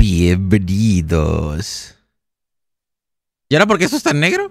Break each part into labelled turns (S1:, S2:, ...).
S1: Bienvenidos. ¿Y ahora por qué esto está en negro?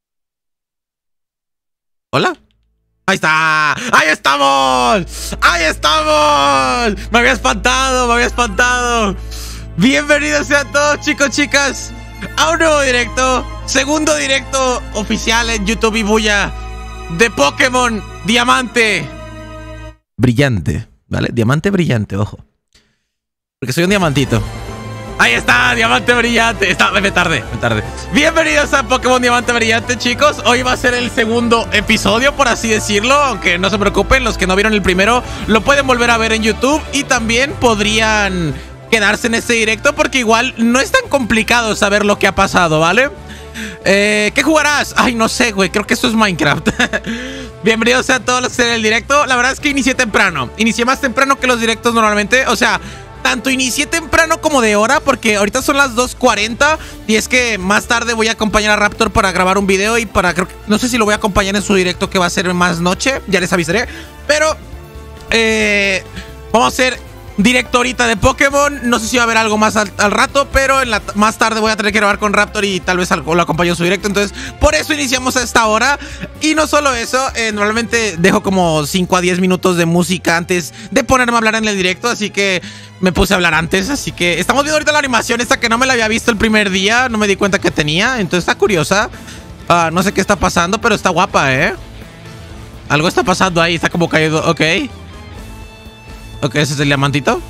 S1: ¿Hola? ¡Ahí está! ¡Ahí estamos! ¡Ahí estamos! ¡Me había espantado! ¡Me había espantado! Bienvenidos sean todos, chicos, chicas, a un nuevo directo. Segundo directo oficial en YouTube y Bulla de Pokémon Diamante Brillante, ¿vale? Diamante Brillante, ojo, porque soy un diamantito. Ahí está, Diamante Brillante. Me tardé. Bienvenidos a Pokémon Diamante Brillante, chicos. Hoy va a ser el segundo episodio, por así decirlo. Aunque no se preocupen, los que no vieron el primero lo pueden volver a ver en YouTube. Y también podrían quedarse en este directo, porque igual no es tan complicado saber lo que ha pasado, ¿vale? ¿Qué jugarás? Ay, no sé, güey. Creo que esto es Minecraft. Bienvenidos a todos los que estén en el directo. La verdad es que inicié temprano. Inicié más temprano que los directos normalmente. O sea, tanto inicié temprano como de hora, porque ahorita son las 2:40 y es que más tarde voy a acompañar a Raptor para grabar un video y creo que, no sé si lo voy a acompañar en su directo que va a ser más noche, ya les avisaré, pero vamos a hacer directo ahorita de Pokémon. No sé si va a haber algo más al rato, pero más tarde voy a tener que grabar con Raptor y tal vez lo acompaño en su directo. Entonces, por eso iniciamos a esta hora. Y no solo eso, normalmente dejo como 5 a 10 minutos de música antes de ponerme a hablar en el directo, así que me puse a hablar antes. Así que estamos viendo ahorita la animación esta que no me la había visto el primer día, no me di cuenta que tenía, entonces está curiosa. No sé qué está pasando, pero está guapa, ¿eh? Algo está pasando ahí, está como caído, ok. Ok, ese es el diamantito.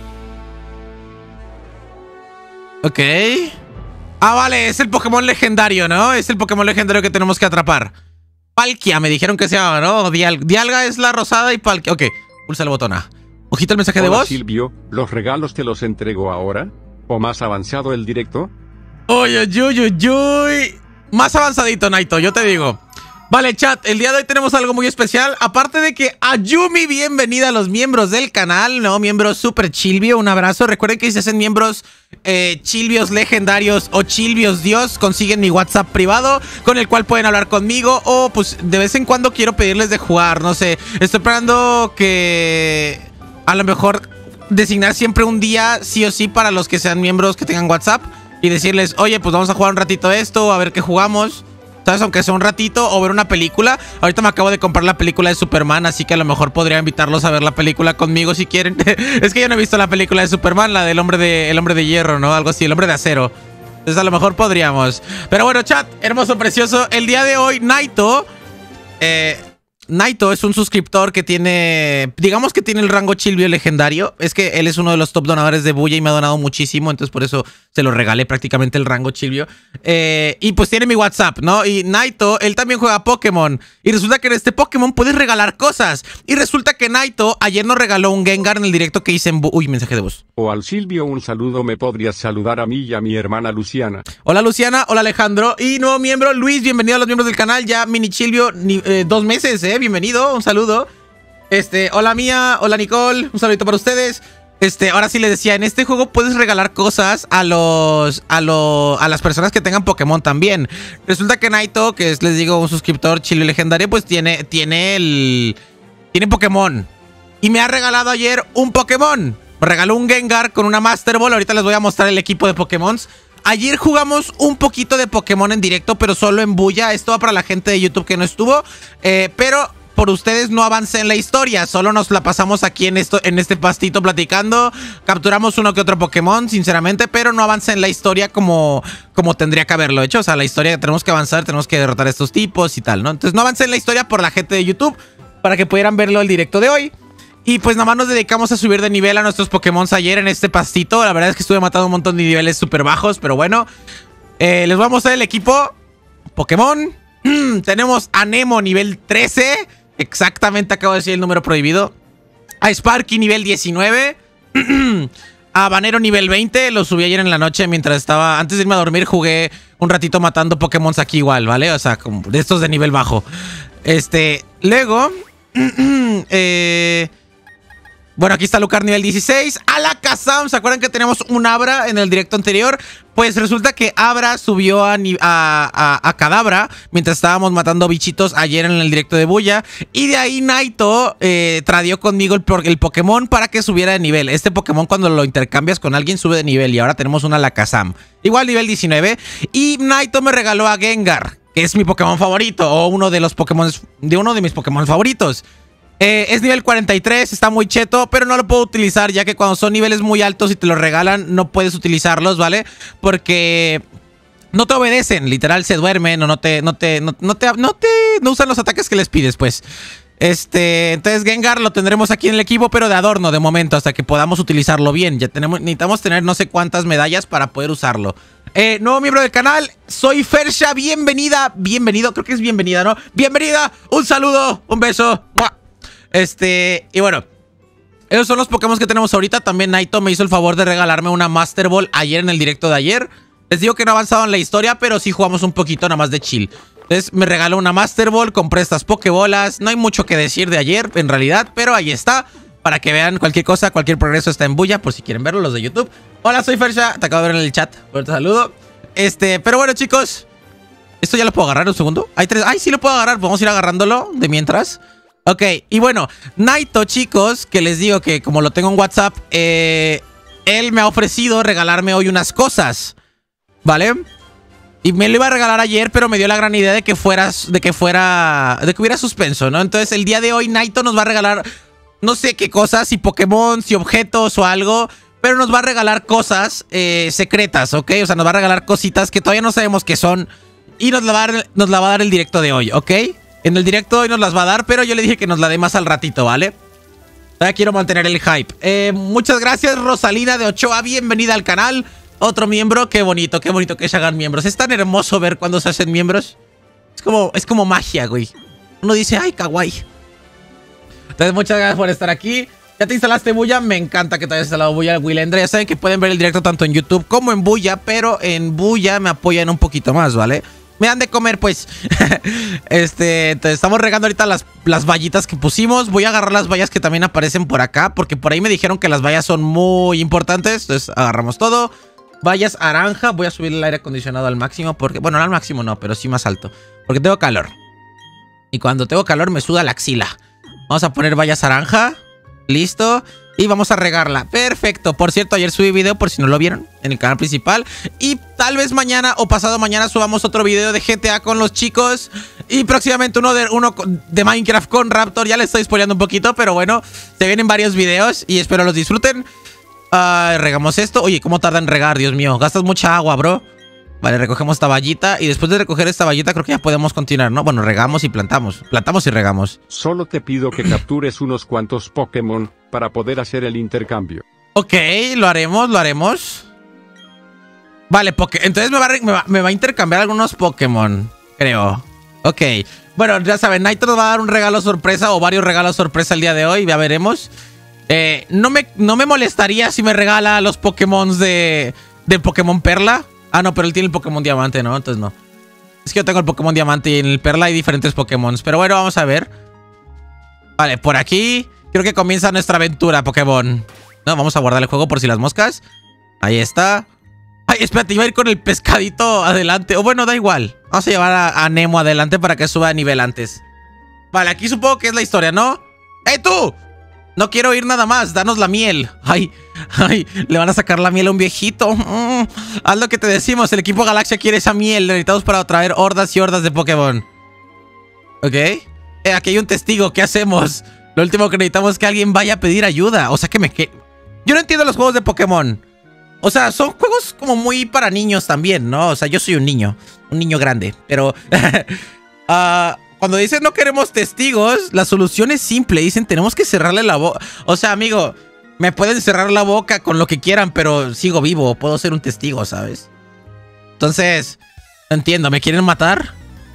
S1: Ok. Ah, vale, es el Pokémon legendario, ¿no? Es el Pokémon legendario que tenemos que atrapar. Palkia, me dijeron que se llama, ¿no? Dialga es la rosada y Palkia. Ok, pulsa el botón A. Ojito el mensaje de voz.
S2: Silvio, ¿los regalos te los entrego ahora? ¿O más avanzado el directo?
S1: Uy, uy, uy, uy. Más avanzadito, Naito, yo te digo. Vale, chat, el día de hoy tenemos algo muy especial. Aparte de que Ayumi, bienvenida a los miembros del canal, ¿no? Miembros Super Chilvio, un abrazo. Recuerden que si se hacen miembros Chilvios legendarios o Chilvios Dios, consiguen mi WhatsApp privado, con el cual pueden hablar conmigo. O pues de vez en cuando quiero pedirles de jugar, no sé. Estoy esperando que a lo mejor designar siempre un día sí o sí para los que sean miembros que tengan WhatsApp y decirles, oye, pues vamos a jugar un ratito esto, a ver qué jugamos, ¿sabes? Aunque sea un ratito, o ver una película. Ahorita me acabo de comprar la película de Superman, así que a lo mejor podría invitarlos a ver la película conmigo si quieren. Es que yo no he visto la película de Superman, la del hombre de hierro, ¿no? Algo así, el hombre de acero. Entonces a lo mejor podríamos. Pero bueno, chat, hermoso, precioso. El día de hoy, Naito es un suscriptor que tiene, digamos que tiene el rango Chilvio legendario. Es que él es uno de los top donadores de Bulla y me ha donado muchísimo, entonces por eso se lo regalé prácticamente el rango Chilvio. Y pues tiene mi WhatsApp, ¿no? Y Naito, él también juega Pokémon. Y resulta que en este Pokémon puedes regalar cosas. Y resulta que Naito ayer nos regaló un Gengar en el directo que hice en Uy, mensaje de voz.
S2: O al Silvio un saludo, ¿me podrías saludar a mí y a mi hermana Luciana?
S1: Hola Luciana, hola Alejandro. Y nuevo miembro, Luis, bienvenido a los miembros del canal. Ya mini Chilvio, 2 meses, bienvenido, un saludo. Hola Mía, hola Nicole, un saludito para ustedes. Ahora sí les decía, en este juego puedes regalar cosas a las personas que tengan Pokémon también. Resulta que Naito, que es, les digo, un suscriptor Chilvio legendario, pues tiene Pokémon. Y me ha regalado ayer un Pokémon. Me regaló un Gengar con una Master Ball. Ahorita les voy a mostrar el equipo de Pokémon. Ayer jugamos un poquito de Pokémon en directo, pero solo en Bulla. Esto va para la gente de YouTube que no estuvo. Pero por ustedes no avancé en la historia. Solo nos la pasamos aquí en este pastito platicando. Capturamos uno que otro Pokémon, sinceramente, pero no avancé en la historia como tendría que haberlo hecho. O sea, la historia tenemos que avanzar, tenemos que derrotar a estos tipos y tal, ¿no? Entonces no avancé en la historia por la gente de YouTube, para que pudieran verlo el directo de hoy. Y pues nada más nos dedicamos a subir de nivel a nuestros Pokémon ayer en este pastito. La verdad es que estuve matando un montón de niveles súper bajos, pero bueno. Les voy a mostrar el equipo Pokémon. Tenemos a Nemo nivel 13. Exactamente, acabo de decir el número prohibido. A Sparky nivel 19. A Banero nivel 20. Lo subí ayer en la noche mientras estaba... Antes de irme a dormir jugué un ratito matando Pokémon aquí igual, ¿vale? O sea, como de estos de nivel bajo. Luego... Bueno, aquí está Lucar nivel 16. Alakazam, ¿se acuerdan que tenemos un Abra en el directo anterior? Pues resulta que Abra subió a Kadabra mientras estábamos matando bichitos ayer en el directo de Buya. Y de ahí Naito tradeó conmigo el Pokémon para que subiera de nivel. Este Pokémon cuando lo intercambias con alguien sube de nivel y ahora tenemos un Alakazam. Igual nivel 19. Y Naito me regaló a Gengar, que es mi Pokémon favorito o uno de mis Pokémon favoritos. Es nivel 43, está muy cheto, pero no lo puedo utilizar ya que cuando son niveles muy altos y te los regalan no puedes utilizarlos, ¿vale? Porque no te obedecen, literal se duermen o no usan los ataques que les pides, pues. Entonces Gengar lo tendremos aquí en el equipo, pero de adorno de momento, hasta que podamos utilizarlo bien. Ya necesitamos tener no sé cuántas medallas para poder usarlo. Nuevo miembro del canal, soy Fersha, bienvenida, bienvenido, creo que es bienvenida, ¿no? Bienvenida, un saludo, un beso. Y bueno, esos son los Pokémon que tenemos ahorita. También Naito me hizo el favor de regalarme una Master Ball ayer en el directo de ayer. Les digo que no he avanzado en la historia, pero sí jugamos un poquito nada más de chill. Entonces me regaló una Master Ball, compré estas Pokébolas. No hay mucho que decir de ayer, en realidad, pero ahí está. Para que vean cualquier cosa, cualquier progreso está en Buya, por si quieren verlo, los de YouTube. Hola, soy Fersha, te acabo de ver en el chat, por te saludo. Pero bueno, chicos, ¿esto ya lo puedo agarrar un segundo? Hay 3, ay, sí lo puedo agarrar, vamos a ir agarrándolo de mientras. Ok, y bueno, Naito, chicos, que les digo que como lo tengo en WhatsApp, él me ha ofrecido regalarme hoy unas cosas, ¿vale? Y me lo iba a regalar ayer, pero me dio la gran idea de que hubiera suspenso, ¿no? Entonces el día de hoy Naito nos va a regalar no sé qué cosas, si Pokémon, si objetos o algo, pero nos va a regalar cosas secretas, ¿ok? O sea, nos va a regalar cositas que todavía no sabemos qué son y nos la va a dar el directo de hoy, ¿ok? En el directo hoy nos las va a dar, pero yo le dije que nos la dé más al ratito, ¿vale? Todavía quiero mantener el hype. Muchas gracias, Rosalina de Ochoa. Bienvenida al canal. Otro miembro. Qué bonito que se hagan miembros. Es tan hermoso ver cuando se hacen miembros. Es como magia, güey. Uno dice, ay, kawaii. Entonces, muchas gracias por estar aquí. ¿Ya te instalaste Buya? Me encanta que te hayas instalado Buya, Willendra. Ya saben que pueden ver el directo tanto en YouTube como en Buya, pero en Buya me apoyan un poquito más, ¿vale? Me dan de comer, pues. Entonces estamos regando ahorita las vallitas que pusimos. Voy a agarrar las vallas que también aparecen por acá, porque por ahí me dijeron que las vallas son muy importantes. Entonces agarramos todo. Vallas naranja. Voy a subir el aire acondicionado al máximo, porque, bueno, no al máximo no, pero sí más alto, porque tengo calor. Y cuando tengo calor me suda la axila. Vamos a poner vallas naranja. Listo. Y vamos a regarla. Perfecto. Por cierto, ayer subí video, por si no lo vieron, en el canal principal. Y tal vez mañana o pasado mañana subamos otro video de GTA con los chicos. Y próximamente uno de Minecraft con Raptor. Ya les estoy spoileando un poquito, pero bueno, se vienen varios videos y espero los disfruten. Regamos esto. Oye, ¿cómo tarda en regar? Dios mío, gastas mucha agua, bro. Vale, recogemos esta vallita. Y después de recoger esta vallita creo que ya podemos continuar, ¿no? Bueno, regamos y plantamos. Plantamos y regamos.
S2: Solo te pido que captures unos cuantos Pokémon para poder hacer el intercambio.
S1: Ok, lo haremos, lo haremos. Vale, entonces me va a intercambiar algunos Pokémon, creo. Ok, bueno, ya saben, Naito nos va a dar un regalo sorpresa o varios regalos sorpresa el día de hoy, ya veremos. No me molestaría si me regala los Pokémon del Pokémon Perla. Ah, no, pero él tiene el Pokémon Diamante, ¿no? Entonces no. Es que yo tengo el Pokémon Diamante y en el Perla hay diferentes Pokémon. Pero bueno, vamos a ver. Vale, por aquí creo que comienza nuestra aventura, Pokémon. No, vamos a guardar el juego por si las moscas. Ahí está. Ay, espérate, iba a ir con el pescadito adelante. O bueno, da igual. Vamos a llevar a Nemo adelante para que suba de nivel antes. Vale, aquí supongo que es la historia, ¿no? ¡Ey, tú! No quiero ir nada más, danos la miel. Ay, le van a sacar la miel a un viejito. Haz lo que te decimos, el equipo Galaxia quiere esa miel. Necesitamos para traer hordas y hordas de Pokémon. Ok. Aquí hay un testigo, ¿qué hacemos? Lo último que necesitamos es que alguien vaya a pedir ayuda. O sea que yo no entiendo los juegos de Pokémon. O sea, son juegos como muy para niños también, ¿no? O sea, yo soy un niño grande. Pero cuando dicen no queremos testigos, la solución es simple. Dicen tenemos que cerrarle la boca. O sea, amigo, me pueden cerrar la boca con lo que quieran, pero sigo vivo. Puedo ser un testigo, ¿sabes? Entonces, no entiendo. ¿Me quieren matar?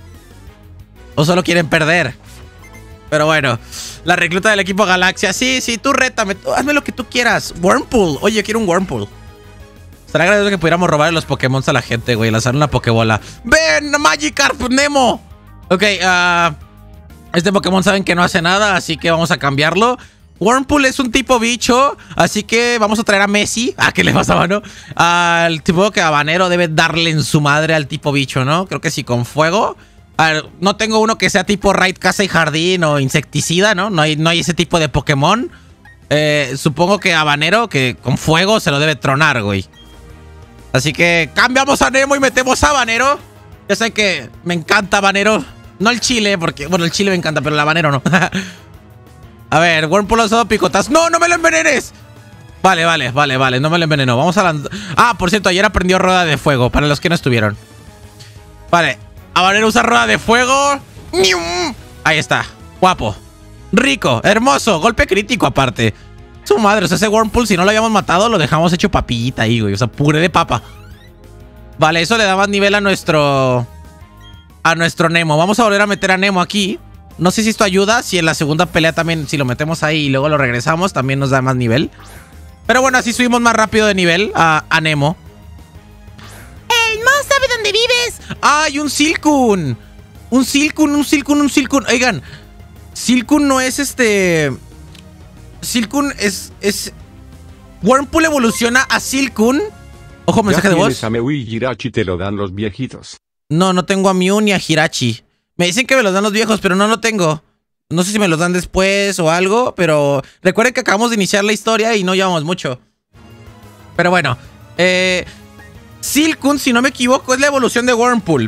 S1: ¿O solo quieren perder? Pero bueno, la recluta del equipo Galaxia. Sí, tú rétame. Hazme lo que tú quieras. Wurmple. Oye, yo quiero un Wurmple. Estaría agradecido que pudiéramos robarle los Pokémon a la gente, güey. Lanzar una Pokébola. ¡Ven, Magikarp, Nemo! Ok, este Pokémon saben que no hace nada, así que vamos a cambiarlo. Wurmple es un tipo bicho, así que vamos a traer a Messi. Ah, ¿qué le pasaba, no? Al tipo que Habanero debe darle en su madre al tipo bicho, ¿no? Creo que sí, con fuego. A ver, no tengo uno que sea tipo Raid, Casa y Jardín o Insecticida, ¿no? No hay ese tipo de Pokémon. Supongo que Habanero, que con fuego se lo debe tronar, güey. Así que cambiamos a Nemo y metemos a Habanero. Ya sé que me encanta Habanero. No el chile, porque... Bueno, el chile me encanta, pero el Habanero no. A ver, Wurmple ha usado picotas. ¡No, no me lo envenenes! Vale, no me lo envenenó. Vamos a lanzar... Ah, por cierto, ayer aprendió Rueda de Fuego, para los que no estuvieron. Vale, Habanero usa Rueda de Fuego. Ahí está, guapo, rico, hermoso, golpe crítico aparte. Su madre, o sea, ese Wurmple, si no lo habíamos matado, lo dejamos hecho papillita ahí, güey. O sea, puré de papa. Vale, eso le da más nivel a nuestro Nemo. Vamos a volver a meter a Nemo aquí. No sé si esto ayuda, si en la segunda pelea también, si lo metemos ahí y luego lo regresamos, también nos da más nivel. Pero bueno, así subimos más rápido de nivel a Nemo.
S3: ¡El Mo sabe dónde vives!
S1: ¡Ay, un Silcoon! Un Silcoon. Oigan, Silcoon no es Silcoon es... Wurmple evoluciona a Silcoon. Ojo, mensaje de voz.
S2: A Mew y Hirachi te lo dan los viejitos.
S1: No, no tengo a Mew ni a Hirachi. Me dicen que me los dan los viejos, pero no lo tengo. No sé si me los dan después o algo, pero recuerden que acabamos de iniciar la historia y no llevamos mucho. Pero bueno, Silcoon, si no me equivoco, es la evolución de Wurmple.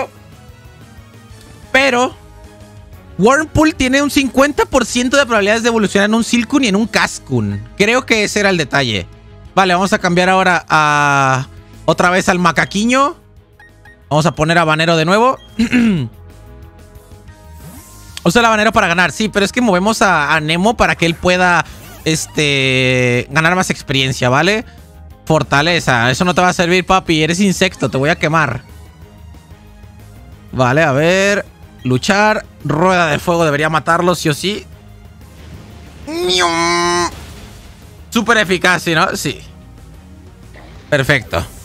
S1: Pero Wurmple tiene un 50% de probabilidades de evolucionar en un Silcoon y en un Cascoon. Creo que ese era el detalle. Vale, vamos a cambiar ahora otra vez al macaquiño. Vamos a poner a Habanero de nuevo. Usa el Habanero para ganar, sí, pero es que movemos a Nemo para que él pueda ganar más experiencia, ¿vale? Fortaleza, eso no te va a servir, papi. Eres insecto, te voy a quemar. Vale, a ver. Luchar. Rueda de fuego debería matarlo, sí o sí. Súper eficaz, ¿sí, no? Sí. Perfecto.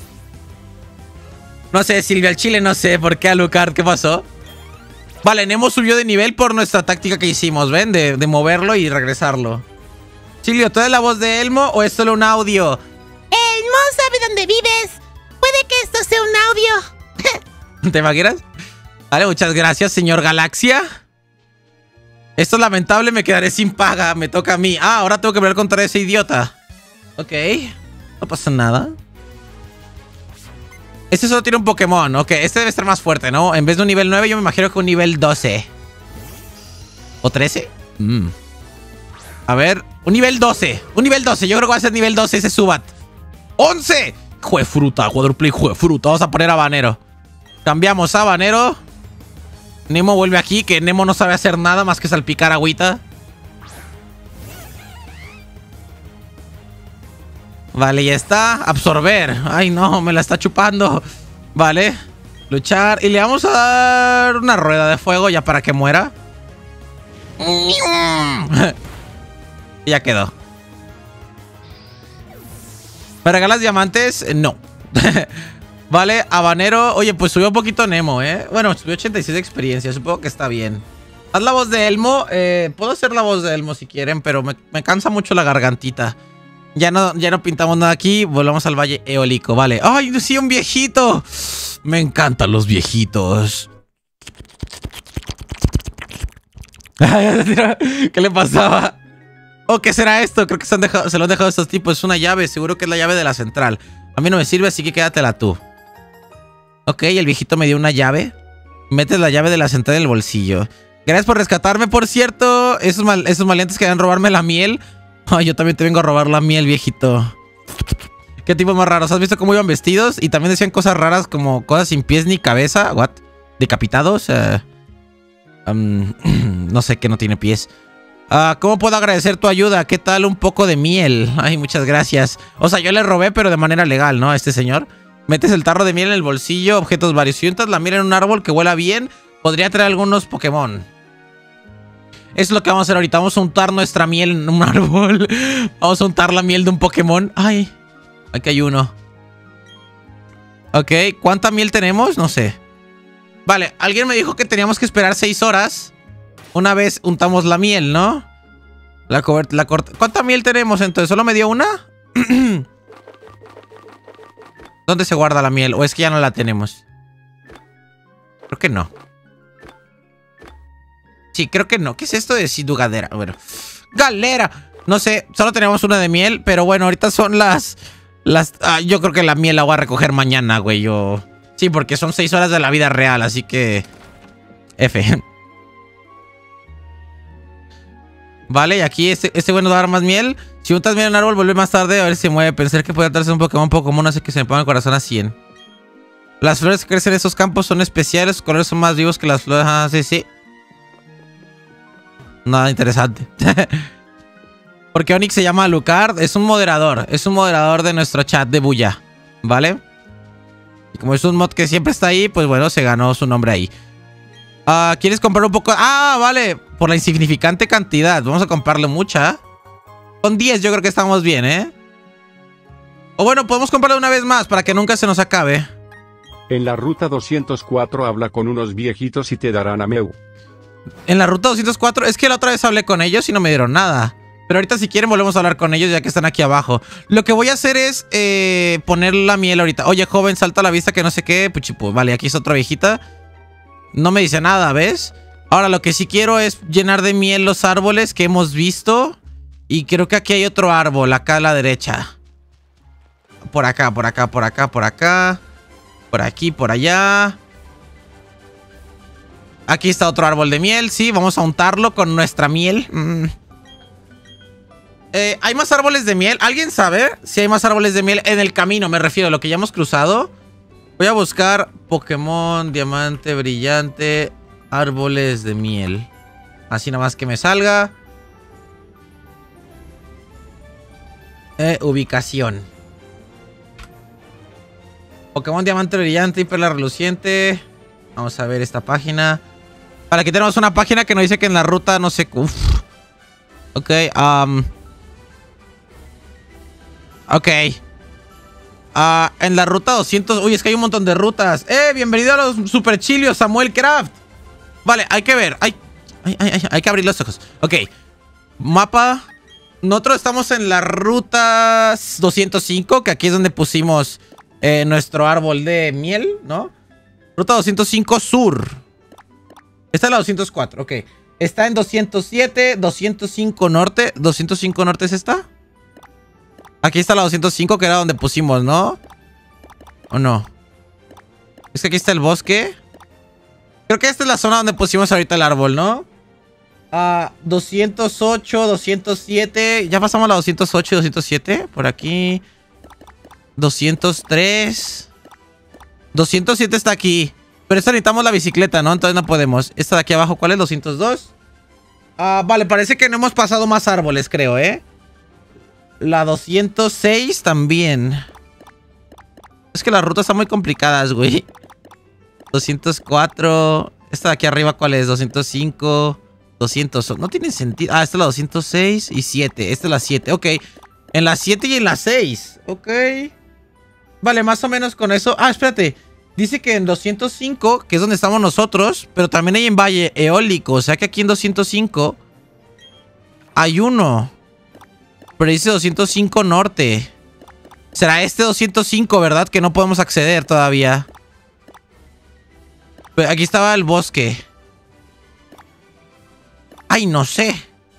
S1: No sé, Silvia, el chile no sé. ¿Por qué Alucard? ¿Qué pasó? Vale, Nemo subió de nivel por nuestra táctica que hicimos, ¿ven? De moverlo y regresarlo. Silvio, ¿tú eres la voz de Elmo o es solo un audio?
S3: ¡El Mo sabe dónde vives! Puede que esto sea un audio.
S1: ¿Te imaginas? Vale, muchas gracias, señor Galaxia. Esto es lamentable, me quedaré sin paga. Me toca a mí. Ah, ahora tengo que pelear contra ese idiota. Ok, no pasa nada. Este solo tiene un Pokémon. Ok, este debe estar más fuerte, ¿no? En vez de un nivel 9, yo me imagino que un nivel 12. ¿O 13? A ver, un nivel 12. Un nivel 12, yo creo que va a ser nivel 12 ese Zubat. ¡11! Hijo de fruta, cuádruple hijo de fruta. Vamos a poner a Habanero. Cambiamos a Habanero. Nemo vuelve aquí, que Nemo no sabe hacer nada más que salpicar agüita. Vale, ya está. Absorber. Ay, no, me la está chupando. Vale. Luchar. Y le vamos a dar una rueda de fuego ya para que muera. Ya quedó. ¿Me regalas diamantes? No. Vale, Habanero. Oye, pues subió un poquito Nemo, ¿eh? Bueno, subió 86 de experiencia. Supongo que está bien. Haz la voz de Elmo. Puedo hacer la voz de Elmo si quieren, pero me cansa mucho la gargantita. Ya no pintamos nada aquí. Volvamos al Valle Eólico, vale. ¡Ay, sí, un viejito! Me encantan los viejitos. ¿Qué le pasaba? ¿O qué será esto? Creo que se lo han dejado estos tipos. Es una llave, seguro que es la llave de la central. A mí no me sirve, así que quédatela tú. Ok, el viejito me dio una llave. Metes la llave de la central en el bolsillo. Gracias por rescatarme, por cierto. Esos maleantes querían robarme la miel. Ay, yo también te vengo a robar la miel, viejito. Qué tipos más raros. ¿Has visto cómo iban vestidos? Y también decían cosas raras como cosas sin pies ni cabeza. ¿What? ¿Decapitados? No sé, que no tiene pies. ¿Cómo puedo agradecer tu ayuda? ¿Qué tal un poco de miel? Ay, muchas gracias. O sea, yo le robé, pero de manera legal, ¿no? A este señor. Metes el tarro de miel en el bolsillo, objetos varios. Si untas la miel en un árbol que huela bien, podría traer algunos Pokémon. Eso es lo que vamos a hacer ahorita. Vamos a untar nuestra miel en un árbol. Vamos a untar la miel de un Pokémon. Ay, aquí hay uno. Ok, ¿cuánta miel tenemos? No sé. Vale, alguien me dijo que teníamos que esperar 6 horas. Una vez untamos la miel, ¿no? ¿Cuánta miel tenemos entonces? ¿Solo me dio una? ¿Dónde se guarda la miel? ¿O es que ya no la tenemos? Creo que no. Sí, creo que no. ¿Qué es esto de sidugadera? Bueno, galera. No sé, solo tenemos una de miel, pero bueno, ahorita son yo creo que la miel la voy a recoger mañana, güey. Sí, porque son 6 horas de la vida real, así que... F. Vale, y aquí este bueno va a dar más miel. Si untas miel en un árbol, vuelve más tarde a ver si se mueve. Pensar que puede tratarse un Pokémon poco común hace que se me ponga el corazón a 100. Las flores que crecen en estos campos son especiales. Sus colores son más vivos que las flores. Ah, sí, sí. Nada interesante. Porque Onix se llama Alucard. Es un moderador. Es un moderador de nuestro chat de Bulla. ¿Vale? Y como es un mod que siempre está ahí, pues bueno, se ganó su nombre ahí. ¿Quieres comprar un poco? Ah, vale. Por la insignificante cantidad. Vamos a comprarle mucha. Con 10 yo creo que estamos bien, ¿eh? O bueno, podemos comprarle una vez más para que nunca se nos acabe.
S2: En la ruta 204 habla con unos viejitos y te darán ameu.
S1: En la ruta 204, es que la otra vez hablé con ellos y no me dieron nada. Pero ahorita si quieren volvemos a hablar con ellos ya que están aquí abajo. Lo que voy a hacer es poner la miel ahorita. Oye, joven, salta a la vista que no sé qué. Puchipu. Vale, aquí está otra viejita. No me dice nada, ¿ves? Ahora lo que sí quiero es llenar de miel los árboles que hemos visto. Y creo que aquí hay otro árbol, acá a la derecha. Por acá, por acá, por acá, por acá. Por aquí, por allá. Aquí está otro árbol de miel, sí, vamos a untarlo con nuestra miel. ¿Hay más árboles de miel? ¿Alguien sabe si hay más árboles de miel en el camino? Me refiero a lo que ya hemos cruzado. Voy a buscar Pokémon, diamante, brillante, árboles de miel. Así nada más que me salga. Ubicación. Pokémon, diamante, brillante y perla reluciente. Vamos a ver esta página. Vale, aquí tenemos una página que nos dice que en la ruta no sé... Uf. Ok, ok. En la ruta 200... Uy, es que hay un montón de rutas. Bienvenido a los super chilios, Samuel Craft. Vale, hay que ver. Hay que abrir los ojos. Ok. Mapa. Nosotros estamos en la ruta 205, que aquí es donde pusimos nuestro árbol de miel, ¿no? Ruta 205 sur. Esta es la 204, ok. Está en 207, 205 norte. ¿205 norte es esta? Aquí está la 205, que era donde pusimos, ¿no? ¿O no? Es que aquí está el bosque. Creo que esta es la zona donde pusimos ahorita el árbol, ¿no? 208, 207. Ya pasamos a la 208 y 207. Por aquí. 203. 207 está aquí. Pero esta necesitamos la bicicleta, ¿no? Entonces no podemos. Esta de aquí abajo, ¿cuál es? 202. Vale, parece que no hemos pasado más árboles, creo, ¿eh? La 206 también. Es que las rutas están muy complicadas, güey. 204. Esta de aquí arriba, ¿cuál es? 205. 200. No tiene sentido. Esta es la 206 y 7. Esta es la 7. Ok. En la 7 y en la 6. Ok. Vale, más o menos con eso. Espérate. Dice que en 205, que es donde estamos nosotros, pero también hay en Valle Eólico. O sea que aquí en 205 hay uno. Pero dice 205 norte. Será este 205, ¿verdad? Que no podemos acceder todavía. Pero aquí estaba el bosque. Ay, no sé.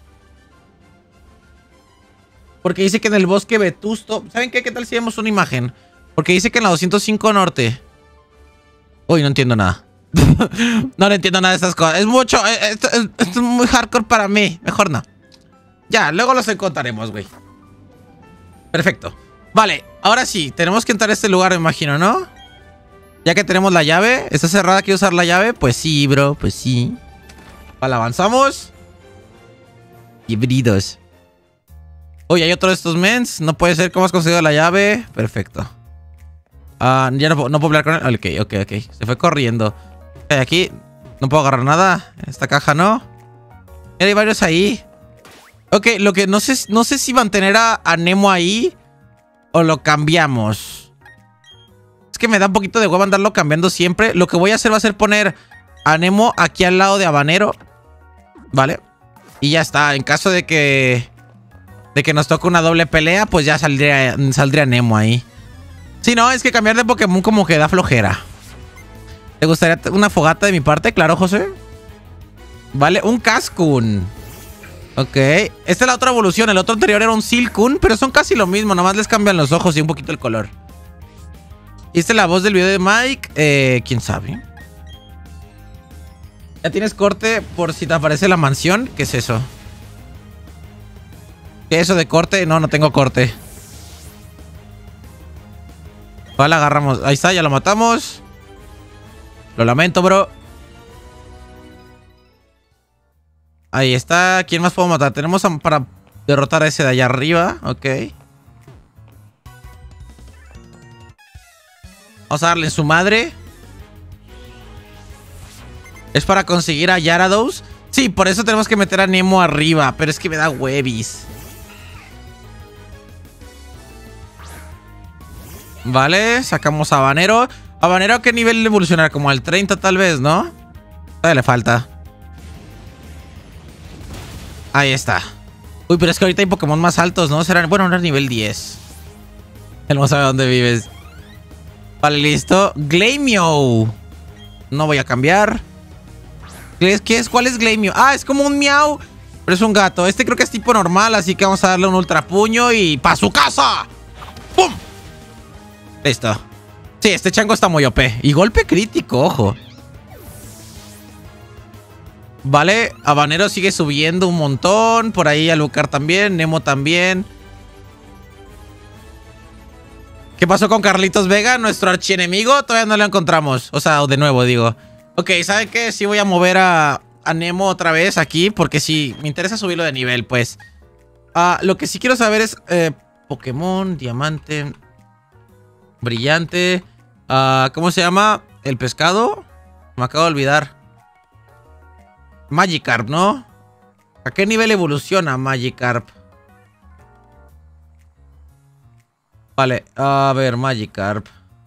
S1: Porque dice que en el bosque vetusto... ¿Saben qué? ¿Qué tal si vemos una imagen? Porque dice que en la 205 norte... Uy, no entiendo nada. No le entiendo nada de estas cosas. Es mucho... Esto es muy hardcore para mí. Mejor no. Ya, luego los encontraremos, güey. Perfecto. Vale, ahora sí. Tenemos que entrar a este lugar, me imagino, ¿no? Ya que tenemos la llave. ¿Está cerrada? ¿Quiero usar la llave? Pues sí, bro. Pues sí. Vale, avanzamos. Híbridos. Uy, hay otro de estos mens. No puede ser. ¿Cómo has conseguido la llave? Perfecto. Ya no puedo hablar con él. Ok. Se fue corriendo. Aquí no puedo agarrar nada. En esta caja no. Mira, hay varios ahí. Ok, lo que no sé si mantener a Nemo ahí o lo cambiamos. Es que me da un poquito de huevo andarlo cambiando siempre. Lo que voy a hacer va a ser poner a Nemo aquí al lado de Habanero. Vale. Y ya está. En caso de que nos toque una doble pelea, pues ya saldría Nemo ahí. Sí, no, es que cambiar de Pokémon como que da flojera. ¿Te gustaría una fogata de mi parte? Claro, José. Vale, un Cascoon. Ok. Esta es la otra evolución. El otro anterior era un Silcoon, pero son casi lo mismo. Nomás les cambian los ojos y un poquito el color. Y esta es la voz del video de Mike. ¿Quién sabe? ¿Ya tienes corte por si te aparece la mansión? ¿Qué es eso? ¿Qué es eso de corte? No, no tengo corte. Vale, agarramos. Ahí está, ya lo matamos. Lo lamento, bro. Ahí está. ¿Quién más puedo matar? Tenemos para derrotar a ese de allá arriba. Ok. Vamos a darle su madre. ¿Es para conseguir a Gyarados? Sí, por eso tenemos que meter a Nemo arriba. Pero es que me da huevis. Vale, sacamos a Habanero. ¿Habanero a qué nivel evolucionar? Como al 30 tal vez, ¿no? Todavía le falta. Ahí está. Uy, pero es que ahorita hay Pokémon más altos, ¿no? Serán, bueno, era nivel 10. Él no sabe dónde vives. Vale, listo. Glameow. No voy a cambiar. ¿Qué es? ¿Cuál es Glameow? Ah, es como un miau, pero es un gato. Este creo que es tipo normal, así que vamos a darle un ultra puño y ¡pa' su casa! ¡Pum! Listo. Sí, este chango está muy OP. Y golpe crítico, ojo. Vale, Habanero sigue subiendo un montón. Por ahí Alucard también, Nemo también. ¿Qué pasó con Carlitos Vega? Nuestro archienemigo. Todavía no lo encontramos. O sea, de nuevo digo. Ok, ¿saben qué? Sí voy a mover a Nemo otra vez aquí. Porque sí, me interesa subirlo de nivel, pues. Lo que sí quiero saber es... Pokémon, diamante... Brillante. ¿Cómo se llama? ¿El pescado? Me acabo de olvidar. Magikarp, ¿no? ¿A qué nivel evoluciona Magikarp? Vale, a ver, Magikarp.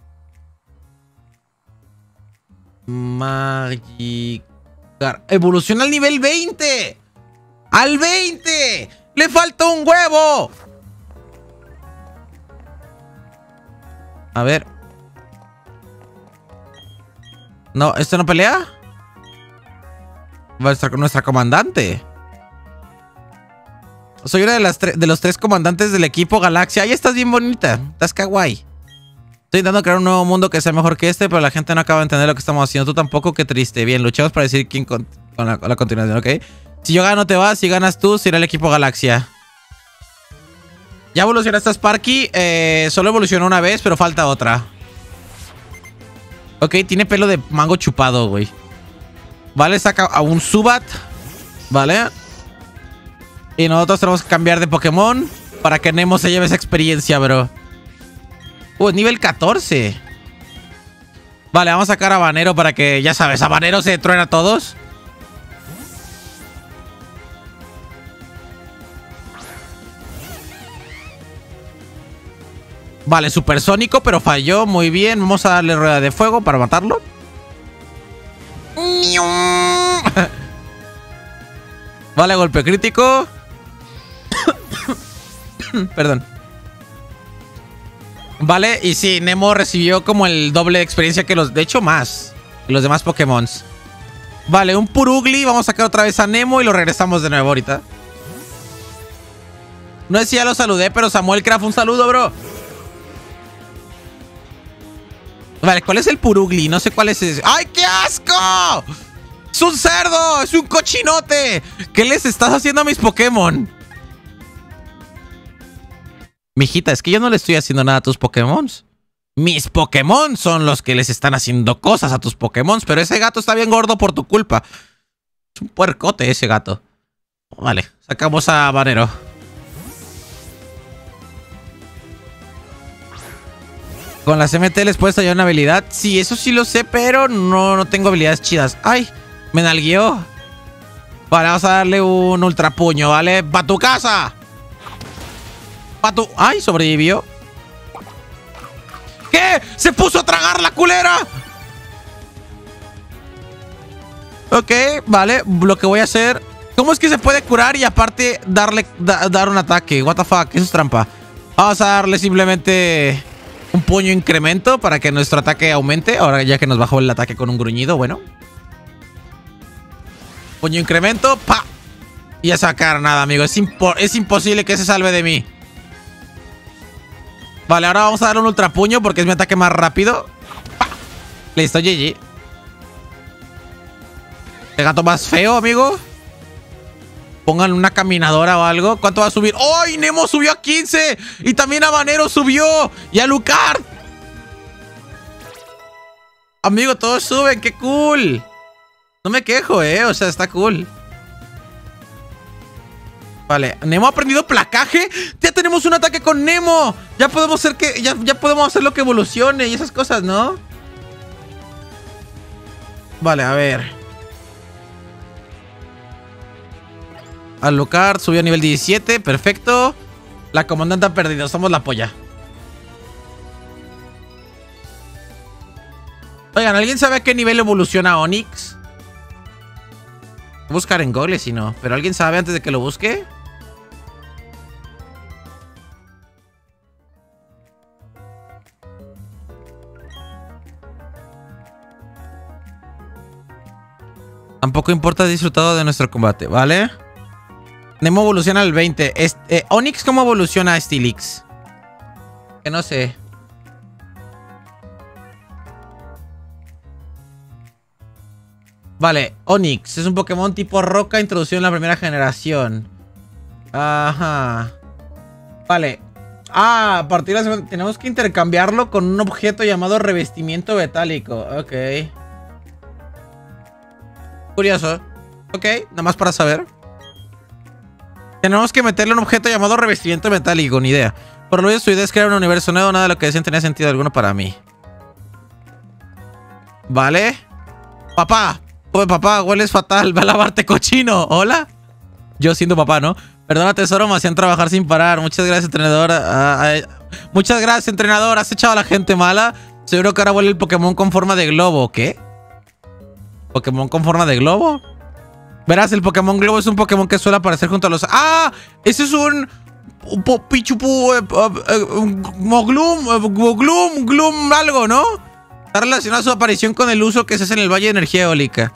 S1: Magikarp. Evoluciona al nivel 20. ¡Al 20! ¡Le falta un huevo! A ver. No, ¿esto no pelea? Va a estar con nuestra comandante. Soy una de los 3 comandantes del equipo Galaxia. Ahí estás bien bonita. Estás kawaii. Estoy intentando crear un nuevo mundo que sea mejor que este, pero la gente no acaba de entender lo que estamos haciendo. Tú tampoco, qué triste. Bien, luchamos para decir quién con la continuación, ¿ok? Si yo gano, te vas. Si ganas tú, será el equipo Galaxia. Ya evolucionaste a Sparky. Solo evolucionó una vez, pero falta otra. Ok, tiene pelo de mango chupado, güey. Vale, saca a un Zubat. Vale. Y nosotros tenemos que cambiar de Pokémon para que Nemo se lleve esa experiencia, bro. Nivel 14. Vale, vamos a sacar a Habanero para que, ya sabes, Habanero se truena a todos. Vale, supersónico, pero falló. Muy bien, vamos a darle rueda de fuego para matarlo. Vale, golpe crítico. Perdón. Vale, y sí, Nemo recibió como el doble de experiencia que los... De hecho, más que los demás Pokémon. Vale, un Purugly. Vamos a sacar otra vez a Nemo y lo regresamos de nuevo ahorita. No sé si ya lo saludé, pero Samuel Craft, un saludo, bro. Vale, ¿cuál es el Purugly? No sé cuál es ese. ¡Ay, qué asco! ¡Es un cerdo! ¡Es un cochinote! ¿Qué les estás haciendo a mis Pokémon? Mijita, es que yo no le estoy haciendo nada a tus Pokémon. Mis Pokémon son los que les están haciendo cosas a tus Pokémon. Pero ese gato está bien gordo por tu culpa. Es un puercote ese gato. Vale, sacamos a Habanero. Con las MT les puedes hallar una habilidad. Sí, eso sí lo sé, pero no tengo habilidades chidas. ¡Ay! Me nalgueó. Vale, vamos a darle un ultra puño, ¿vale? ¡Pa' tu casa! ¡Pa' tu... ¡Ay! Sobrevivió. ¿Qué? ¡Se puso a tragar la culera! Ok, vale. Lo que voy a hacer ¿Cómo es que se puede curar y aparte dar un ataque? What the fuck, eso es trampa. Vamos a darle simplemente un puño incremento para que nuestro ataque aumente. Ahora ya que nos bajó el ataque con un gruñido, bueno. Puño incremento, pa. Y ya se va a quedar nada, amigo. Es imposible que se salve de mí. Vale, ahora vamos a darle un ultra puño porque es mi ataque más rápido. ¡Pah! Listo, GG. ¿El gato más feo, amigo? Pongan una caminadora o algo. ¿Cuánto va a subir? ¡Oh! Nemo subió a 15. Y también Habanero subió. Y a Lucar. Amigo, todos suben. ¡Qué cool! No me quejo, o sea, está cool. Vale, Nemo ha aprendido placaje. Ya tenemos un ataque con Nemo. Ya podemos hacer que ya podemos hacer lo que evolucione y esas cosas, ¿no? Vale, a ver. Alucard subió a nivel 17, perfecto. La comandante ha perdido, somos la polla. Oigan, ¿alguien sabe a qué nivel evoluciona Onix? Voy a buscar en Google si no, pero ¿alguien sabe antes de que lo busque? Tampoco importa disfrutado de nuestro combate, ¿vale? Nemo evoluciona al 20. Onix, ¿cómo evoluciona a Steelix? Que no sé. Vale, Onix es un Pokémon tipo roca introducido en la primera generación. Ajá. Vale. Ah, a partir de la segunda tenemos que intercambiarlo con un objeto llamado revestimiento metálico. Ok. Curioso. Ok, nada más para saber. Tenemos que meterle un objeto llamado revestimiento metálico, ni idea. Por lo menos su idea es crear un universo nuevo. Nada de lo que decían tenía sentido alguno para mí. Vale. Papá. Oye, papá, hueles fatal. Va a lavarte, cochino. Hola. Yo siendo papá, ¿no? Perdona, tesoro, me hacían trabajar sin parar. Muchas gracias, entrenador. Muchas gracias, entrenador. Has echado a la gente mala. Seguro que ahora vuelve el Pokémon con forma de globo. ¿Qué? ¿Pokémon con forma de globo? Verás, el Pokémon globo es un Pokémon que suele aparecer junto a los... ¡Ah! Ese es un... Pichupu... Gloom, algo, ¿no? Está relacionado a su aparición con el uso que se hace en el Valle de Energía Eólica.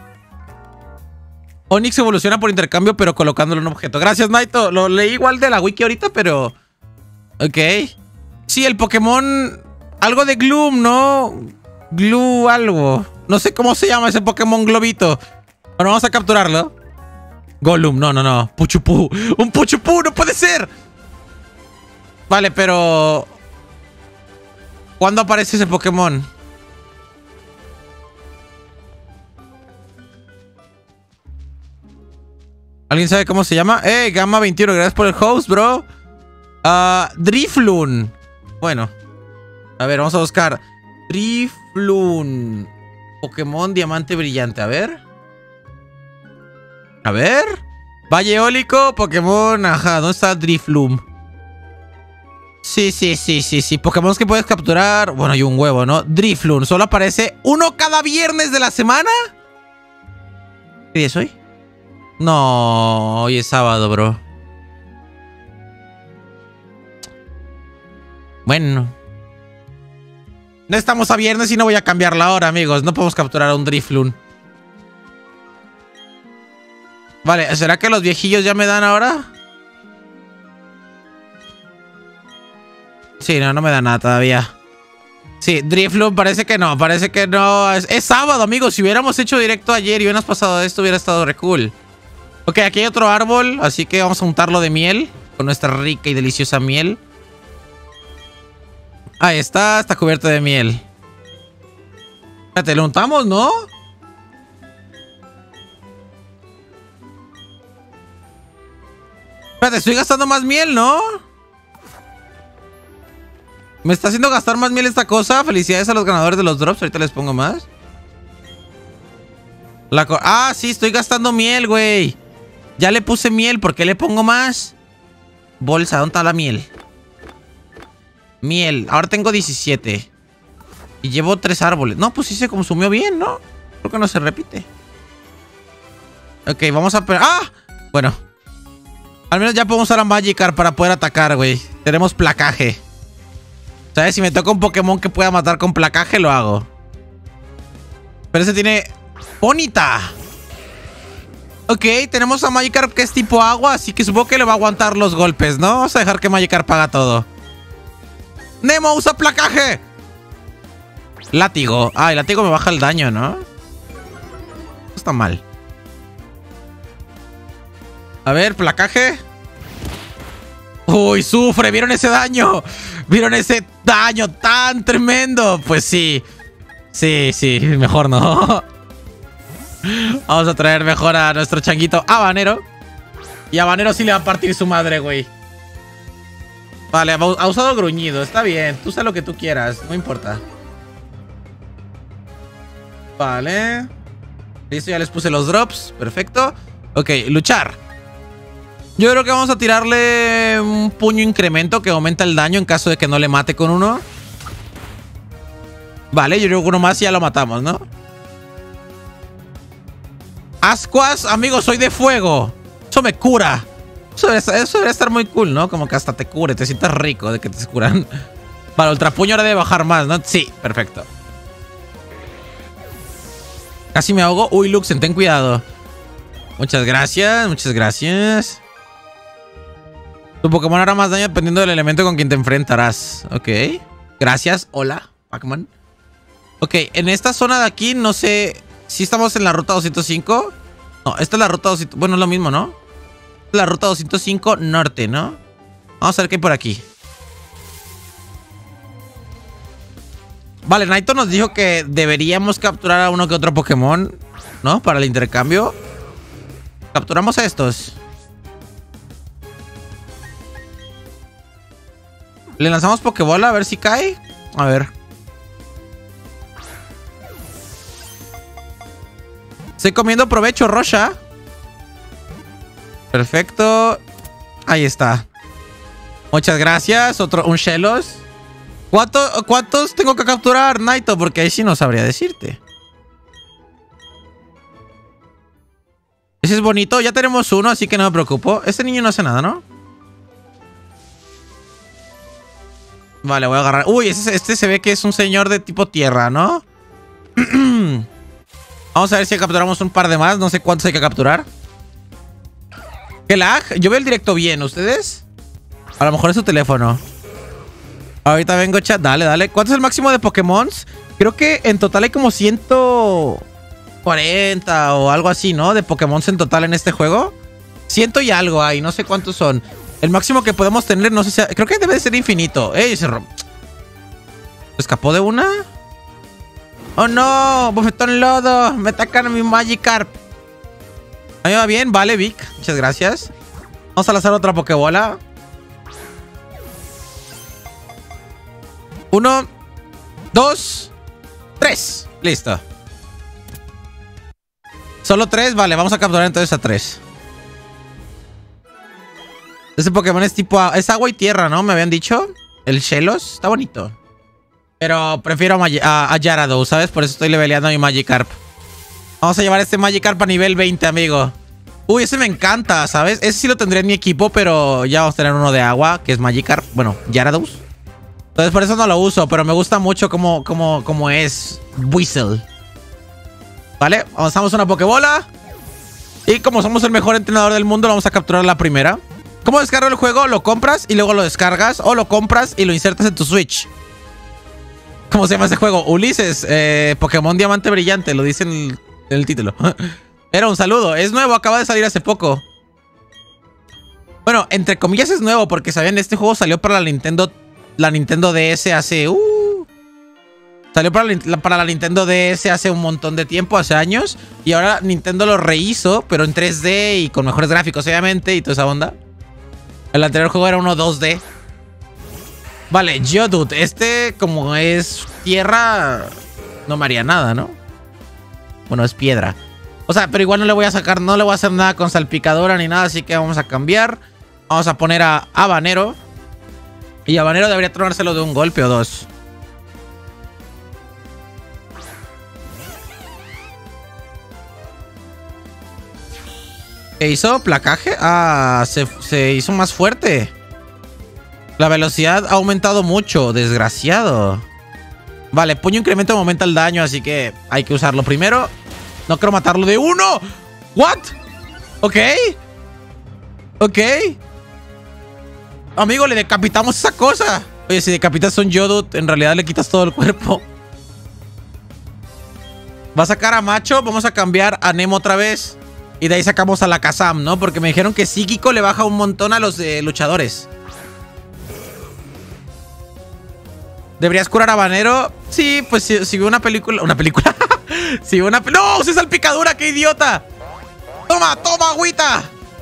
S1: Onix evoluciona por intercambio, pero colocándolo en un objeto. Gracias, Naito. Lo leí igual de la wiki ahorita, pero... Ok. Sí, el Pokémon... Algo de Gloom, ¿no? Glue algo. No sé cómo se llama ese Pokémon globito. Bueno, vamos a capturarlo. Gollum, no. Puchupú. ¡Un Puchupú! ¡No puede ser! Vale, pero... ¿cuándo aparece ese Pokémon? ¿Alguien sabe cómo se llama? Gamma 21, gracias por el host, bro. Drifloon. Bueno. A ver, vamos a buscar. Drifloon. Pokémon diamante brillante, a ver. A ver. Valle Eólico, Pokémon. Ajá, ¿dónde está Drifloon? Sí. Pokémon que puedes capturar. Bueno, hay un huevo, ¿no? Drifloon. Solo aparece uno cada viernes de la semana. ¿Qué día es hoy? No, hoy es sábado, bro. Bueno. No estamos a viernes y no voy a cambiar la hora, amigos. No podemos capturar a un Drifloon. Vale, ¿será que los viejillos ya me dan ahora? Sí, no me da nada todavía. Sí, Drifloon parece que no. Parece que no. Es sábado, amigos. Si hubiéramos hecho directo ayer y hubieras pasado esto, hubiera estado re cool. Ok, aquí hay otro árbol. Así que vamos a untarlo de miel. Con nuestra rica y deliciosa miel. Ahí está. Está cubierto de miel. Espérate, lo untamos, ¿no? Espérate, estoy gastando más miel, ¿no? Me está haciendo gastar más miel esta cosa. Felicidades a los ganadores de los drops. Ahorita les pongo más. Ah, sí, estoy gastando miel, güey. Ya le puse miel. ¿Por qué le pongo más? Bolsa, ¿dónde está la miel? Miel. Ahora tengo 17. Y llevo 3 árboles. No, pues sí se consumió bien, ¿no? Creo que no se repite. Ok, vamos a... ¡Ah! Bueno. Al menos ya podemos usar a Magikarp para poder atacar, güey. Tenemos placaje. ¿Sabes? Si me toca un Pokémon que pueda matar con placaje, lo hago. Pero ese tiene... ¡Bonita! Ok, tenemos a Magikarp que es tipo agua, así que supongo que le va a aguantar los golpes, ¿no? Vamos a dejar que Magikarp haga todo. ¡Nemo, usa placaje! Látigo. Ah, el látigo me baja el daño, ¿no? No está mal. A ver, placaje. Uy, sufre. ¿Vieron ese daño? ¿Vieron ese daño tan tremendo? Pues sí. Sí, sí. Mejor no. Vamos a traer mejor a nuestro changuito Habanero. Y Habanero sí le va a partir su madre, güey. Vale, ha usado gruñido. Está bien. Tú usa lo que tú quieras. No importa. Vale. Listo, ya les puse los drops. Perfecto. Ok, luchar. Yo creo que vamos a tirarle un puño incremento que aumenta el daño en caso de que no le mate con uno. Vale, yo creo que uno más y ya lo matamos, ¿no? Ascuas, amigo, soy de fuego. Eso me cura. Eso debería estar muy cool, ¿no? Como que hasta te cure, te sientas rico de que te curan. Vale, ultra puño ahora debe bajar más, ¿no? Sí, perfecto. Casi me ahogo. Uy, Luxen, ten cuidado. Muchas gracias, muchas gracias. Tu Pokémon hará más daño dependiendo del elemento con quien te enfrentarás. Ok. Gracias. Hola, Pac-Man. Ok, en esta zona de aquí, no sé si estamos en la ruta 205. No, esta es la ruta 205. Bueno, es lo mismo, ¿no? La ruta 205 norte, ¿no? Vamos a ver qué hay por aquí. Vale, Naito nos dijo que deberíamos capturar a uno que otro Pokémon, ¿no? Para el intercambio. Capturamos a estos. Le lanzamos Pokébola a ver si cae. A ver. Estoy comiendo provecho, Rosha. Perfecto. Ahí está. Muchas gracias. Un Shellos. ¿Cuántos tengo que capturar, Naito? Porque ahí sí no sabría decirte. Ese es bonito. Ya tenemos uno, así que no me preocupo. Este niño no hace nada, ¿no? Vale, voy a agarrar. Uy, este se ve que es un señor de tipo tierra, ¿no? Vamos a ver si capturamos un par de más. No sé cuántos hay que capturar. ¿Qué lag? Yo veo el directo bien. ¿Ustedes? A lo mejor es su teléfono. Ahorita vengo, chat. Dale, dale. ¿Cuánto es el máximo de Pokémon? Creo que en total hay como 140 o algo así, ¿no? De Pokémon en total en este juego. 100 y algo hay. No sé cuántos son. El máximo que podemos tener, no sé si... Creo que debe de ser infinito. ¡Ey! ¿Se escapó de una? ¡Oh, no! ¡Bofetón lodo! ¡Me atacan a mi Magikarp! ¿A mí va bien? Vale, Vic. Muchas gracias. Vamos a lanzar otra Pokébola. 1, 2, 3. Listo. Solo 3. Vale, vamos a capturar entonces a 3. Este Pokémon es tipo... Es agua y tierra, ¿no? Me habían dicho. El Shellos. Está bonito. Pero prefiero a Gyarados, ¿sabes? Por eso estoy leveleando a mi Magikarp. Vamos a llevar este Magikarp a nivel 20, amigo. Uy, ese me encanta, ¿sabes? Ese sí lo tendría en mi equipo, pero ya vamos a tener uno de agua, que es Magikarp. Bueno, Gyarados. Entonces por eso no lo uso, pero me gusta mucho como es Whistle. Vale, avanzamos una Pokébola. Y como somos el mejor entrenador del mundo, vamos a capturar la primera. ¿Cómo descargo el juego? Lo compras y luego lo descargas. O lo compras y lo insertas en tu Switch. ¿Cómo se llama ese juego? Ulises, Pokémon Diamante Brillante. Lo dice en el título. Era un saludo. Es nuevo, acaba de salir hace poco. Bueno, entre comillas es nuevo. Porque sabían, este juego salió para la Nintendo DS hace... Salió para la Nintendo DS hace un montón de tiempo, hace años. Y ahora Nintendo lo rehizo, pero en 3D y con mejores gráficos, obviamente. Y toda esa onda. El anterior juego era uno 2D. Vale, Geodude. Este, como es tierra, no me haría nada, ¿no? Bueno, es piedra. O sea, pero igual no le voy a sacar, no le voy a hacer nada con salpicadora ni nada. Así que vamos a cambiar. Vamos a poner a Habanero. Y Habanero debería tronárselo de un golpe o dos. ¿Qué hizo? ¿Placaje? Ah, se hizo más fuerte. La velocidad ha aumentado mucho. Desgraciado. Vale, puño incremento aumenta el daño, así que hay que usarlo primero. No quiero matarlo de uno. ¿What? Ok. Ok. Amigo, le decapitamos esa cosa. Oye, si decapitas a un Geodude, en realidad le quitas todo el cuerpo. Va a sacar a Macho. Vamos a cambiar a Nemo otra vez. Y de ahí sacamos a la Kazam, ¿no? Porque me dijeron que psíquico le baja un montón a los luchadores. ¿Deberías curar a Habanero? Sí, pues si veo una película... ¿Una película? Si veo una... ¡No! ¡Usa salpicadura! ¡Qué idiota! ¡Toma! ¡Toma, agüita!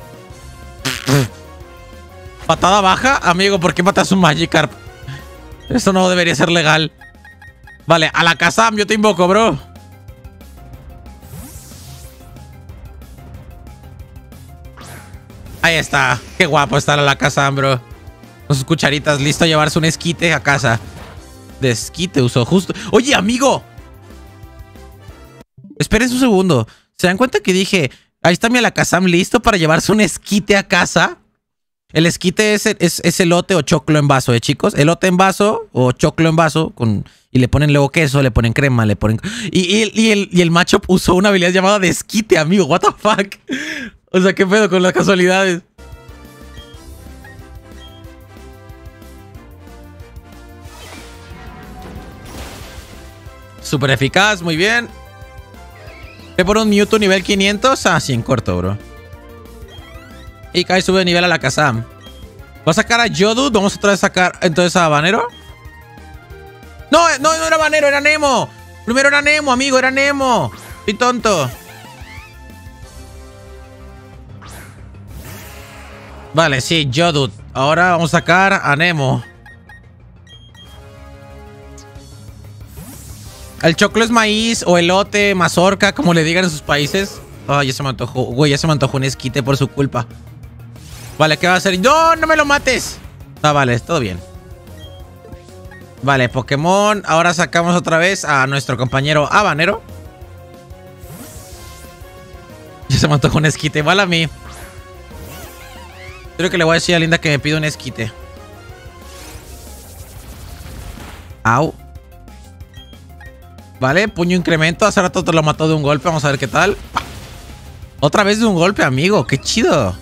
S1: ¿Patada baja? Amigo, ¿por qué matas un Magikarp? Esto no debería ser legal. Vale, a la Kazam, yo te invoco, bro. Ahí está. Qué guapo estar a la Kazam, bro. Con sus cucharitas, listo a llevarse un esquite a casa. De esquite usó justo. Oye, amigo. Esperen un segundo. ¿Se dan cuenta que dije, ahí está mi Alakazam listo para llevarse un esquite a casa? El esquite es elote o choclo en vaso, chicos. Elote en vaso o choclo en vaso y le ponen luego queso, le ponen crema, le ponen... Y el Machop usó una habilidad llamada de esquite, amigo. What the fuck? O sea, ¿qué pedo con las casualidades? Súper eficaz, muy bien. Ve por un Mewtwo nivel 500. Ah, sí, en corto, bro. Y Kai sube de nivel a la Kazam. Va a sacar a Geodude. Vamos otra vez a sacar entonces a Habanero. No era Habanero, era Nemo. Primero era Nemo, amigo, era Nemo. Soy tonto. Vale, sí, Geodude. Ahora vamos a sacar a Nemo. El choclo es maíz o elote, mazorca, como le digan en sus países. Ah, ya se me antojó. Güey, ya se me antojó un esquite por su culpa. Vale, ¿qué va a hacer? ¡No, no me lo mates! Ah, vale, todo bien. Vale, Pokémon. Ahora sacamos otra vez a nuestro compañero Habanero. Ya se me antojó un esquite. Vale a mí. Creo que le voy a decir a Linda que me pida un esquite. Au. Vale, puño incremento. Hace rato te lo mató de un golpe. Vamos a ver qué tal. Otra vez de un golpe, amigo. Qué chido.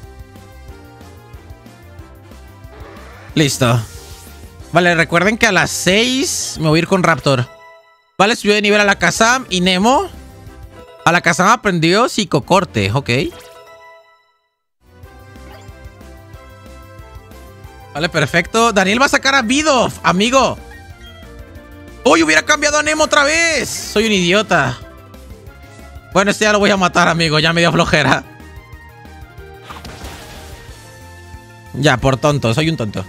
S1: Listo. Vale, recuerden que a las 6 me voy a ir con Raptor. Vale, subió de nivel a la Kazam y Nemo. A la Kazam aprendió psicocorte. Ok. Vale, perfecto. Daniel va a sacar a Bidoof, amigo. ¡Uy! Hubiera cambiado a Nemo otra vez. Soy un idiota. Bueno, este ya lo voy a matar, amigo. Ya me dio flojera. Ya, por tonto. Soy un tonto.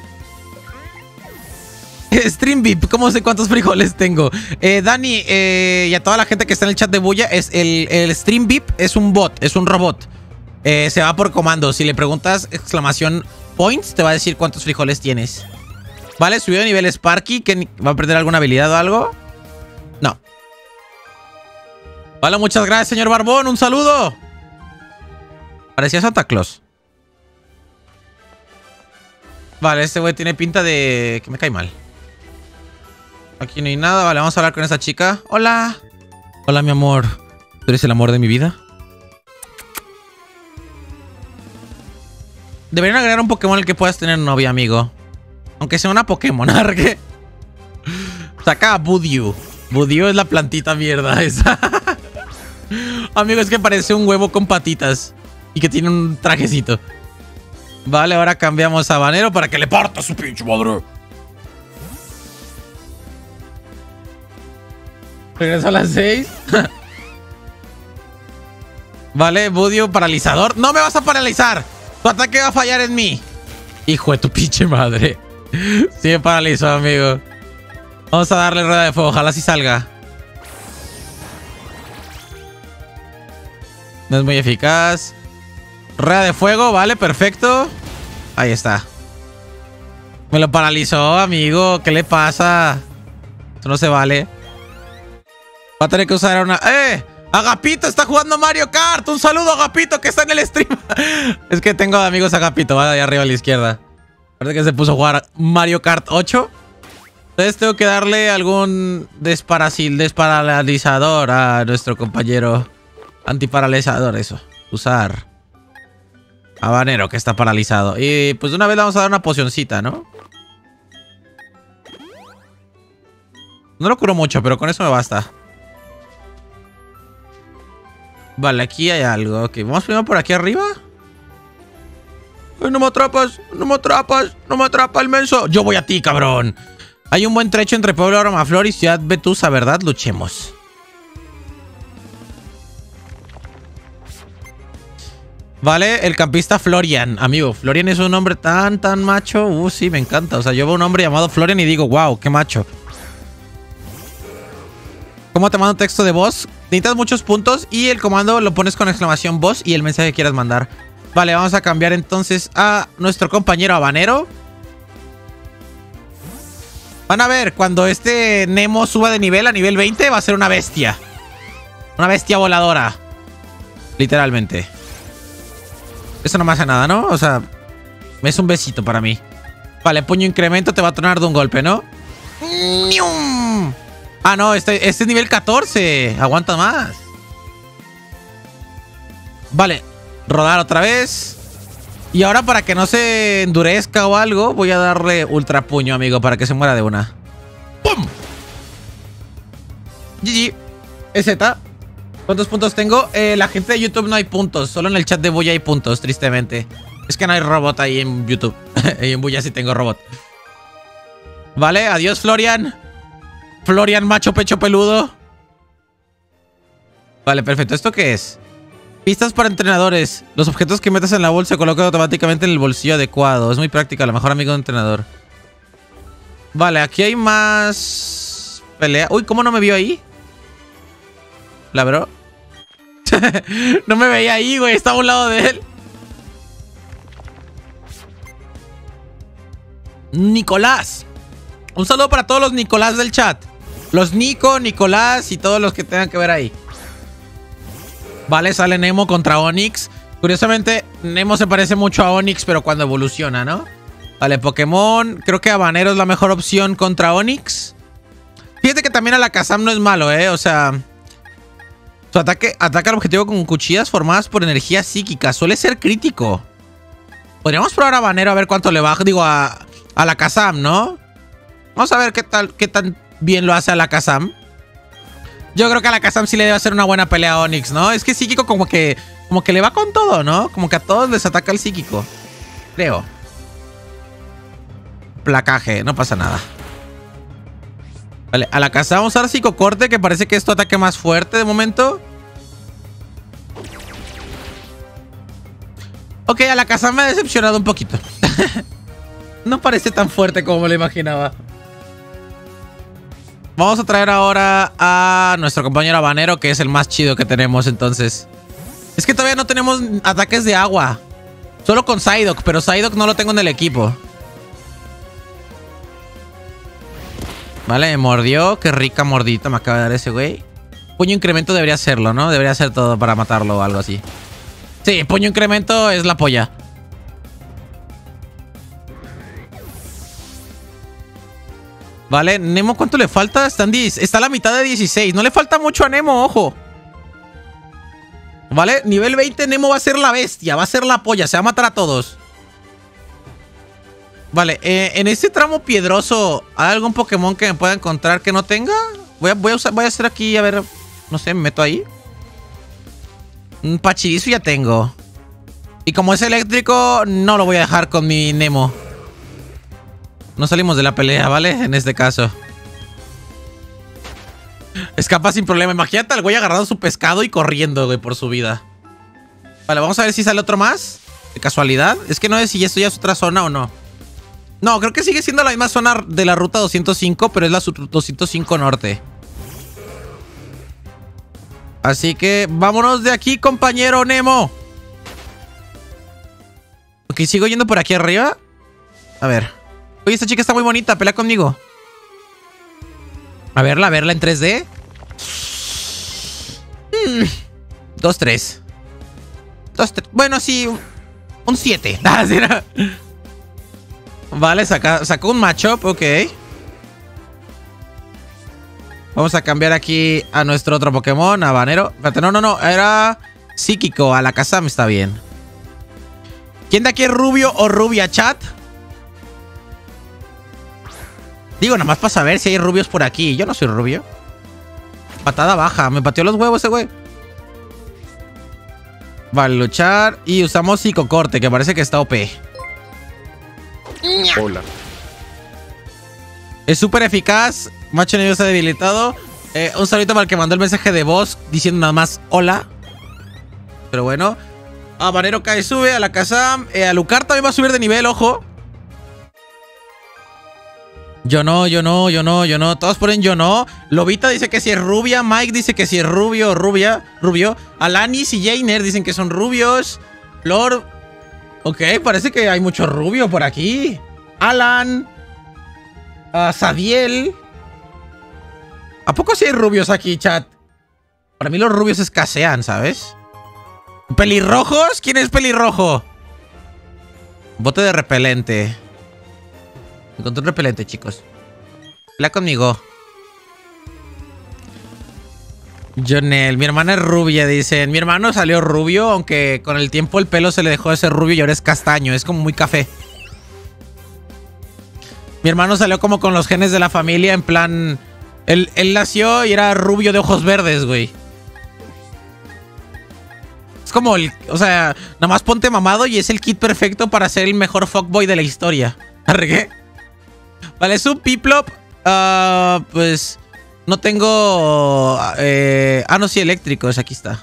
S1: Stream VIP. ¿Cómo sé cuántos frijoles tengo? Dani, y a toda la gente que está en el chat de Bulla, el Stream VIP es un bot, es un robot. Se va por comando. Si le preguntas exclamación points, te va a decir cuántos frijoles tienes. Vale, subió de nivel Sparky. ¿Que va a perder alguna habilidad o algo? No. Vale, muchas gracias, señor Barbón. Un saludo. Parecía Santa Claus. Vale, este güey tiene pinta de... que me cae mal. Aquí no hay nada. Vale, vamos a hablar con esa chica. Hola. Hola, mi amor. ¿Tú eres el amor de mi vida? Deberían agregar un Pokémon al que puedas tener novia, amigo. Aunque sea una Pokémon. Arque. Saca a Budew. Budew es la plantita mierda esa. Amigo, es que parece un huevo con patitas. Y que tiene un trajecito. Vale, ahora cambiamos a Habanero para que le parta su pinche madre. Regreso a las 6. Vale, Budew paralizador. ¡No me vas a paralizar! Tu ataque va a fallar en mí. Hijo de tu pinche madre. Sí me paralizó, amigo. Vamos a darle rueda de fuego. Ojalá sí salga. No es muy eficaz. Rueda de fuego, vale, perfecto. Ahí está. Me lo paralizó, amigo. ¿Qué le pasa? Eso no se vale. Va a tener que usar una... ¡Eh! Agapito está jugando Mario Kart. Un saludo a Agapito que está en el stream. Es que tengo amigos Agapito, va ahí arriba a la izquierda. Parece que se puso a jugar Mario Kart 8. Entonces tengo que darle algún desparalizador a nuestro compañero. Antiparalizador, eso. Usar habanero que está paralizado. Y pues de una vez le vamos a dar una pocioncita, ¿no? No lo curo mucho, pero con eso me basta. Vale, aquí hay algo. Ok, vamos primero por aquí arriba. Ay, no me atrapas, no me atrapas, no me atrapa el menso. Yo voy a ti, cabrón. Hay un buen trecho entre Pueblo Aromaflor y Ciudad Vetusa, ¿verdad? Luchemos. Vale, el campista Florian. Amigo, Florian es un hombre tan macho. Sí, me encanta. O sea, yo veo un hombre llamado Florian y digo, wow, qué macho. ¿Cómo te mando un texto de voz? Necesitas muchos puntos y el comando lo pones con exclamación voz y el mensaje que quieras mandar. Vale, vamos a cambiar entonces a nuestro compañero habanero. Van a ver, cuando este Nemo suba de nivel a nivel 20 va a ser una bestia. Una bestia voladora. Literalmente. Eso no me hace nada, ¿no? O sea, es un besito para mí. Vale, puño incremento te va a tronar de un golpe, ¿no? Ah, no, este es nivel 14. Aguanta más. Vale, rodar otra vez. Y ahora para que no se endurezca o algo, voy a darle ultra puño, amigo, para que se muera de una. ¡Pum! GG. EZ. ¿Cuántos puntos tengo? La gente de YouTube no hay puntos. Solo en el chat de Buya hay puntos, tristemente. Es que no hay robot ahí en YouTube. Y en Buya sí tengo robot. Vale, adiós, Florian. Florian, macho pecho peludo. Vale, perfecto. ¿Esto qué es? Pistas para entrenadores. Los objetos que metes en la bolsa se colocan automáticamente en el bolsillo adecuado. Es muy práctica, a lo mejor amigo de entrenador. Vale, aquí hay más pelea. Uy, ¿cómo no me vio ahí? La bro. No me veía ahí, güey. Estaba a un lado de él. Nicolás. Un saludo para todos los Nicolás del chat. Los Nico, Nicolás y todos los que tengan que ver ahí. Vale, sale Nemo contra Onix. Curiosamente, Nemo se parece mucho a Onix, pero cuando evoluciona, ¿no? Vale, Pokémon. Creo que Habanero es la mejor opción contra Onix. Fíjate que también Alakazam no es malo, ¿eh? O sea, su ataque al objetivo con cuchillas formadas por energía psíquica. Suele ser crítico. Podríamos probar a Habanero a ver cuánto le baja. Digo, a Alakazam, ¿no? Vamos a ver qué tan bien lo hace Alakazam. Yo creo que Alakazam sí le debe hacer una buena pelea a Onix, ¿no? Es que psíquico como que le va con todo, ¿no? Como que a todos les ataca el psíquico. Creo. Placaje, no pasa nada. Vale, Alakazam vamos a usar psicocorte, que parece que es tu ataque más fuerte de momento. Ok, Alakazam me ha decepcionado un poquito. No parece tan fuerte como me lo imaginaba. Vamos a traer ahora a nuestro compañero habanero, que es el más chido que tenemos, entonces. Es que todavía no tenemos ataques de agua. Solo con Psyduck, pero Psyduck no lo tengo en el equipo. Vale, me mordió. Qué rica mordita me acaba de dar ese güey. Puño incremento debería hacerlo, ¿no? Debería hacer todo para matarlo o algo así. Sí, puño incremento es la polla. Vale, Nemo, ¿cuánto le falta? Está a la mitad de 16. No le falta mucho a Nemo, ojo. Vale, nivel 20 Nemo va a ser la bestia. Va a ser la polla, se va a matar a todos. Vale, en este tramo piedroso, ¿hay algún Pokémon que me pueda encontrar que no tenga? Voy a hacer aquí, a ver. No sé, me meto ahí. Un Pachirisu ya tengo. Y como es eléctrico, no lo voy a dejar con mi Nemo. No salimos de la pelea, ¿vale? En este caso. Escapa sin problema. Imagínate al güey agarrando su pescado y corriendo, güey, por su vida. Vale, vamos a ver si sale otro más. De casualidad. Es que no sé si esto ya es otra zona o no. No, creo que sigue siendo la misma zona de la ruta 205, pero es la 205 norte. Así que vámonos de aquí, compañero Nemo. Ok, sigo yendo por aquí arriba. A ver. Oye, esta chica está muy bonita. Pelea conmigo. A verla en 3D. 2-3. Bueno, sí. Un 7. Ah, sí, no. Vale, sacó un matchup, ok. Vamos a cambiar aquí a nuestro otro Pokémon, habanero. Espérate, no. Era psíquico. A la casa me está bien. ¿Quién de aquí es rubio o rubia, chat? Digo, nada más para saber si hay rubios por aquí. Yo no soy rubio. Patada baja. Me pateó los huevos ese güey. Vale, luchar. Y usamos psicocorte, que parece que está OP.
S2: Hola.
S1: Es súper eficaz. Macho enemigo está debilitado. Un saludito para el que mandó el mensaje de voz diciendo nada más hola. Pero bueno. Habanero cae, sube a la casa. A Lucar también va a subir de nivel, ojo. Yo no. Todos ponen yo no. Lobita dice que si es rubia. Mike dice que si es rubio o rubio. Alanis y Jainer dicen que son rubios. Flor. Ok, parece que hay mucho rubio por aquí. Alan. Sadiel. ¿A poco sí hay rubios aquí, chat? Para mí los rubios escasean, ¿sabes? ¿Pelirrojos? ¿Quién es pelirrojo? Bote de repelente. Encontré un repelente, chicos. Pelea conmigo. Jonel, mi hermana es rubia, dicen. Mi hermano salió rubio, aunque con el tiempo el pelo se le dejó de ser rubio y ahora es castaño. Es como muy café. Mi hermano salió como con los genes de la familia, en plan... Él nació y era rubio de ojos verdes, güey. Es como el... O sea, nada más ponte mamado y es el kit perfecto para ser el mejor fuckboy de la historia. ¿Arregué? Vale, es un Piplup. Pues... No tengo... no, sí, eléctricos. Aquí está.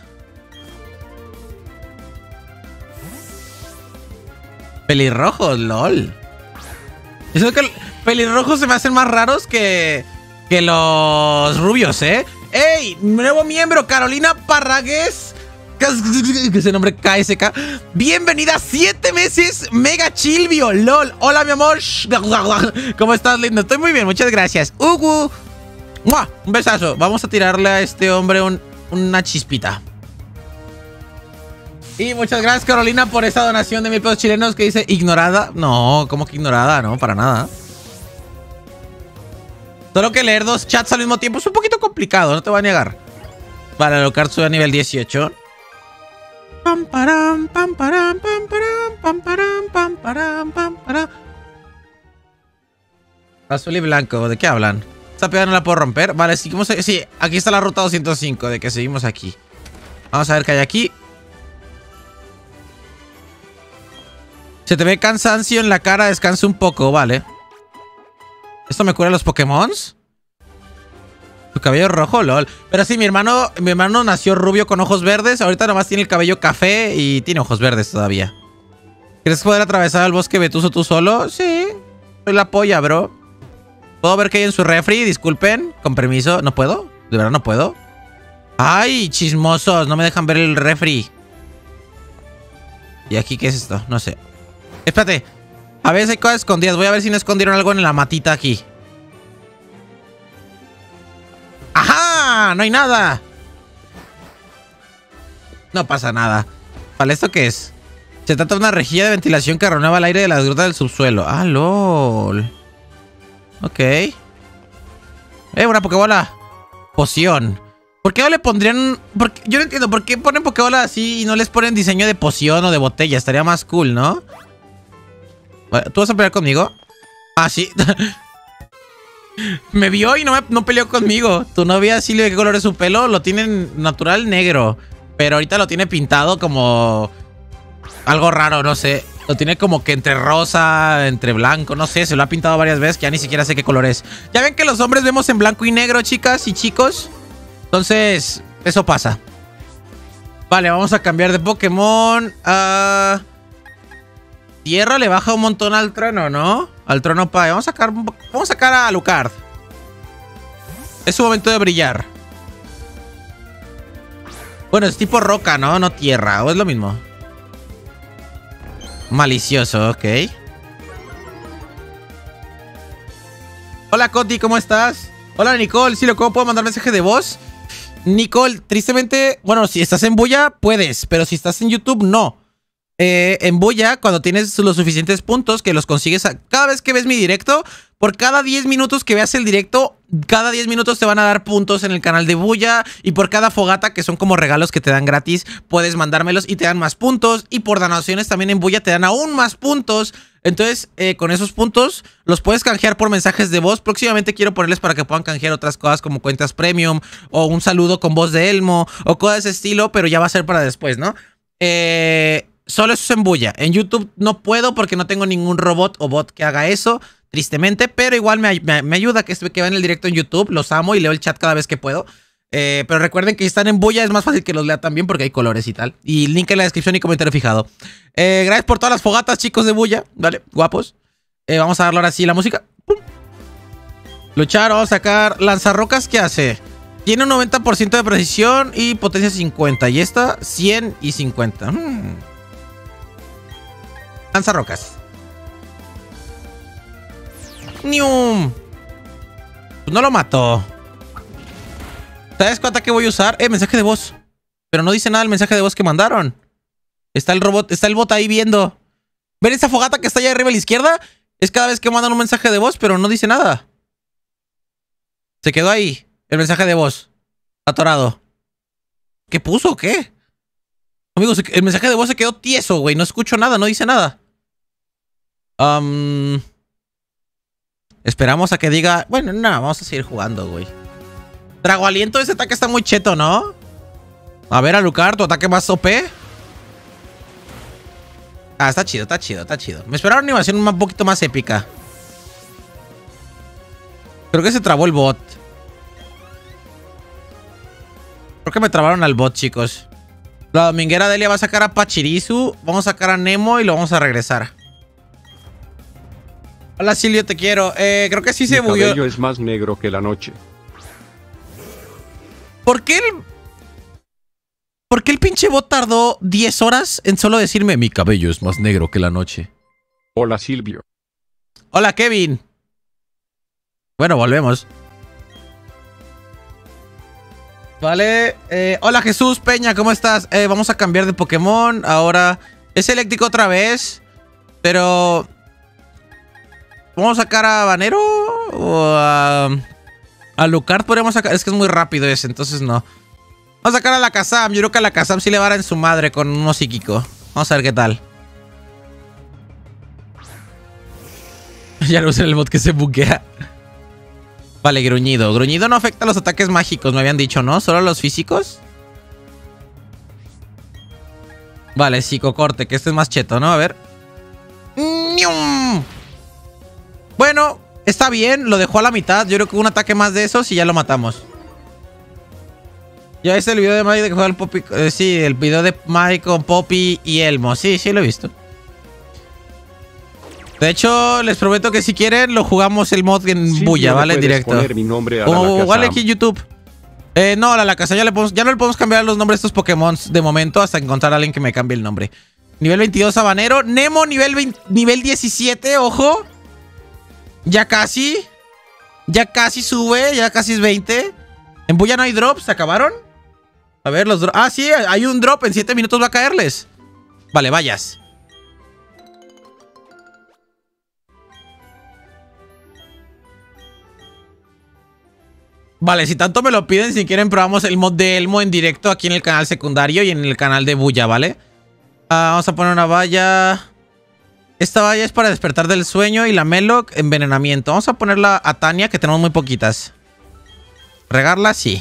S1: Pelirrojos, lol. Eso que pelirrojos se me hacen más raros que los rubios, ¿eh? ¡Ey! Nuevo miembro, Carolina Parragués. Que ese nombre KSK. Bienvenida, 7 meses, Mega Chilvio, lol. Hola, mi amor. ¿Cómo estás, lindo? Estoy muy bien, muchas gracias. Un besazo. Vamos a tirarle a este hombre una chispita. Y muchas gracias, Carolina, por esa donación de 1000 pesos chilenos que dice ignorada. No, ¿cómo que ignorada? No, para nada. Solo que leer 2 chats al mismo tiempo es un poquito complicado, no te voy a negar. Vale, Alucard sube a nivel 18. Pam, param, pam, param, pam, param, pam, param, pam, param, pam, param. Azul y blanco, ¿de qué hablan? Esta piedra no la puedo romper. Vale, seguimos. Sí, aquí está la ruta 205, de que seguimos aquí. Vamos a ver qué hay aquí. Se te ve cansancio en la cara, descansa un poco, vale. ¿Esto me cura los Pokémons? Tu cabello rojo, lol. Pero sí, mi hermano nació rubio con ojos verdes. Ahorita nomás tiene el cabello café y tiene ojos verdes todavía. ¿Quieres poder atravesar el bosque Vetuso tú solo? Sí. Soy la polla, bro. ¿Puedo ver qué hay en su refri? Disculpen. Con permiso. ¿No puedo? ¿De verdad no puedo? ¡Ay, chismosos! No me dejan ver el refri. ¿Y aquí qué es esto? No sé. Espérate. A veces hay cosas escondidas. Voy a ver si no escondieron algo en la matita aquí. ¡Ajá! No hay nada. No pasa nada. Vale, ¿esto qué es? Se trata de una rejilla de ventilación que renueva el aire de las grutas del subsuelo. ¡Ah, lol! Ok. Una Pokébola. Poción. ¿Por qué no le pondrían...? Yo no entiendo. ¿Por qué ponen Pokébola así y no les ponen diseño de poción o de botella? Estaría más cool, ¿no? ¿Tú vas a pelear conmigo? Ah, sí. Me vio y no peleó conmigo. Tu novia sí le ve qué color es su pelo. Lo tiene natural negro. Pero ahorita lo tiene pintado como... algo raro, no sé. Lo tiene como que entre rosa, entre blanco, no sé. Se lo ha pintado varias veces que ya ni siquiera sé qué color es. Ya ven que los hombres vemos en blanco y negro, chicas y chicos. Entonces, eso pasa. Vale, vamos a cambiar de Pokémon. Tierra le baja un montón al trono, ¿no? Al trono Pai. Vamos a sacar a Alucard. Es su momento de brillar. Bueno, es tipo roca, ¿no? No tierra. ¿O es lo mismo? Malicioso, ok. Hola, Coti, ¿cómo estás? Hola, Nicole. ¿Sí, ¿cómo puedo mandar mensaje de voz? Nicole, tristemente, bueno, si estás en Buya, puedes, pero si estás en YouTube, no. En Buya, cuando tienes los suficientes puntos que los consigues cada vez que ves mi directo, por cada 10 minutos que veas el directo, cada 10 minutos te van a dar puntos en el canal de Buya, y por cada fogata, que son como regalos que te dan gratis, puedes mandármelos y te dan más puntos, y por donaciones también en Buya te dan aún más puntos. Entonces, con esos puntos los puedes canjear por mensajes de voz. Próximamente quiero ponerles para que puedan canjear otras cosas como cuentas premium, o un saludo con voz de Elmo, o cosas de ese estilo, pero ya va a ser para después, ¿no? Solo eso es en Buya. En YouTube no puedo porque no tengo ningún robot o bot que haga eso, tristemente, pero igual me ayuda que vean el directo en YouTube. Los amo y leo el chat cada vez que puedo. Pero recuerden que si están en Buya es más fácil que los lea también porque hay colores y tal. Y link en la descripción y comentario fijado. Gracias por todas las fogatas, chicos de Buya. Vale, guapos. Vamos a darle ahora sí la música. ¡Pum! Luchar, vamos a sacar lanzarrocas. ¿Qué hace? Tiene un 90% de precisión y potencia 50. Y esta 100 y 50. Lanzarrocas. ¡Nium! Pues no lo mató. ¿Sabes cuánta que voy a usar? Mensaje de voz. Pero no dice nada el mensaje de voz que mandaron. Está el robot, está el bot ahí viendo. ¿Ven esa fogata que está allá arriba a la izquierda? Es cada vez que mandan un mensaje de voz, pero no dice nada. Se quedó ahí el mensaje de voz. Atorado. ¿Qué puso o qué? Amigos, el mensaje de voz se quedó tieso, güey. No escucho nada, no dice nada. Esperamos a que diga... Bueno, no, vamos a seguir jugando, güey. Trago aliento, ese ataque está muy cheto, ¿no? A ver, Alucard, tu ataque más OP. Ah, está chido, está chido, está chido. Me esperaba una animación un poquito más épica. Creo que se trabó el bot. Creo que me trabaron al bot, chicos. La dominguera Delia va a sacar a Pachirisu. Vamos a sacar a Nemo y lo vamos a regresar. Hola, Silvio, te quiero. Creo que sí se bugueó.
S2: Mi cabello es más negro que la noche.
S1: ¿Por qué el pinche bot tardó 10 horas en solo decirme mi cabello es más negro que la noche?
S2: Hola, Silvio.
S1: Hola, Kevin. Bueno, volvemos. Vale. Hola, Jesús Peña, ¿cómo estás? Vamos a cambiar de Pokémon. Ahora es eléctrico otra vez. Pero... ¿vamos a sacar a Banero? ¿O a Lucard podríamos sacar? Es que es muy rápido ese, entonces no. Vamos a sacar a la Kazam. Yo creo que a la Kazam sí le va a dar en su madre con uno psíquico. Vamos a ver qué tal. Ya lo usé el bot que se buguea. Vale, gruñido. Gruñido no afecta a los ataques mágicos, me habían dicho, ¿no? ¿Solo a los físicos? Vale, psicocorte, que este es más cheto, ¿no? A ver. Bueno, está bien, lo dejó a la mitad. Yo creo que un ataque más de esos y ya lo matamos. ¿Ya viste el video de Mike de que juega el Poppy? Sí, el video de Mike con Poppy y Elmo. Sí, sí lo he visto. De hecho, les prometo que si quieren lo jugamos el mod en Buya, ¿vale? En directo.
S2: Mi nombre a
S1: o vale aquí en YouTube. No, la casa ya no le podemos cambiar los nombres de estos Pokémon de momento hasta encontrar a alguien que me cambie el nombre. Nivel 22 Habanero. Nemo nivel 17, ojo. Ya casi. Ya casi sube, ya casi es 20. En Buya no hay drops, ¿se acabaron? A ver, los drops. Ah, sí, hay un drop, en 7 minutos va a caerles. Vale, vayas. Vale, si tanto me lo piden, si quieren probamos el mod de Elmo en directo aquí en el canal secundario y en el canal de Buya, ¿vale? Vamos a poner una valla. Esta valla es para despertar del sueño y la Meloc, envenenamiento. Vamos a ponerla a Tania, que tenemos muy poquitas. Regarla, sí.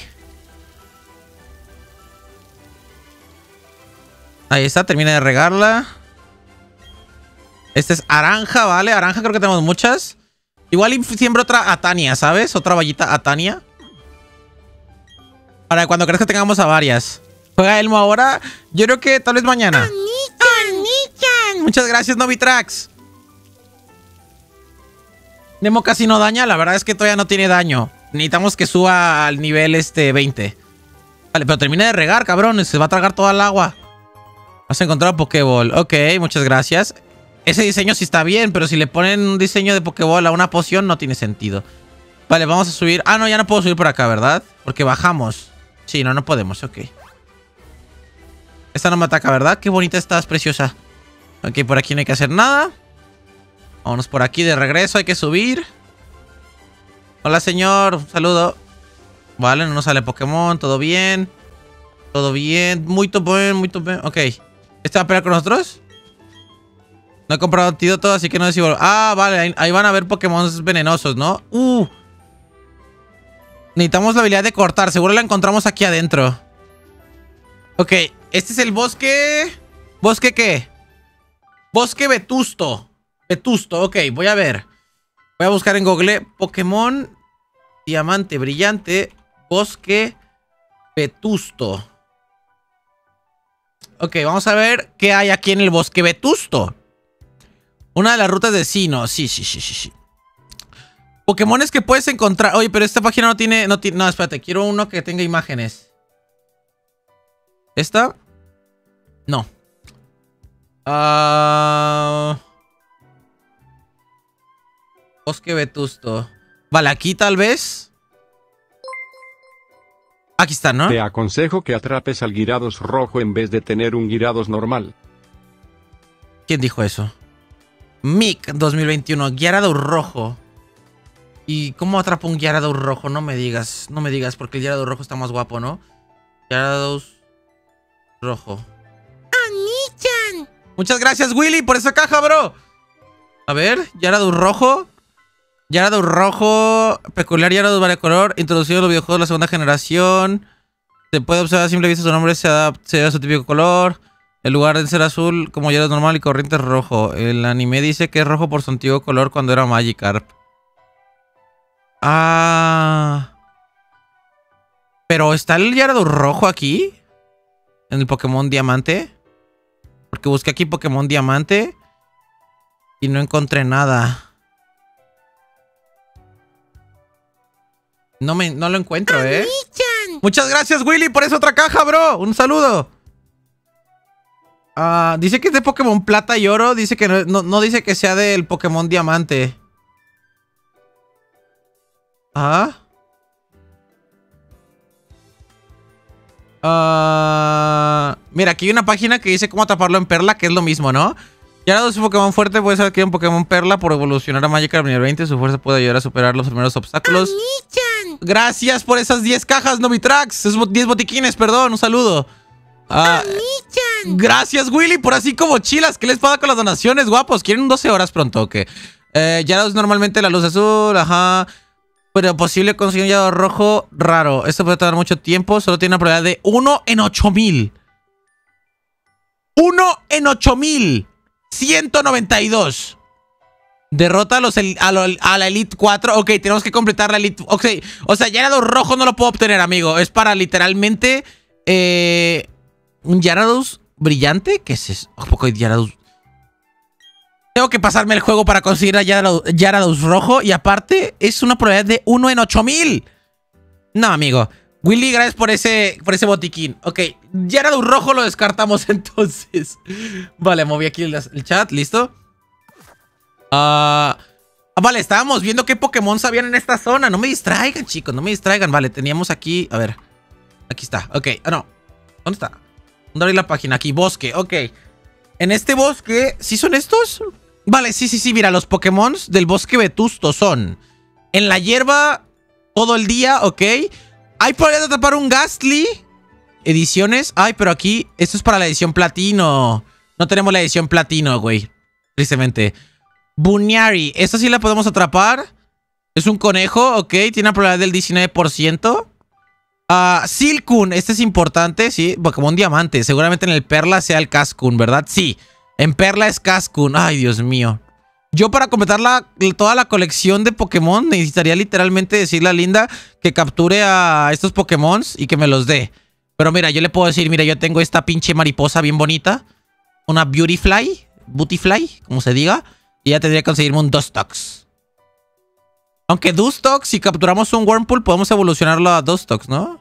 S1: Ahí está, termina de regarla. Este es Aranja, ¿vale? Aranja creo que tenemos muchas. Igual siembro otra a Tania, ¿sabes? Otra vallita a Tania. Para cuando creas que tengamos a varias. ¿Juega Elmo ahora? Yo creo que tal vez mañana. Muchas gracias, Novitrax. Nemo casi no daña. La verdad es que todavía no tiene daño. Necesitamos que suba al nivel 20. Vale, pero termina de regar, cabrón. Se va a tragar toda el agua. Has encontrado Pokéball. Ok, muchas gracias. Ese diseño sí está bien, pero si le ponen un diseño de Pokéball a una poción no tiene sentido. Vale, vamos a subir. Ah, no, ya no puedo subir por acá, ¿verdad? Porque bajamos. Sí, no podemos, ok. Esta no me ataca, ¿verdad? Qué bonita estás, preciosa. Ok, por aquí no hay que hacer nada. Vámonos por aquí de regreso, hay que subir. Hola, señor, un saludo. Vale, no nos sale Pokémon, todo bien. Todo bien, muy bien, muy bien. Ok, ¿este va a pelear con nosotros? No he comprado antídoto, así que no sé si... Ah, vale, ahí van a haber Pokémon venenosos, ¿no? Necesitamos la habilidad de cortar, seguro la encontramos aquí adentro. Ok, este es el bosque... ¿Bosque qué? Bosque Vetusto. Vetusto, ok, voy a ver. Voy a buscar en Google Pokémon Diamante Brillante Bosque Vetusto. Ok, vamos a ver qué hay aquí en el Bosque Vetusto. Una de las rutas de Sinnoh. Sí. Pokémones que puedes encontrar. Oye, pero esta página no tiene... No, espérate, quiero uno que tenga imágenes. ¿Esta? No. Bosque Vetusto. Vale, aquí tal vez. Aquí está, ¿no?
S2: Te aconsejo que atrapes al Gyarados rojo en vez de tener un Gyarados normal.
S1: ¿Quién dijo eso? Mick 2021, Gyarados rojo. ¿Y cómo atrapo un Gyarados rojo? No me digas, porque el Gyarados rojo está más guapo, ¿no? Gyarados rojo.
S3: ¡Oni-chan!
S1: Muchas gracias, Willy, por esa caja, bro. A ver, Gyarados rojo. Gyarados rojo, peculiar Gyarados variocolor, introducido en los videojuegos de la segunda generación. Se puede observar a simple vista su nombre se adapta a su típico color. En lugar de ser azul como Gyarados normal y corriente es rojo. El anime dice que es rojo por su antiguo color cuando era Magikarp. Pero ¿está el Gyarados rojo aquí? En el Pokémon Diamante. Porque busqué aquí Pokémon Diamante y no encontré nada. No lo encuentro,
S3: ¡Oni-chan!
S1: Muchas gracias, Willy, por esa otra caja, bro. Un saludo. Dice que es de Pokémon Plata y Oro. Dice que no dice que sea del Pokémon Diamante. Mira, aquí hay una página que dice cómo atraparlo en Perla, que es lo mismo, ¿no? Gyarados es un Pokémon fuerte, puede ser que un Pokémon Perla por evolucionar a Magikarp nivel 20. Su fuerza puede ayudar a superar los primeros obstáculos.
S3: ¡Oni-chan!
S1: Gracias por esas 10 cajas, Novitrax. Esos 10 botiquines, perdón, un saludo.
S3: ¡Oni-chan!
S1: Gracias, Willy, por así como chilas. ¿Qué les pasa con las donaciones, guapos? ¿Quieren un 12 horas pronto o qué? Gyarados normalmente la luz azul, ajá. Pero posible conseguir un Gyarados rojo, raro. Esto puede tardar mucho tiempo. Solo tiene una probabilidad de 1 en 8000. 1 en 8000. 192. Derrota a la Elite 4. Ok, tenemos que completar la Elite. Ok, o sea, Gyarados rojo no lo puedo obtener, amigo. Es para literalmente un Gyarados brillante. ¿Qué es eso? ¿A poco hay Gyarados? Tengo que pasarme el juego para conseguir a Gyarados rojo. Y aparte, es una probabilidad de 1 en 8000. No, amigo. Willy, gracias por ese botiquín. Ok, Gyarados rojo lo descartamos entonces. Vale, moví aquí el chat, listo. Vale, estábamos viendo qué Pokémon sabían en esta zona. No me distraigan, chicos, no me distraigan. Vale, teníamos aquí, a ver. Aquí está, ok, no. ¿Dónde está? ¿Dónde abrí la página? Aquí, bosque, ok. En este bosque, ¿sí son estos? Vale, sí, mira, los Pokémon del bosque Vetusto son en la hierba todo el día, ok. Hay probabilidad de atrapar un Gastly. Ediciones. Ay, pero aquí, esto es para la edición platino. No tenemos la edición platino, güey. Tristemente. Bunyari, esta sí la podemos atrapar. Es un conejo, ok. Tiene una probabilidad del 19%. Silcoon, este es importante, sí. Pokémon Diamante. Seguramente en el Perla sea el Cascoon, ¿verdad? Sí. En Perla es Cascoon. Ay, Dios mío. Yo para completar toda la colección de Pokémon necesitaría literalmente decirle a Linda que capture a estos Pokémon y que me los dé. Pero mira, yo le puedo decir, mira, yo tengo esta pinche mariposa bien bonita. Una Beautyfly, como se diga. Y ya tendría que conseguirme un Dustox. Aunque Dustox, si capturamos un Wurmple, podemos evolucionarlo a Dustox, ¿no?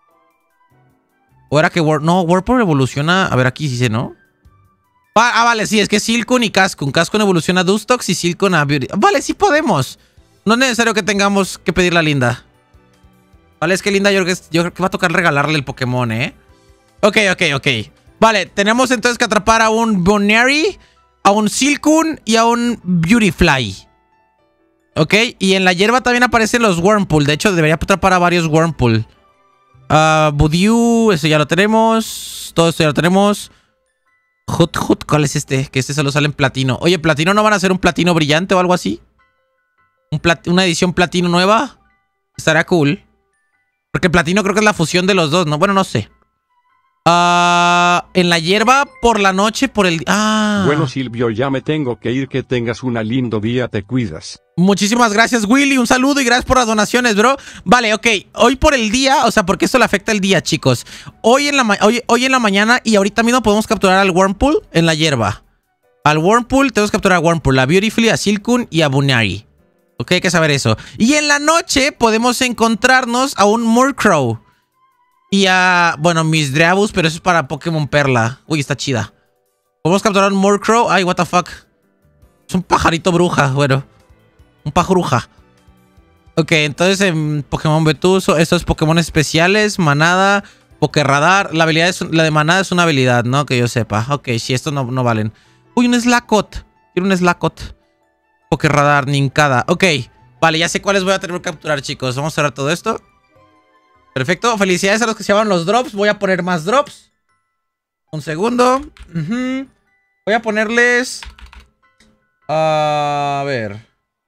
S1: O era que... No, Wurmple evoluciona... A ver, aquí sí sé, ¿no? Vale, sí, es que Silcoon y Cascoon. Cascoon evoluciona a Dustox y Silcoon a Beauty. Vale, sí podemos. No es necesario que tengamos que pedir la Linda. Vale, es que linda, yo creo que va a tocar regalarle el Pokémon, ¿eh? Ok. Vale, tenemos entonces que atrapar a un Bonary, a un Silcoon y a un Beautifly. Ok, y en la hierba también aparecen los Wurmple. De hecho, debería atrapar a varios Wurmple. Budew, eso ya lo tenemos. Todo esto ya lo tenemos. Hut, ¿cuál es este? Que este solo sale en platino. Oye, ¿platino no van a hacer un platino brillante o algo así? ¿Una edición platino nueva? Estará cool. Porque el platino creo que es la fusión de los dos, ¿no? Bueno, no sé. En la hierba por la noche, por el...
S2: Bueno, Silvio, ya me tengo que ir. Que tengas un lindo día, te cuidas.
S1: Muchísimas gracias, Willy. Un saludo y gracias por las donaciones, bro. Vale, ok. Hoy por el día, o sea, porque esto le afecta el día, chicos. Hoy en la mañana y ahorita mismo podemos capturar al Wurmple en la hierba. Al Wurmple tenemos que capturar a Wurmple, a Beautifly, a Silcoon y a Bonary. Ok, hay que saber eso. Y en la noche podemos encontrarnos a un Murkrow. Y a... Bueno, Misdreavus, pero eso es para Pokémon Perla. Uy, está chida. Podemos capturar un Murkrow. Ay, what the fuck. Es un pajarito bruja, bueno. Un pajuruja. Ok, entonces en Pokémon Vetuso, estos Pokémon especiales, Manada, Pokerradar. La de Manada es una habilidad, ¿no? Que yo sepa. Ok, sí, estos no valen. Uy, un Slacot. Quiero un Slacot. Pokerradar, Nincada. Ok, vale, ya sé cuáles voy a tener que capturar, chicos. Vamos a cerrar todo esto. Perfecto, felicidades a los que se llevaron los drops. Voy a poner más drops. Un segundo. Voy a ponerles... A ver...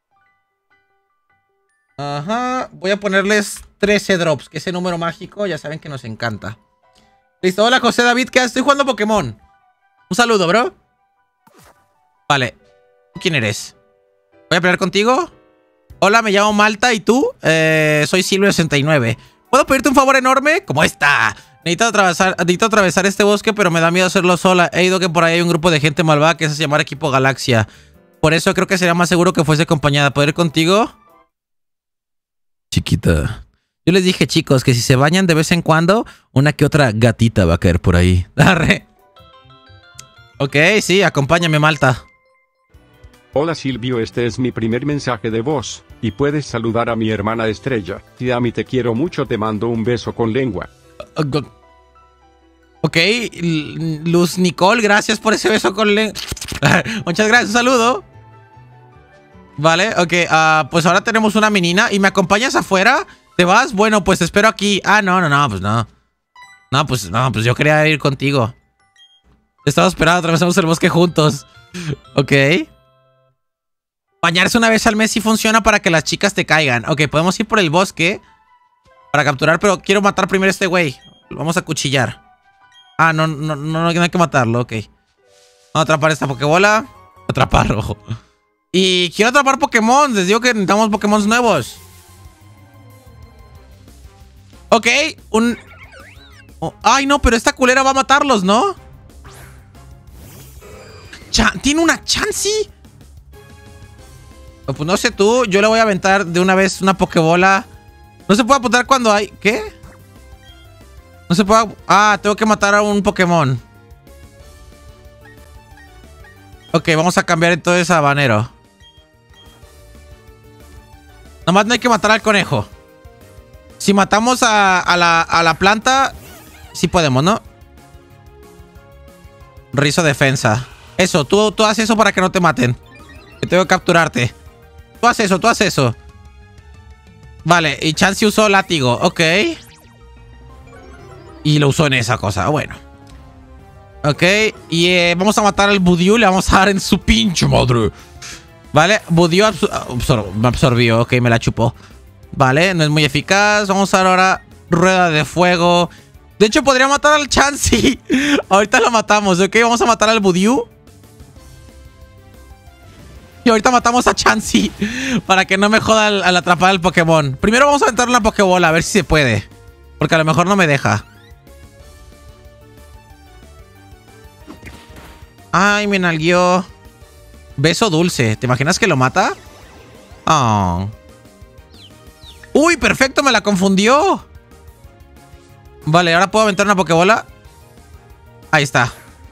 S1: Ajá, voy a ponerles 13 drops, que ese número mágico ya saben que nos encanta. Listo, hola José David, ¿qué haces? Estoy jugando Pokémon. Un saludo, bro. Vale, ¿quién eres? ¿Voy a pelear contigo? Hola, me llamo Malta, ¿y tú? Soy Silvio69. ¿Puedo pedirte un favor enorme? ¿Cómo está? Necesito atravesar este bosque, pero me da miedo hacerlo sola. He oído que por ahí hay un grupo de gente malvada que se hace llamar Equipo Galaxia. Por eso creo que sería más seguro que fuese acompañada. ¿Puedo ir contigo? Chiquita. Yo les dije, chicos, que si se bañan de vez en cuando, una que otra gatita va a caer por ahí. Arre. Ok, sí, acompáñame, Malta.
S2: Hola Silvio, este es mi primer mensaje de voz. Y puedes saludar a mi hermana Estrella. Y a mí te quiero mucho, te mando un beso con lengua.
S1: Ok, Luz Nicole, gracias por ese beso con lengua. Muchas gracias, un saludo. Vale, ok, pues ahora tenemos una menina. ¿Y me acompañas afuera? ¿Te vas? Bueno, pues te espero aquí. No, pues no. Pues yo quería ir contigo. Estaba esperando, atravesamos el bosque juntos. Ok. Bañarse una vez al mes sí funciona para que las chicas te caigan. Ok, podemos ir por el bosque para capturar, pero quiero matar primero a este güey. Lo vamos a cuchillar. No hay que matarlo, ok. Vamos a atrapar esta Pokébola. Atrapar, ojo. Y quiero atrapar Pokémon. Les digo que necesitamos Pokémon nuevos. Ok, ay, no, pero esta culera va a matarlos, ¿no? ¿Tiene una Chansey? Pues no sé tú, yo le voy a aventar de una vez una Pokébola. No se puede apuntar cuando hay... ¿Qué? No se puede... tengo que matar a un Pokémon. Ok, vamos a cambiar entonces a Habanero. Nomás no hay que matar al conejo. Si matamos a la planta, sí podemos, ¿no? Rizo defensa. Eso, tú haz eso para que no te maten. Que tengo que capturarte. Tú haz eso. Vale, y Chansey usó látigo, ok. Y lo usó en esa cosa, bueno. Ok, y vamos a matar al Budew. Le vamos a dar en su pinche madre. Vale, Budew me absorbió, ok, me la chupó. Vale, no es muy eficaz. Vamos a usar ahora rueda de fuego. De hecho, podría matar al Chansey. Ahorita lo matamos, ok, vamos a matar al Budew. Y ahorita matamos a Chansey para que no me joda al atrapar al Pokémon. Primero vamos a aventar una Pokébola a ver si se puede. Porque a lo mejor no me deja. Ay, me nalgueó. Beso dulce. ¿Te imaginas que lo mata? Oh. Uy, perfecto, me la confundió. Vale, ahora puedo aventar una Pokébola. Ahí está.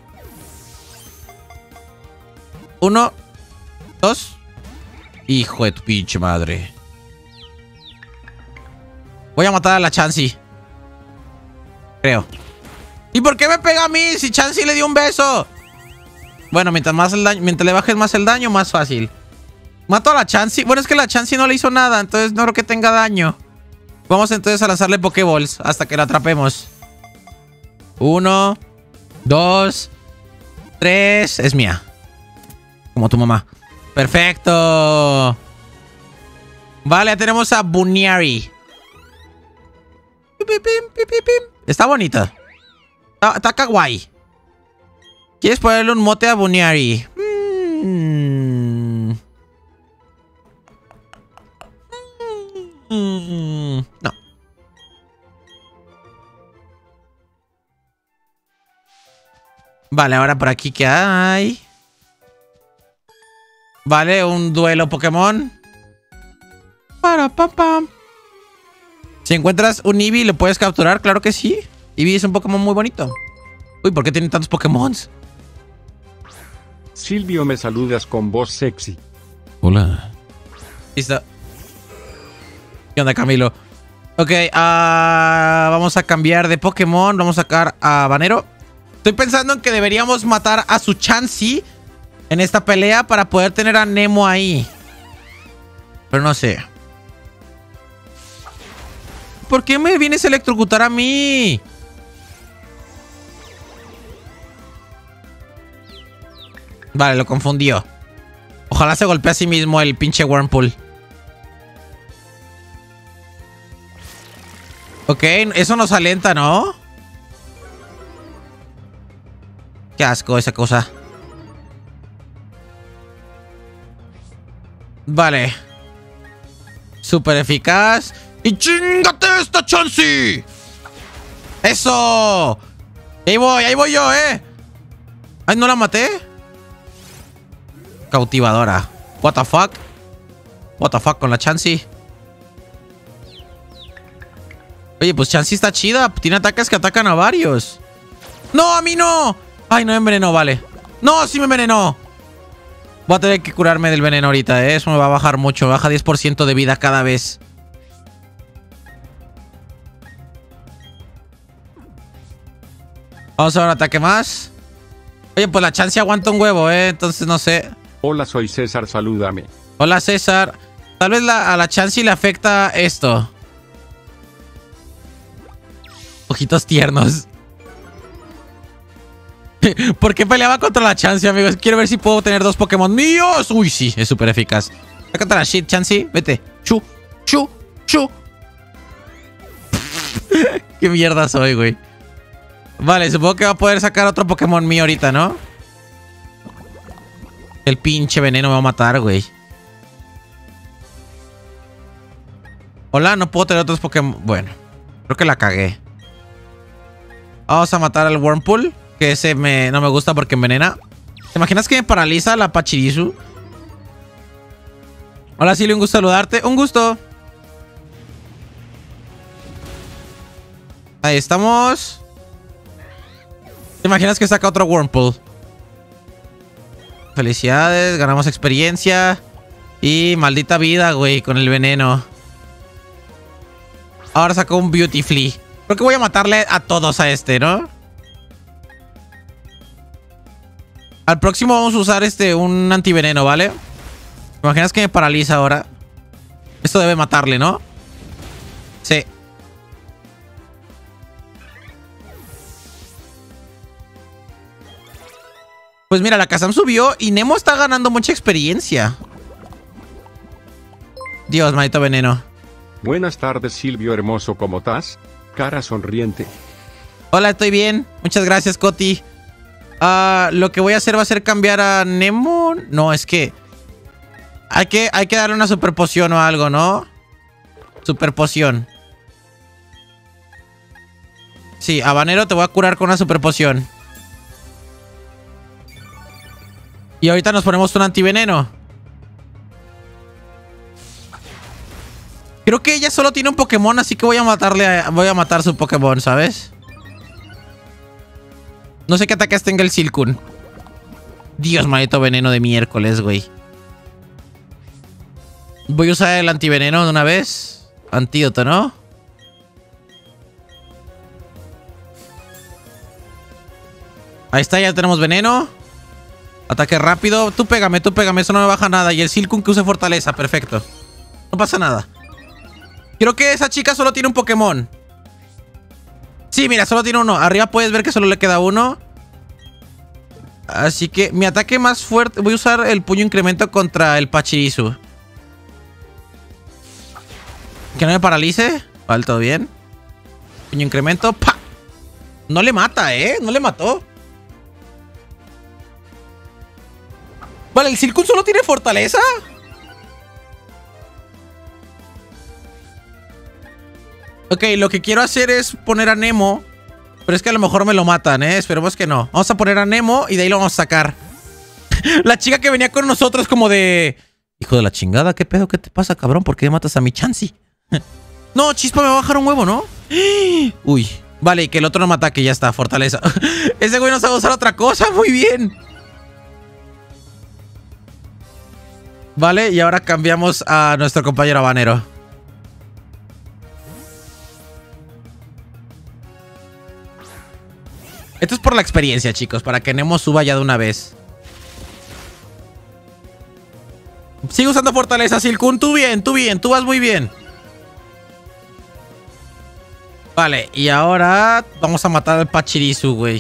S1: 1, 2. Hijo de tu pinche madre. Voy a matar a la Chansey. Creo. ¿Y por qué me pega a mí si Chansey le dio un beso? Bueno, mientras más el daño, mientras le bajes más el daño, más fácil. Mato a la Chansey. Bueno, es que la Chansey no le hizo nada, entonces no creo que tenga daño. Vamos entonces a lanzarle Pokéballs hasta que la atrapemos. 1, 2, 3. Es mía. Como tu mamá. Perfecto. Vale, ya tenemos a Buneary. Está bonita. Está kawaii. ¿Quieres ponerle un mote a Buneary? No. Vale, ahora por aquí, ¿qué hay? Vale, un duelo Pokémon. Para papá. Si encuentras un Eevee, ¿lo puedes capturar? Claro que sí. Eevee es un Pokémon muy bonito. Uy, ¿por qué tienen tantos Pokémons?
S2: Silvio, me saludas con voz sexy.
S1: Hola. Listo. ¿Qué onda, Camilo? Ok, vamos a cambiar de Pokémon. Vamos a sacar a Banero. Estoy pensando en que deberíamos matar a su Chansey en esta pelea para poder tener a Nemo ahí. Pero no sé. ¿Por qué me vienes a electrocutar a mí? Vale, lo confundió. Ojalá se golpee a sí mismo el pinche Wurmple. Ok, eso nos alenta, ¿no? Qué asco esa cosa. Vale. Súper eficaz. ¡Y chingate esta Chansey! ¡Eso! Ahí voy yo, ¿eh? Ay, ¿no la maté? Cautivadora. What the fuck? What the fuck con la Chansey. Oye, pues Chansey está chida. Tiene ataques que atacan a varios. ¡No, a mí no! Ay, no me envenenó, vale. ¡No, sí me envenenó! Voy a tener que curarme del veneno ahorita, ¿eh? Eso me va a bajar mucho. Me baja 10% de vida cada vez. Vamos a ver un ataque más. Oye, pues la Chansey aguanta un huevo, ¿eh? Entonces no sé.
S2: Hola, soy César, salúdame.
S1: Hola, César. Tal vez a la Chansey le afecta esto. Ojitos tiernos. ¿Por qué peleaba contra la Chansey, amigos? Quiero ver si puedo tener dos Pokémon míos. Uy, sí, es súper eficaz. Sácate la shit, Chansey. Vete. Chu. Qué mierda soy, güey. Vale, supongo que va a poder sacar otro Pokémon mío ahorita, ¿no? El pinche veneno me va a matar, güey. Hola, no puedo tener otros Pokémon. Bueno, creo que la cagué. Vamos a matar al Wurmple. Que ese no me gusta porque envenena. ¿Te imaginas que me paraliza la Pachirisu? Hola, Silvio, un gusto saludarte. Un gusto. Ahí estamos. ¿Te imaginas que saca otro Wurmple? Felicidades, ganamos experiencia. Y maldita vida, güey, con el veneno. Ahora sacó un Beautifly. Creo que voy a matarle a todos a este, ¿no? Al próximo vamos a usar un antiveneno, ¿vale? ¿Te imaginas que me paraliza ahora? Esto debe matarle, ¿no? Sí. Pues mira, la Kazam subió y Nemo está ganando mucha experiencia. Dios, maldito veneno.
S2: Buenas tardes, Silvio hermoso, ¿cómo estás? Cara sonriente.
S1: Hola, estoy bien. Muchas gracias, Coti. Lo que voy a hacer va a ser cambiar a Nemo. No, es que hay que darle una super poción o algo, ¿no? Super poción. Sí, habanero te voy a curar con una super poción. Y ahorita nos ponemos un antiveneno. Creo que ella solo tiene un Pokémon, así que voy a matar su Pokémon, ¿sabes? No sé qué ataques tenga el Silcoon. Dios, maldito veneno de miércoles, güey. Voy a usar el antiveneno de una vez. Antídoto, ¿no? Ahí está, ya tenemos veneno. Ataque rápido. Tú pégame, eso no me baja nada. Y el Silcoon que use fortaleza, perfecto. No pasa nada. Creo que esa chica solo tiene un Pokémon. Sí, mira, solo tiene uno. Arriba puedes ver que solo le queda uno. Así que mi ataque más fuerte... Voy a usar el puño incremento contra el Pachirisu. Que no me paralice. Vale, todo bien. Puño incremento. ¡Pah! No le mata, ¿eh? No le mató. Vale, ¿el Silcoon solo tiene fortaleza? Ok, lo que quiero hacer es poner a Nemo. Pero es que a lo mejor me lo matan, ¿eh? Esperemos que no. Vamos a poner a Nemo y de ahí lo vamos a sacar. La chica que venía con nosotros como de... Hijo de la chingada, ¿qué pedo? ¿Qué te pasa, cabrón? ¿Por qué matas a mi Chansey? No, Chispa me va a bajar un huevo, ¿no? Uy. Vale, y que el otro no me ataque, ya está, fortaleza. Ese güey no sabe usar otra cosa, muy bien. Vale, y ahora cambiamos a nuestro compañero habanero. Esto es por la experiencia, chicos, para que Nemo suba ya de una vez. Sigue usando fortaleza, Silcoon. Tú bien, tú vas muy bien. Vale, y ahora vamos a matar al Pachirisu, güey.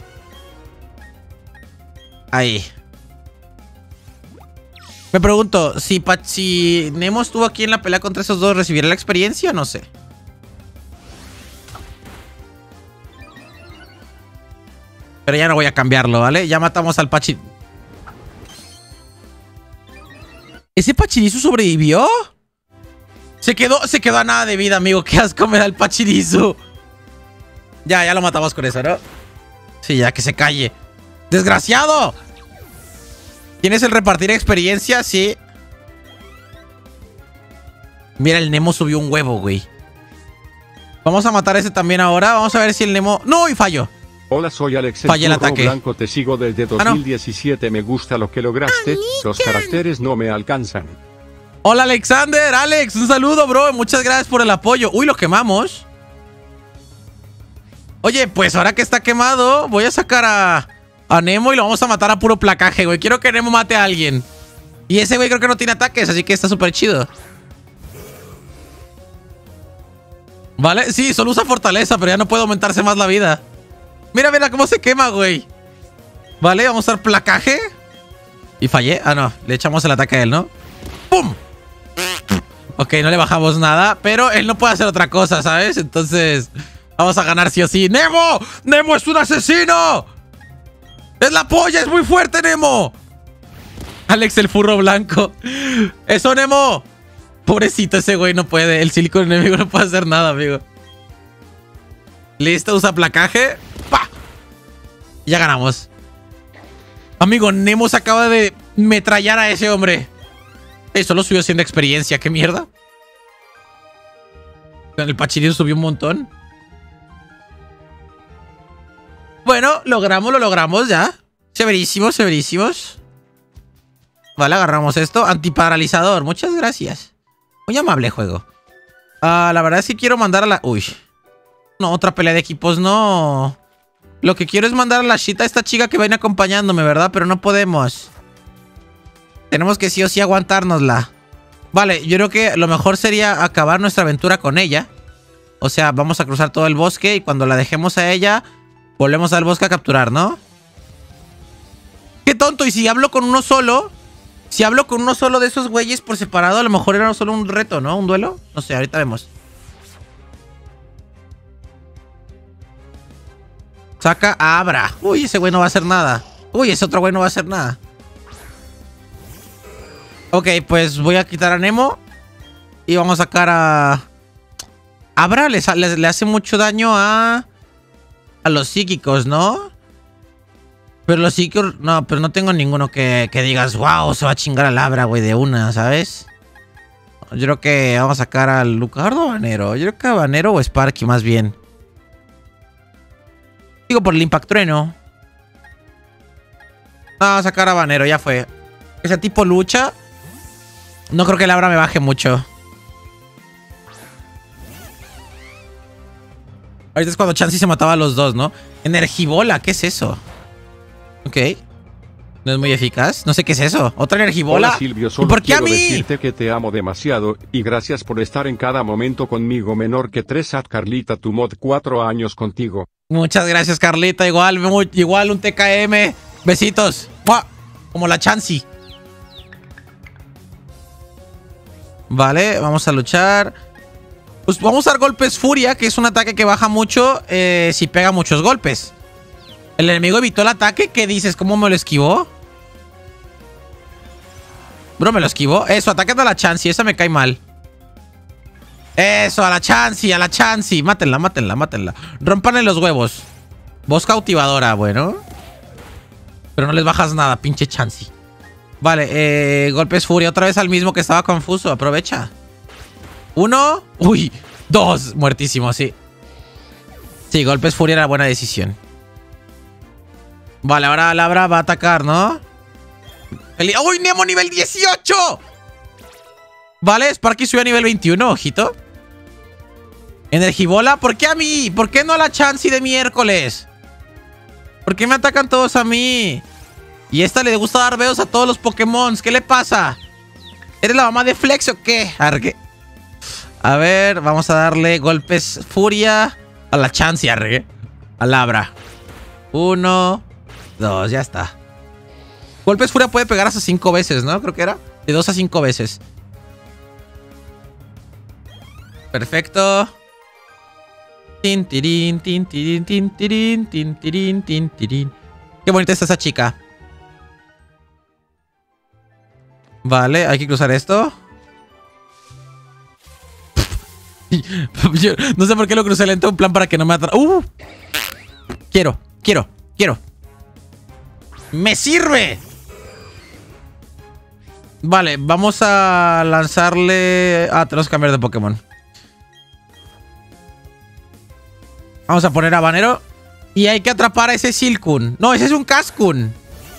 S1: Ahí. Me pregunto, si Nemo estuvo aquí en la pelea contra esos dos, ¿recibirá la experiencia? No sé. Pero ya no voy a cambiarlo, ¿vale? Ya matamos al Pachirisu. ¿Ese Pachirisu sobrevivió? Se quedó a nada de vida, amigo. Qué asco me da el Pachirisu. Ya lo matamos con eso, ¿no? Sí, ya que se calle. ¡Desgraciado! ¿Tienes el repartir experiencia? Sí. Mira, el Nemo subió un huevo, güey. Vamos a matar a ese también ahora. Vamos a ver si el Nemo... ¡No! Y fallo.
S2: Hola, soy Alex
S1: Fallé el ataque.
S2: Blanco, te sigo desde 2017. Me gusta lo que lograste. Los caracteres no me alcanzan.
S1: Hola, Alexander. Alex, un saludo, bro. Muchas gracias por el apoyo. Uy, lo quemamos. Oye, pues ahora que está quemado, voy a sacar a Nemo y lo vamos a matar a puro placaje, güey. Quiero que Nemo mate a alguien. Y ese güey creo que no tiene ataques, así que está súper chido. Vale, sí, solo usa fortaleza, pero ya no puede aumentarse más la vida. Mira, mira cómo se quema, güey. Vale, vamos a usar placaje. Y fallé. Ah, no, le echamos el ataque a él, ¿no? ¡Pum! Ok, no le bajamos nada, pero él no puede hacer otra cosa, ¿sabes? Entonces, vamos a ganar sí o sí. ¡Nemo! ¡Nemo es un asesino! ¡Es la polla! ¡Es muy fuerte, Nemo! Alex, el furro blanco. ¡Eso, Nemo! Pobrecito, ese güey no puede. El silicón enemigo no puede hacer nada, amigo. Listo, usa placaje. ¡Pah! Ya ganamos. Amigo, Nemo se acaba de metrallar a ese hombre. Solo subió haciendo experiencia. ¿Qué mierda? El Pachirisu subió un montón. Bueno, lo logramos ya. Severísimos, severísimos. Vale, agarramos esto. Antiparalizador. Muchas gracias. Muy amable juego. La verdad es que quiero mandar a la... Uy. No, otra pelea de equipos, no. Lo que quiero es mandar a la shit a esta chica que viene acompañándome, ¿verdad? Pero no podemos. Tenemos que sí o sí aguantárnosla. Vale, yo creo que lo mejor sería acabar nuestra aventura con ella. O sea, vamos a cruzar todo el bosque y cuando la dejemos a ella, volvemos al bosque a capturar, ¿no? ¡Qué tonto! Y si hablo con uno solo... Si hablo con uno solo de esos güeyes por separado, a lo mejor era solo un reto, ¿no? ¿Un duelo? No sé, ahorita vemos. Saca a Abra. Uy, ese güey no va a hacer nada. Uy, ese otro güey no va a hacer nada. Ok, pues voy a quitar a Nemo. Y vamos a sacar a... Abra le hace mucho daño a los psíquicos, ¿no? Pero los psíquicos... No, pero no tengo ninguno que digas, wow, se va a chingar al Abra, güey, de una, ¿sabes? Yo creo que vamos a sacar al Lucario o Habanero. Yo creo que Habanero o Sparky, más bien. Digo, por el Impact Trueno. Vamos a sacar a Habanero, ya fue. Ese tipo lucha. No creo que el Abra me baje mucho. Ahorita es cuando Chansey se mataba a los dos, ¿no? Energibola, ¿qué es eso? Ok. No es muy eficaz. No sé qué es eso. ¿Otra energibola?
S2: Hola Silvio,
S1: ¿Y
S2: solo
S1: por qué a
S2: quiero
S1: mí?
S2: decirte que te amo demasiado, y gracias por estar en cada momento conmigo. Menor que 3 at Carlita, tu mod 4 años contigo.
S1: Muchas gracias, Carlita. Igual un TKM. Besitos. ¡Mua! Como la Chansey. Vale, vamos a luchar. Pues vamos a usar golpes furia, que es un ataque que baja mucho si pega muchos golpes. El enemigo evitó el ataque. ¿Qué dices? ¿Cómo me lo esquivó? Bro, me lo esquivó. Eso, atacando a la Chansey. Esa me cae mal. Eso, a la Chansey, a la Chansey. Mátenla, mátenla, mátenla. Rómpanle los huevos. Voz cautivadora, bueno. Pero no les bajas nada, pinche Chansey. Vale, golpes furia. Otra vez al mismo que estaba confuso. Aprovecha. 1. Uy, 2. Muertísimo, sí. Sí, golpes furia era buena decisión. Vale, ahora Labra va a atacar, ¿no? ¡Uy, Nemo nivel 18! Vale, Sparky subió a nivel 21, ojito. Energibola, ¿por qué a mí? ¿Por qué no a la Chansey de miércoles? ¿Por qué me atacan todos a mí? Y esta le gusta dar besos a todos los Pokémon. ¿Qué le pasa? ¿Eres la mamá de Flex o qué? Argue. A ver, vamos a darle golpes furia a la Chansey, argue. A Labra. 1, 2, ya está. Golpes furia puede pegar hasta 5 veces, ¿no? Creo que era de 2 a 5 veces. Perfecto. Tin, tirín, tin, tirín, tin, tirín, tin, tirín, tin, tirín. Qué bonita está esa chica. Vale, hay que cruzar esto. Yo no sé por qué lo crucé lento, en plan para que no me atra... Quiero. ¡Me sirve! Vale, vamos a lanzarle... tenemos que cambiar de Pokémon. Vamos a poner habanero. Y hay que atrapar a ese Silcoon. No, ese es un Cascoon.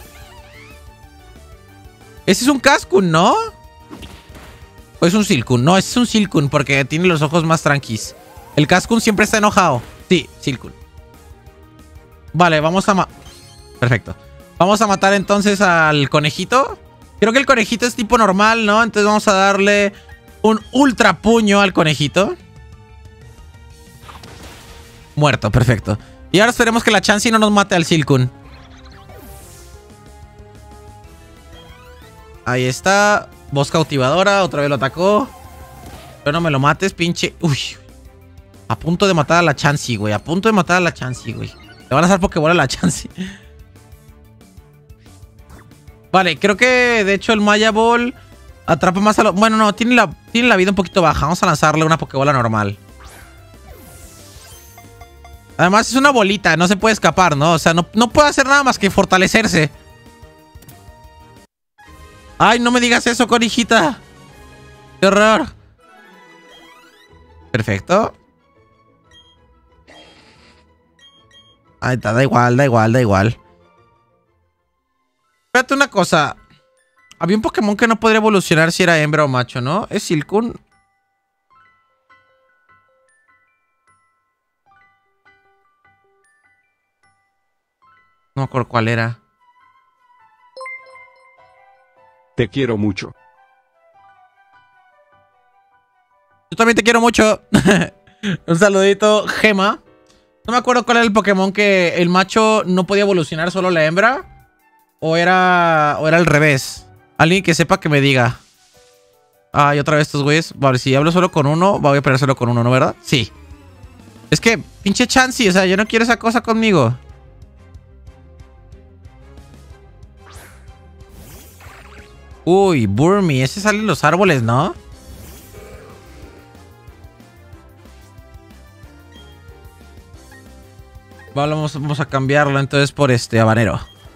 S1: Ese es un Cascoon, ¿no? ¿O es un Silcoon? No, ese es un Silcoon porque tiene los ojos más tranquis. El Cascoon siempre está enojado. Sí, Silcoon. Vale, vamos a... Perfecto. Vamos a matar entonces al conejito. Creo que el conejito es tipo normal, ¿no? Entonces vamos a darle un ultra puño al conejito. Muerto, perfecto. Y ahora esperemos que la Chansey no nos mate al Silcoon. Ahí está. Voz cautivadora, otra vez lo atacó. Pero no me lo mates, pinche... Uy. A punto de matar a la Chansey, güey. A punto de matar a la Chansey, güey. Le van a hacer Pokéball a la Chansey. Vale, creo que de hecho el Maya Ball atrapa más a lo... Bueno, no, tiene la vida un poquito baja. Vamos a lanzarle una Pokébola normal. Además es una bolita, no se puede escapar, ¿no? O sea, no puede hacer nada más que fortalecerse. Ay, no me digas eso, conejita. Qué horror. Perfecto. Ahí está, da igual. Espérate una cosa. Había un Pokémon que no podría evolucionar si era hembra o macho, ¿no? ¿Es Silcoon? No me acuerdo cuál era.
S2: Te quiero mucho.
S1: Yo también te quiero mucho. Un saludito, Gema. No me acuerdo cuál era el Pokémon que el macho no podía evolucionar, solo la hembra. O era al revés. Alguien que sepa que me diga. Y otra vez estos güeyes. Vale, si hablo solo con uno, voy a pelear solo con uno, ¿no? ¿Verdad? Sí. Es que, pinche Chansey, o sea, yo no quiero esa cosa conmigo. Uy, Burmy, ese sale en los árboles, ¿no? Vamos a cambiarlo entonces por habanero.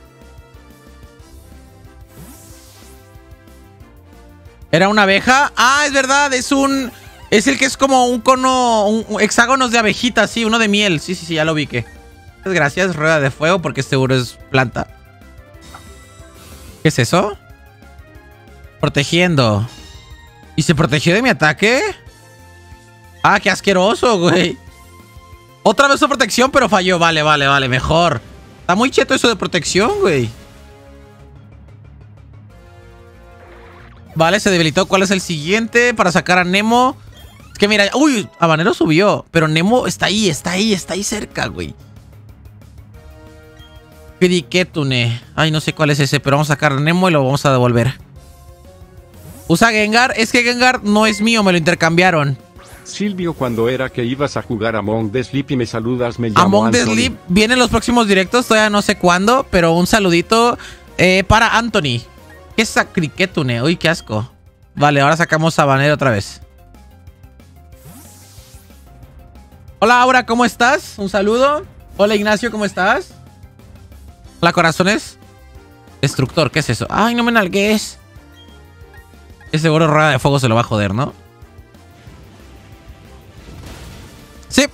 S1: ¿Era una abeja? Ah, es verdad, es el que es como un cono, un hexágonos de abejita, sí, uno de miel. Sí, ya lo ubiqué. Gracias, rueda de fuego, porque seguro es planta. ¿Qué es eso? Protegiendo. ¿Y se protegió de mi ataque? Ah, qué asqueroso, güey. Otra vez su protección, pero falló. Vale, mejor. Está muy cheto eso de protección, güey. Vale, se debilitó. ¿Cuál es el siguiente? Para sacar a Nemo. Es que mira, uy, Habanero subió. Pero Nemo está ahí cerca, güey. Cricketune. Ay, no sé cuál es ese, pero vamos a sacar a Nemo y lo vamos a devolver. Usa Gengar. Es que Gengar no es mío, me lo intercambiaron.
S2: Silvio, cuando era que ibas a jugar Among the Sleep y me saludas, me llamo
S1: Among the
S2: Anthony.
S1: Sleep viene en los próximos directos, todavía no sé cuándo, pero un saludito para Anthony. ¿Qué es esa Cricketune? Uy, qué asco. Vale, ahora sacamos a Habanero otra vez. Hola, Aura, ¿cómo estás? Un saludo. Hola, Ignacio, ¿cómo estás? Hola, corazones. Destructor, ¿qué es eso? Ay, no me nalgues. Es seguro Rueda de Fuego se lo va a joder, ¿no? Sí.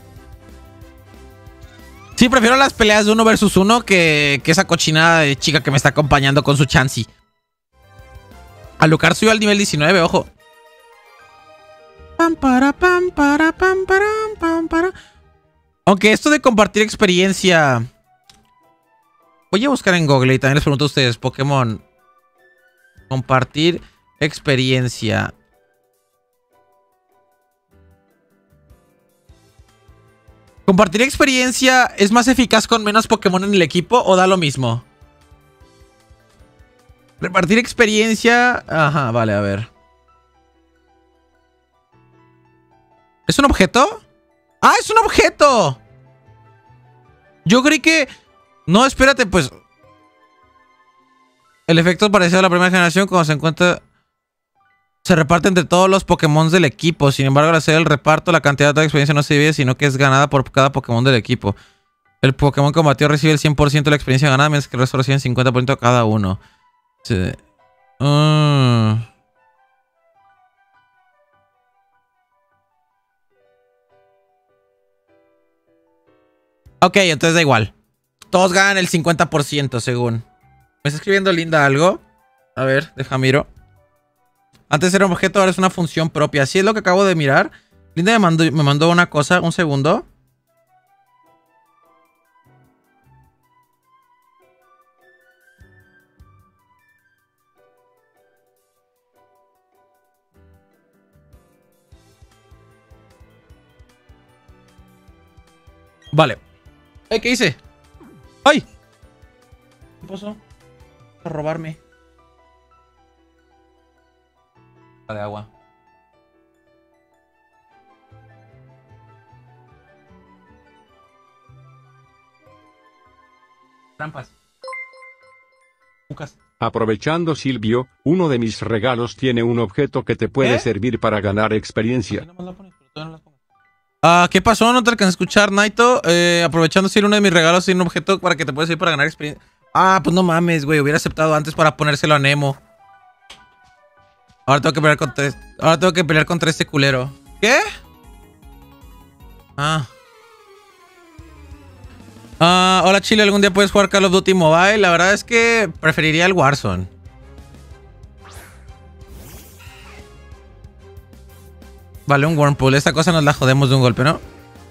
S1: Sí, prefiero las peleas de 1 versus 1 que esa cochinada de chica que me está acompañando con su Chansey. Alucard subió al nivel 19, ojo. Pam, para, pam, para, pam, pam, para. Aunque esto de compartir experiencia... Voy a buscar en Google y también les pregunto a ustedes, Pokémon. Compartir experiencia. ¿Compartir experiencia es más eficaz con menos Pokémon en el equipo o da lo mismo? Repartir experiencia... Ajá, vale, a ver. ¿Es un objeto? ¡Ah, es un objeto! Yo creí que... No, espérate, pues... El efecto parecido a la primera generación cuando se encuentra... Se reparte entre todos los Pokémon del equipo. Sin embargo, al hacer el reparto, la cantidad de experiencia no se divide, sino que es ganada por cada Pokémon del equipo. El Pokémon combatido recibe el 100% de la experiencia ganada, mientras que el resto reciben 50% cada uno. Sí. Ok, entonces da igual. Todos ganan el 50% según. ¿Me está escribiendo Linda algo? A ver, deja miro. Antes era un objeto, ahora es una función propia. Así es lo que acabo de mirar. Linda me mandó una cosa. Un segundo. Vale. ¿Qué hice? ¡Ay! ¿Qué pasó? A robarme. De agua. Trampas. Lucas.
S2: Aprovechando, Silvio, uno de mis regalos tiene un objeto que te puede servir para ganar experiencia.
S1: ¿Qué pasó? No te alcancé a escuchar, Naito. Aprovechando, si uno de mis regalos tiene un objeto para que te pueda servir para ganar experiencia. Ah, pues no mames, güey. Hubiera aceptado antes para ponérselo a Nemo. Ahora tengo que pelear contra este. Ahora tengo que pelear contra este culero. ¿Qué? Hola, Chile. ¿Algún día puedes jugar Call of Duty Mobile? La verdad es que preferiría el Warzone. Vale, un Wurmple. Esta cosa nos la jodemos de un golpe, ¿no?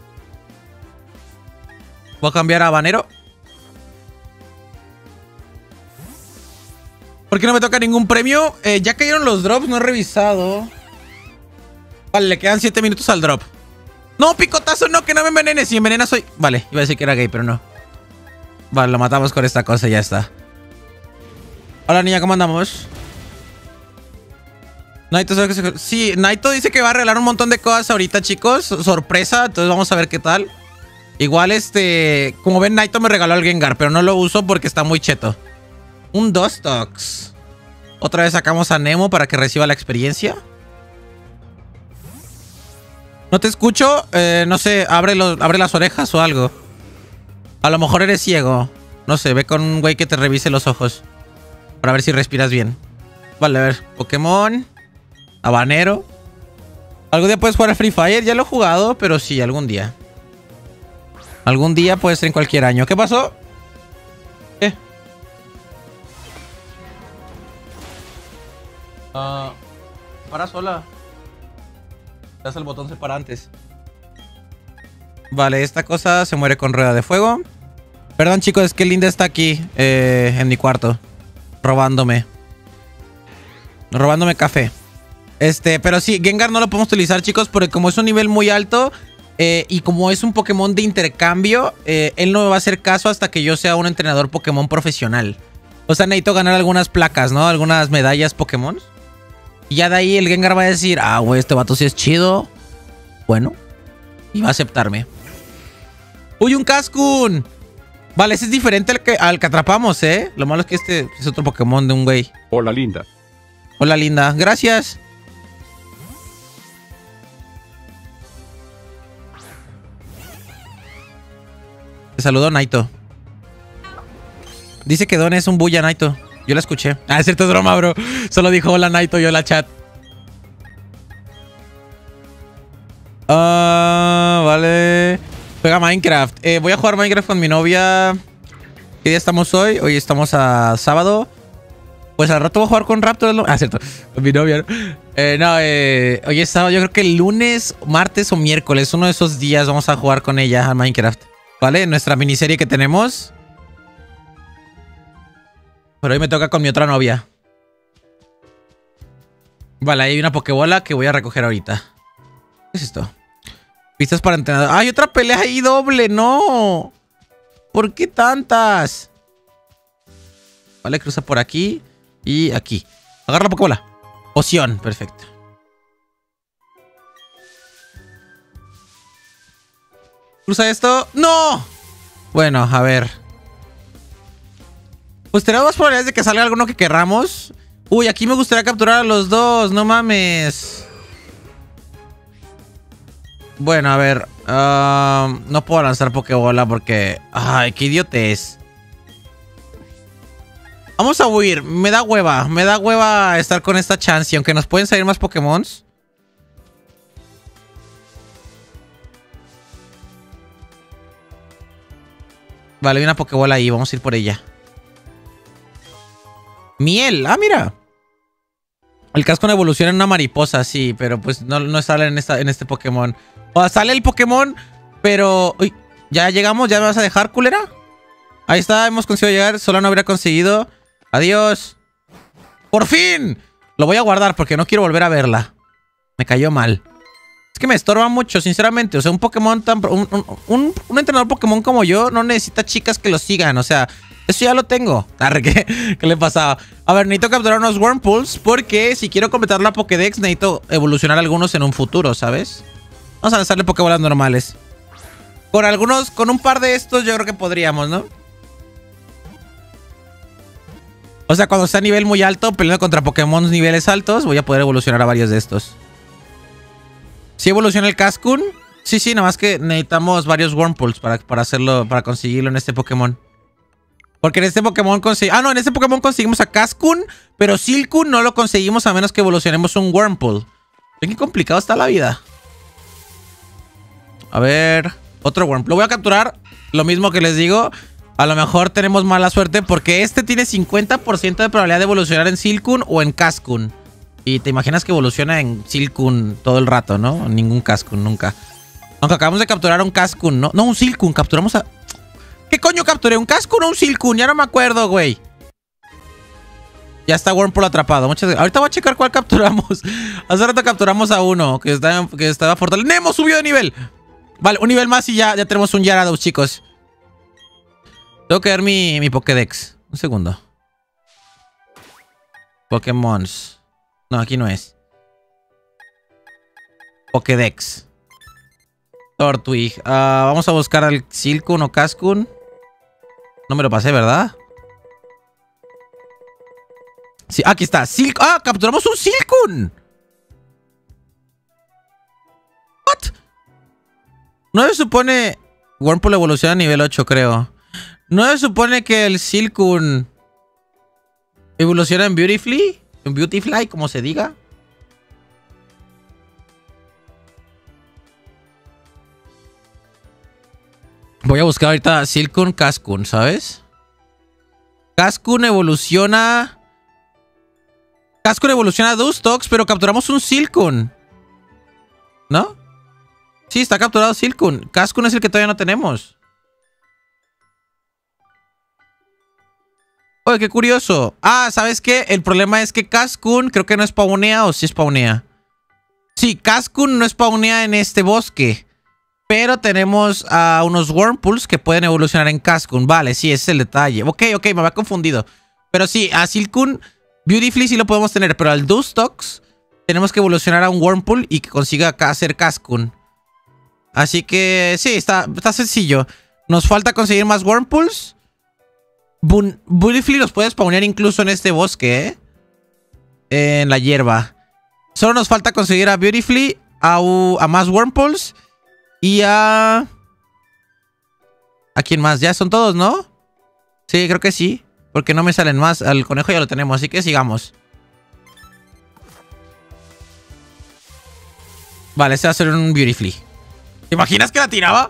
S1: Voy a cambiar a Habanero. ¿Por qué no me toca ningún premio? Ya cayeron los drops, no he revisado. Vale, le quedan 7 minutos al drop. No, picotazo, no, que no me envenenes. Si envenenas soy... Vale, iba a decir que era gay, pero no. Vale, lo matamos con esta cosa y ya está. Hola, niña, ¿cómo andamos? Naito sabe que se... Sí, Naito dice que va a arreglar un montón de cosas ahorita, chicos. Sorpresa, entonces vamos a ver qué tal. Igual, como ven, Naito me regaló el Gengar, pero no lo uso porque está muy cheto. Un Dustox. Otra vez sacamos a Nemo para que reciba la experiencia. No te escucho. No sé, abre las orejas o algo. A lo mejor eres ciego. No sé, ve con un güey que te revise los ojos. Para ver si respiras bien. Vale, a ver. Pokémon. Habanero. ¿Algún día puedes jugar a Free Fire? Ya lo he jugado, pero sí, algún día. Algún día puede ser en cualquier año. ¿Qué pasó? ¿Qué? Para sola. Le das el botón separa antes. Vale, esta cosa se muere con rueda de fuego. Perdón, chicos, es que Linda está aquí en mi cuarto. Robándome café. Pero sí, Gengar no lo podemos utilizar, chicos, porque como es un nivel muy alto y como es un Pokémon de intercambio, él no me va a hacer caso hasta que yo sea un entrenador Pokémon profesional. O sea, necesito ganar algunas placas, ¿no? Algunas medallas Pokémon. Y ya de ahí el Gengar va a decir, ah, güey, este vato sí es chido. Bueno. Y va a aceptarme. ¡Uy, un Cascoon! Vale, ese es diferente al que atrapamos, ¿eh? Lo malo es que este es otro Pokémon de un güey.
S2: Hola, Linda.
S1: Hola, Linda. Gracias. Te saludo, Naito. Dice que Don es un bulla, Naito. Yo la escuché. Ah, es cierto, es broma, bro. Solo dijo hola, Naito, yo la chat. Vale. Juega Minecraft. Voy a jugar Minecraft con mi novia. ¿Qué día estamos hoy? Hoy estamos a sábado. Pues al rato voy a jugar con Raptor. Ah, cierto. Con mi novia, ¿no? Hoy es sábado. Yo creo que el lunes, martes o miércoles, uno de esos días, vamos a jugar con ella a Minecraft. ¿Vale? Nuestra miniserie que tenemos. Pero hoy me toca con mi otra novia. Vale, hay una Pokébola que voy a recoger ahorita. ¿Qué es esto? Pistas para entrenador. ¡Hay otra pelea ahí doble! ¡No! ¿Por qué tantas? Vale, cruza por aquí y aquí. Agarra la Pokébola. Poción, perfecto. Cruza esto. ¡No! Bueno, a ver. Pues tenemos más probabilidades de que salga alguno que querramos. Uy, aquí me gustaría capturar a los dos. No mames. Bueno, a ver. No puedo lanzar Pokébola porque... Ay, qué idiotez. Vamos a huir. Me da hueva. Me da hueva estar con esta chance. Aunque nos pueden salir más Pokémons. Vale, hay una Pokébola ahí. Vamos a ir por ella. Miel. Ah, mira. El Cascoon evoluciona en una mariposa, sí. Pero pues no sale en este Pokémon. O sea, sale el Pokémon, pero... Uy, ya llegamos. ¿Ya me vas a dejar, culera? Ahí está, hemos conseguido llegar. Solo no hubiera conseguido. Adiós. ¡Por fin! Lo voy a guardar porque no quiero volver a verla. Me cayó mal. Es que me estorba mucho, sinceramente. O sea, un Pokémon tan... Un entrenador Pokémon como yo no necesita chicas que lo sigan. O sea, eso ya lo tengo. Arre, ¿qué le pasaba? A ver, necesito capturar unos Wurmpools porque si quiero completar la Pokédex necesito evolucionar algunos en un futuro, ¿sabes? Vamos a lanzarle Pokébolas normales. Con un par de estos yo creo que podríamos, ¿no? O sea, cuando esté a nivel muy alto, peleando contra Pokémon niveles altos, voy a poder evolucionar a varios de estos. ¿Sí evoluciona el Cascoon? Sí, nada más que necesitamos varios Wurmpools para hacerlo, para conseguirlo en este Pokémon. Porque en este Pokémon conseguimos... Ah, no, en este Pokémon conseguimos a Cascoon, pero Silcoon no lo conseguimos a menos que evolucionemos un Wurmpool. ¿Ven qué complicado está la vida? A ver... Otro Wurmpool. Lo voy a capturar. Lo mismo que les digo. A lo mejor tenemos mala suerte porque este tiene 50% de probabilidad de evolucionar en Silcoon o en Cascoon. Y te imaginas que evoluciona en Silcoon todo el rato, ¿no? Ningún Cascoon, nunca. Aunque acabamos de capturar un Cascoon, ¿no? No, un Silcoon. Capturamos a... ¿Qué coño capturé? ¿Un Cascoon o un Silcoon? Ya no me acuerdo, güey. Ya está Wurmpool atrapado. Muchas gracias. Ahorita voy a checar cuál capturamos. Hace rato capturamos a uno que estaba fortalecido. ¡Nemo subió de nivel! Vale, un nivel más y ya tenemos un Gyarados, chicos. Tengo que ver mi Pokédex. Un segundo. Pokémons. No, aquí no es. Pokédex. Tortwig. Vamos a buscar al Silcoon o Cascoon. No me lo pasé, ¿verdad? Sí, aquí está. Capturamos un Silcoon. ¿What? No se supone... Wurmpool evoluciona a nivel 8, creo. No se supone que el Silcoon evoluciona en Beautifly. En Beautifly, como se diga. Voy a buscar ahorita Silcoon, Cascoon, ¿sabes? Cascoon evoluciona a Dustox, pero capturamos un Silcoon. ¿No? Sí, está capturado Silcoon. Cascoon es el que todavía no tenemos. Oye, qué curioso. Ah, ¿sabes qué? El problema es que Cascoon creo que no spawnea o sí spawnea. Sí, Cascoon no spawnea en este bosque. Pero tenemos a unos Wurmpools que pueden evolucionar en Cascoon. Vale, sí, ese es el detalle. Ok, me había confundido. Pero sí, a Silcoon Beautifully sí lo podemos tener. Pero al Dustox tenemos que evolucionar a un Wurmpool y que consiga hacer Cascoon. Así que sí, está sencillo. Nos falta conseguir más Wurmpools. Beautifully los puedes spawnear incluso en este bosque, en la hierba. Solo nos falta conseguir a Beautifully, a más Wurmpools y a... ¿A quién más? Ya son todos, ¿no? Sí, creo que sí. Porque no me salen más. Al conejo ya lo tenemos, así que sigamos. Vale, este va a ser un Beautifully. ¿Te imaginas que la tiraba?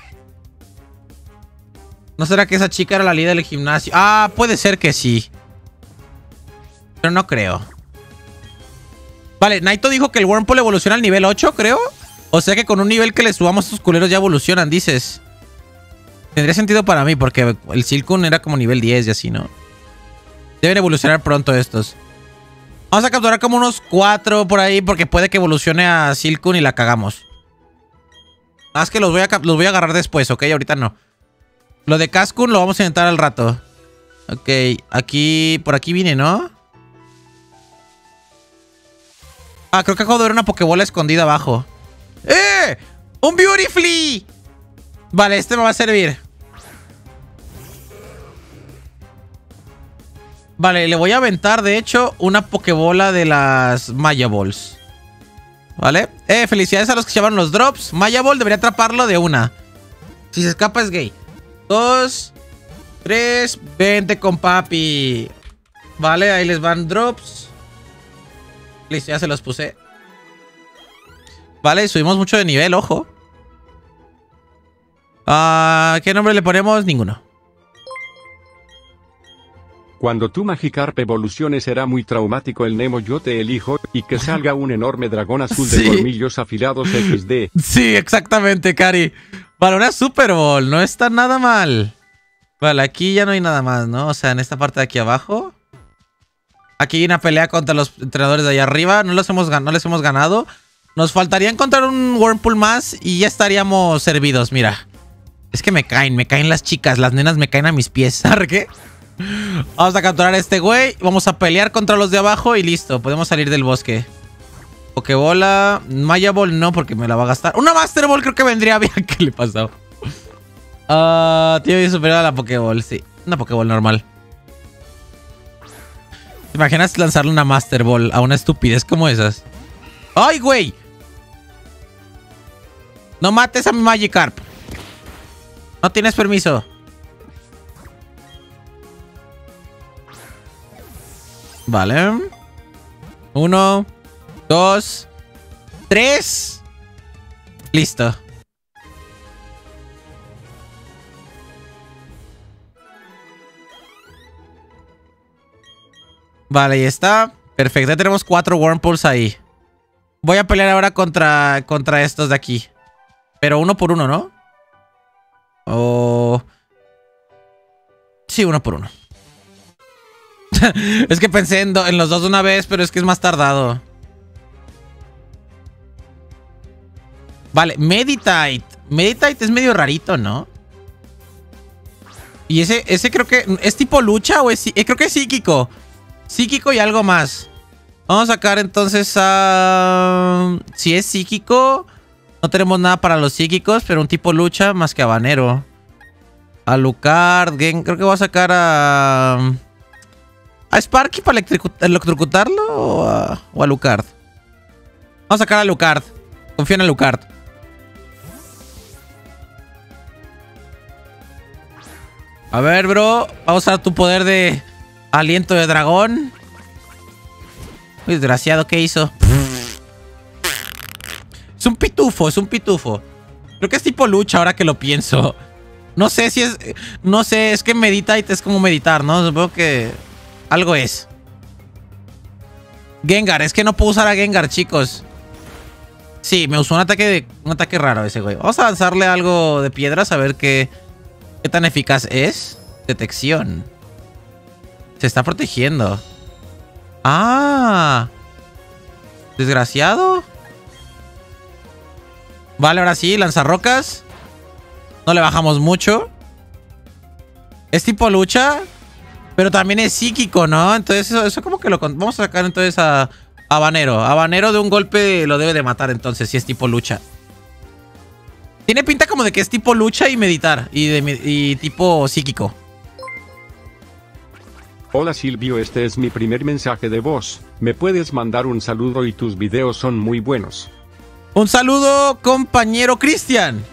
S1: ¿No será que esa chica era la líder del gimnasio? Ah, puede ser que sí. Pero no creo. Vale, Naito dijo que el Wurmpool evoluciona al nivel 8, creo. O sea que con un nivel que le subamos a estos culeros ya evolucionan, dices. Tendría sentido para mí porque el Silcoon era como nivel 10 y así, ¿no? Deben evolucionar pronto estos. Vamos a capturar como unos 4 por ahí porque puede que evolucione a Silcoon y la cagamos. Más que los voy a agarrar después, ¿ok? Ahorita no. Lo de Cascoon lo vamos a intentar al rato. Ok, aquí... Por aquí vine, ¿no? Ah, creo que acabo de ver una Pokébola escondida abajo. ¡Eh! ¡Un Beautifully! Vale, este me va a servir. Vale, le voy a aventar, de hecho, una Pokébola de las Maya Balls. ¿Vale? Felicidades a los que llevaron los drops. Maya Ball debería atraparlo de una. Si se escapa es gay. 2, 3, vente con papi. Vale, ahí les van drops. Listo, ya se los puse. Vale, subimos mucho de nivel, ojo. ¿Qué nombre le ponemos? Ninguno.
S2: Cuando tu Magikarp evolucione será muy traumático el Nemo, yo te elijo, y que salga un enorme dragón azul de colmillos afilados XD.
S1: Sí, exactamente, Cari. Vale, una Super Ball, no está nada mal. Vale, aquí ya no hay nada más, ¿no? O sea, en esta parte de aquí abajo. Aquí hay una pelea contra los entrenadores de allá arriba. No les hemos ganado. Nos faltaría encontrar un Wurmpool más y ya estaríamos servidos, mira. Es que me caen las chicas, las nenas me caen a mis pies. ¿Sabes qué? Vamos a capturar a este güey. Vamos a pelear contra los de abajo y listo. Podemos salir del bosque. Pokébola. Maya Ball no, porque me la va a gastar. Una Master Ball creo que vendría bien. ¿Qué le pasó? Tiene superior a la Pokéball, sí. Una Pokéball normal. ¿Te imaginas lanzarle una Master Ball a una estupidez como esas? ¡Ay, güey! No mates a mi Magikarp. No tienes permiso. Vale. 1, 2, 3. Listo. Vale, ahí está. Perfecto, ya tenemos 4 Wurmpools ahí. Voy a pelear ahora contra estos de aquí. Pero uno por uno, ¿no? Sí, uno por uno. Es que pensé en los dos de una vez, pero es que es más tardado. Vale, Meditite. Meditite es medio rarito, ¿no? Y ese creo que... ¿Es tipo lucha o es...? Creo que es psíquico. Psíquico y algo más. Vamos a sacar entonces a... Si es psíquico... No tenemos nada para los psíquicos, pero un tipo lucha más que habanero. Alucard, creo que voy a sacar a Sparky para electrocutarlo o a Alucard. Vamos a sacar a Alucard. Confío en Alucard. A ver, bro. Vamos a usar tu poder de aliento de dragón. Uy, desgraciado, ¿qué hizo? Es un pitufo, es un pitufo. Creo que es tipo lucha ahora que lo pienso. No sé si es... No sé, es que Meditite es como meditar, ¿no? Supongo que... Algo es. Gengar, es que no puedo usar a Gengar, chicos. Sí, me usó un ataque raro ese güey. Vamos a lanzarle algo de piedras a ver qué tan eficaz es. Detección. Se está protegiendo. ¡Ah! Desgraciado. Vale, ahora sí, lanzarrocas. No le bajamos mucho. Es tipo lucha, pero también es psíquico, ¿no? Entonces eso como que lo... Vamos a sacar entonces a Habanero. Habanero de un golpe lo debe de matar entonces, si es tipo lucha. Tiene pinta como de que es tipo lucha y meditar. Y tipo psíquico.
S2: Hola Silvio, este es mi primer mensaje de voz. Me puedes mandar un saludo y tus videos son muy buenos.
S1: Un saludo, compañero Cristian.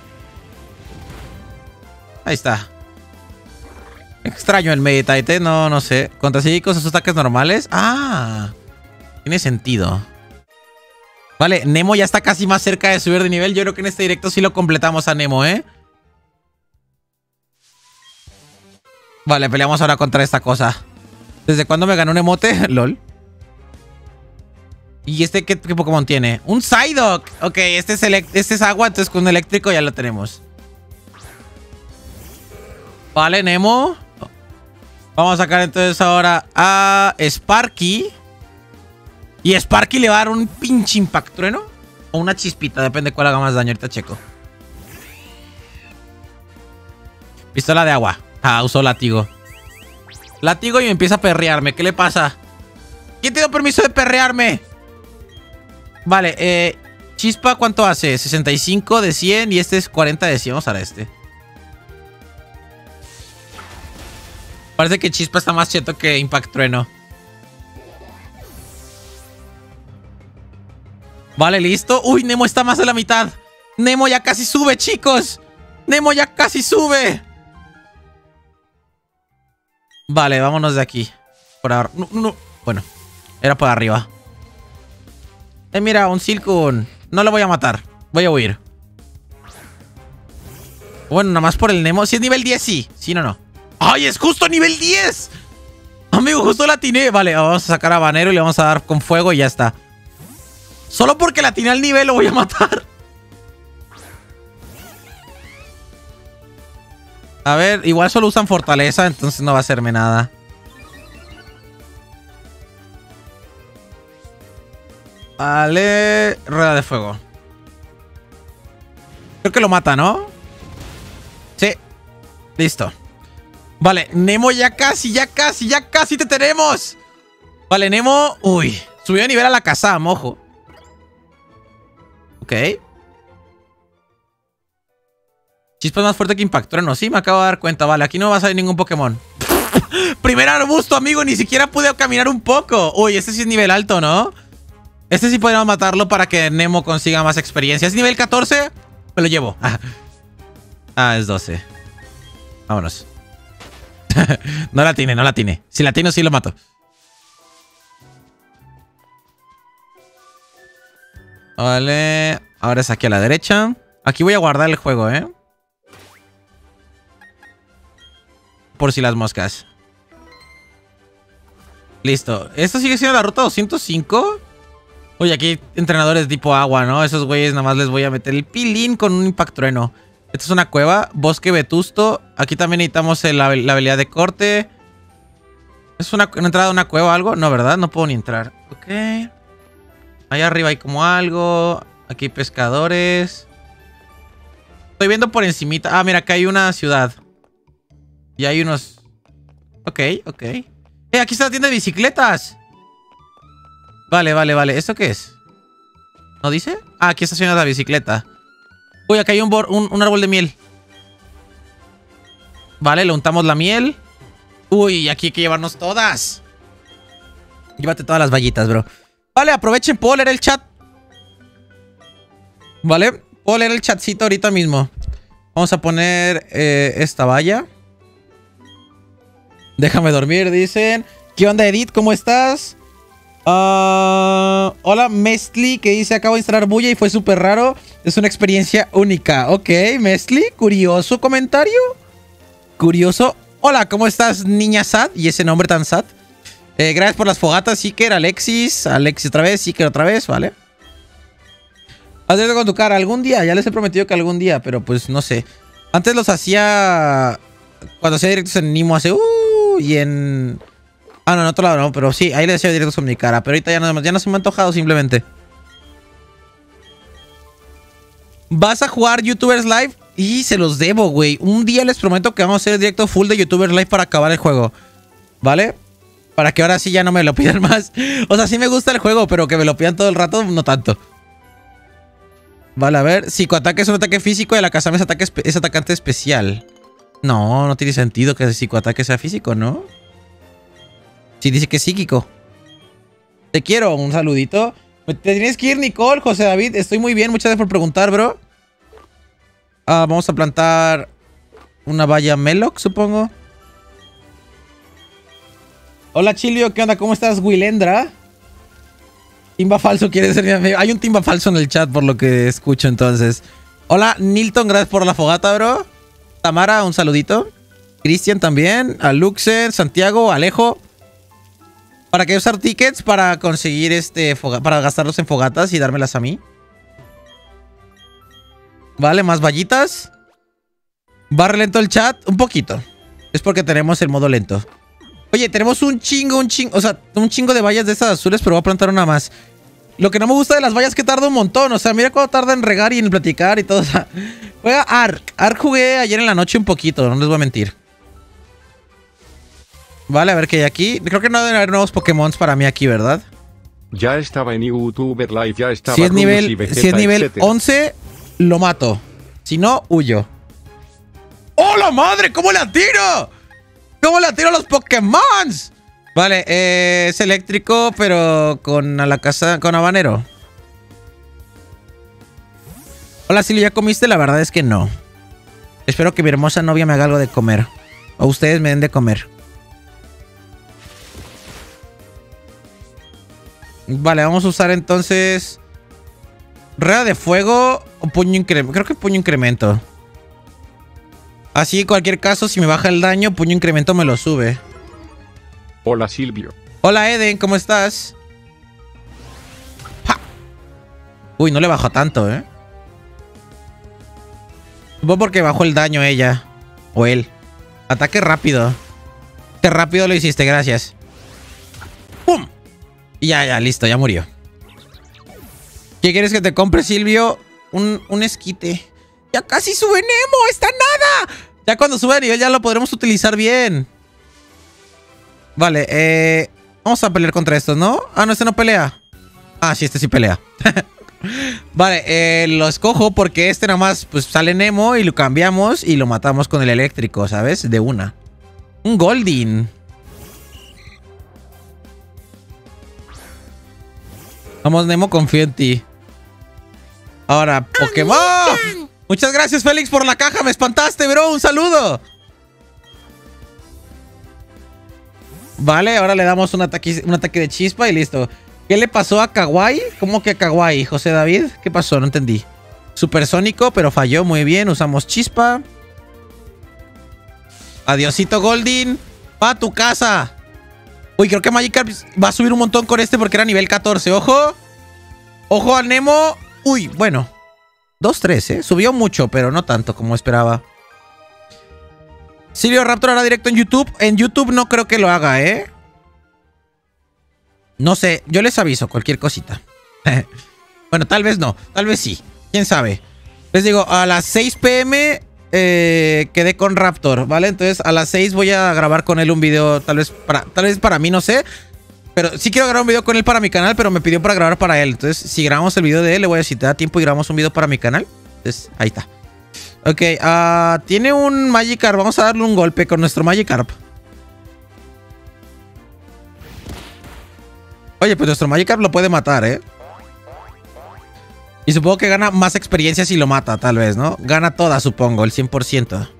S1: Ahí está. Extraño el Meditate, no sé. Contra psíquicos, sus ataques normales. Ah, tiene sentido. Vale, Nemo ya está casi más cerca de subir de nivel. Yo creo que en este directo sí lo completamos a Nemo, ¿eh? Vale, peleamos ahora contra esta cosa. ¿Desde cuándo me ganó un emote? LOL. ¿Y este qué Pokémon tiene? ¡Un Psyduck! Ok, este es agua, entonces con un eléctrico ya lo tenemos. Vale, Nemo. Vamos a sacar entonces ahora a Sparky. Y Sparky le va a dar un pinche impactrueno. O una chispita, depende de cuál haga más daño. Ahorita checo. Pistola de agua. Ah, usó látigo. Látigo y me empieza a perrearme. ¿Qué le pasa? ¿Quién te dio permiso de perrearme? Vale, chispa, ¿cuánto hace? 65 de 100 y este es 40 de 100. Vamos a ver este. Parece que chispa está más cheto que impactrueno. Vale, listo. Uy, Nemo está más de la mitad. Nemo ya casi sube, chicos. Nemo ya casi sube. Vale, vámonos de aquí. Por ahora. No. Bueno, era por arriba. Mira, un Silcoon. No lo voy a matar. Voy a huir. Bueno, nada más por el Nemo. Si es nivel 10, sí. Si no, no. ¡Ay, es justo nivel 10! Amigo, justo la atiné. Vale, vamos a sacar a Habanero y le vamos a dar con fuego y ya está. Solo porque la atiné al nivel lo voy a matar. A ver, igual solo usan fortaleza, entonces no va a hacerme nada. Vale, rueda de fuego. Creo que lo mata, ¿no? Sí. Listo. Vale, Nemo ya casi te tenemos. Vale, Nemo. Uy, subió de nivel a la Kazam, ojo. Ok. Chispa es más fuerte que Impactrueno. Sí, me acabo de dar cuenta. Vale, aquí no va a salir ningún Pokémon. Primer arbusto, amigo. Ni siquiera pude caminar un poco. Uy, este sí es nivel alto, ¿no? Este sí podríamos matarlo para que Nemo consiga más experiencia. ¿Es nivel 14? Me lo llevo. Ah, es 12. Vámonos. No la tiene. Si la tiene, sí lo mato. Vale. Ahora es aquí a la derecha. Aquí voy a guardar el juego, ¿eh? Por si las moscas. Listo. ¿Esto sigue siendo la ruta 205? Oye, aquí hay entrenadores tipo agua, ¿no? Esos güeyes nada más les voy a meter el pilín con un impactrueno. Esta es una cueva. Bosque vetusto. Aquí también necesitamos la habilidad de corte. ¿Es una entrada a una cueva o algo? No, ¿verdad? No puedo ni entrar. Ok. Allá arriba hay como algo. Aquí hay pescadores. Estoy viendo por encimita. Ah, mira, acá hay una ciudad. Y hay unos... Ok. Aquí está la tienda de bicicletas. Vale. ¿Esto qué es? ¿No dice? Ah, aquí estaciona la bicicleta. Uy, acá hay un árbol de miel. Vale, le untamos la miel. Uy, aquí hay que llevarnos todas. Llévate todas las vallitas, bro. Vale, aprovechen, puedo leer el chat. Vale, puedo leer el chatcito ahorita mismo. Vamos a poner esta valla. Déjame dormir, dicen. ¿Qué onda, Edith? ¿Cómo estás? Hola, Mestli, que dice: acabo de instalar Bulla y fue súper raro. Es una experiencia única. Ok, Mestli, curioso comentario. Curioso. Hola, ¿cómo estás, niña sad? Y ese nombre tan sad. Gracias por las fogatas, Seeker, Alexis otra vez, Seeker otra vez, ¿vale? Haz esto con tu cara algún día. Ya les he prometido que algún día, pero pues no sé. Antes los hacía cuando hacía directos en Nimo hace... y en... Ah, no, en otro lado no, pero sí, ahí le deseo directos con mi cara. Pero ahorita ya no se me ha antojado simplemente. ¿Vas a jugar YouTubers Live? Y se los debo, güey. Un día les prometo que vamos a hacer el directo full de YouTubers Live para acabar el juego. ¿Vale? Para que ahora sí ya no me lo pidan más. O sea, sí me gusta el juego, pero que me lo pidan todo el rato, no tanto. Vale, a ver. Psicoataque es un ataque físico y la Kazami es atacante especial. No, no tiene sentido que el psicoataque sea físico, ¿no? Sí, dice que es psíquico. Te quiero, un saludito. Te tienes que ir, Nicole, José David. Estoy muy bien, muchas gracias por preguntar, bro. Vamos a plantar una valla Meloc, supongo. Hola, Chilio, ¿qué onda? ¿Cómo estás, Willendra? Timba falso quiere ser mi amigo. Hay un timba falso en el chat por lo que escucho entonces. Hola, Nilton, gracias por la fogata, bro. Tamara, un saludito. Cristian también. A Luxer, Santiago, Alejo. ¿Para qué usar tickets? Para conseguir para gastarlos en fogatas y dármelas a mí. Vale, más vallitas. ¿Va lento el chat? Un poquito. Es porque tenemos el modo lento. Oye, tenemos un chingo, o sea, un chingo de vallas de esas azules, pero voy a plantar una más. Lo que no me gusta de las vallas es que tarda un montón. O sea, mira cuánto tarda en regar y en platicar y todo. O sea, juega Ark. Ark jugué ayer en la noche un poquito, no les voy a mentir. Vale, a ver qué hay aquí. Creo que no deben haber nuevos Pokémon para mí aquí, ¿verdad?
S2: Ya estaba en YouTuber Live, ya estaba.
S1: Si es nivel,
S2: Vegeta,
S1: si es nivel
S2: etcétera.
S1: 11, lo mato. Si no, huyo. ¡Oh, la madre! ¿Cómo la tiro? ¿Cómo la tiro a los Pokémon? Vale, es eléctrico, pero con habanero. Hola, Silvia, ¿ya comiste? La verdad es que no. Espero que mi hermosa novia me haga algo de comer. O ustedes me den de comer. Vale, vamos a usar entonces rueda de fuego o puño incremento. Creo que puño incremento. Así, en cualquier caso, si me baja el daño, puño incremento me lo sube.
S2: Hola, Silvio.
S1: Hola, Eden, ¿cómo estás? ¡Ja! Uy, no le bajó tanto, ¿eh? Supongo porque bajó el daño ella. O él. Ataque rápido. Qué rápido lo hiciste, gracias. ¡Pum! Y ya, listo, ya murió. ¿Qué quieres que te compre, Silvio? Un esquite. ¡Ya casi sube Nemo! ¡Está nada! Ya cuando sube de nivel ya lo podremos utilizar bien. Vale, vamos a pelear contra estos, ¿no? Ah, no, este no pelea. Ah, sí, este sí pelea. Vale, lo escojo porque este nada más pues sale Nemo y lo cambiamos y lo matamos con el eléctrico, ¿sabes? De una. Un Goldeen. Vamos, Nemo, confío en ti. Ahora, Pokémon. Muchas gracias, Félix, por la caja. Me espantaste, bro. Un saludo. Vale, ahora le damos un ataque de chispa y listo. ¿Qué le pasó a Kawaii? ¿Cómo que a Kawaii, José David? ¿Qué pasó? No entendí. Supersónico, pero falló. Muy bien. Usamos chispa. Adiosito, Goldeen. Va a tu casa. Uy, creo que Magikarp va a subir un montón con este porque era nivel 14. ¡Ojo! ¡Ojo al Nemo! Uy, bueno. 2-3, ¿eh? Subió mucho, pero no tanto como esperaba. Silvio Raptor hará directo en YouTube. En YouTube no creo que lo haga, ¿eh? No sé. Yo les aviso cualquier cosita. Bueno, tal vez no. Tal vez sí. ¿Quién sabe? Les digo, a las 6 p.m. Quedé con Raptor, ¿vale? Entonces a las 6 voy a grabar con él un video. Tal vez para mí, no sé. Pero sí quiero grabar un video con él para mi canal, pero me pidió para grabar para él. Entonces, si grabamos el video de él, le voy a decir, ¿te da tiempo y grabamos un video para mi canal? Entonces, ahí está. Ok, tiene un Magikarp. Vamos a darle un golpe con nuestro Magikarp. Oye, pues nuestro Magikarp lo puede matar, ¿eh? Y supongo que gana más experiencia si lo mata, tal vez, ¿no? Gana toda, supongo, el 100%.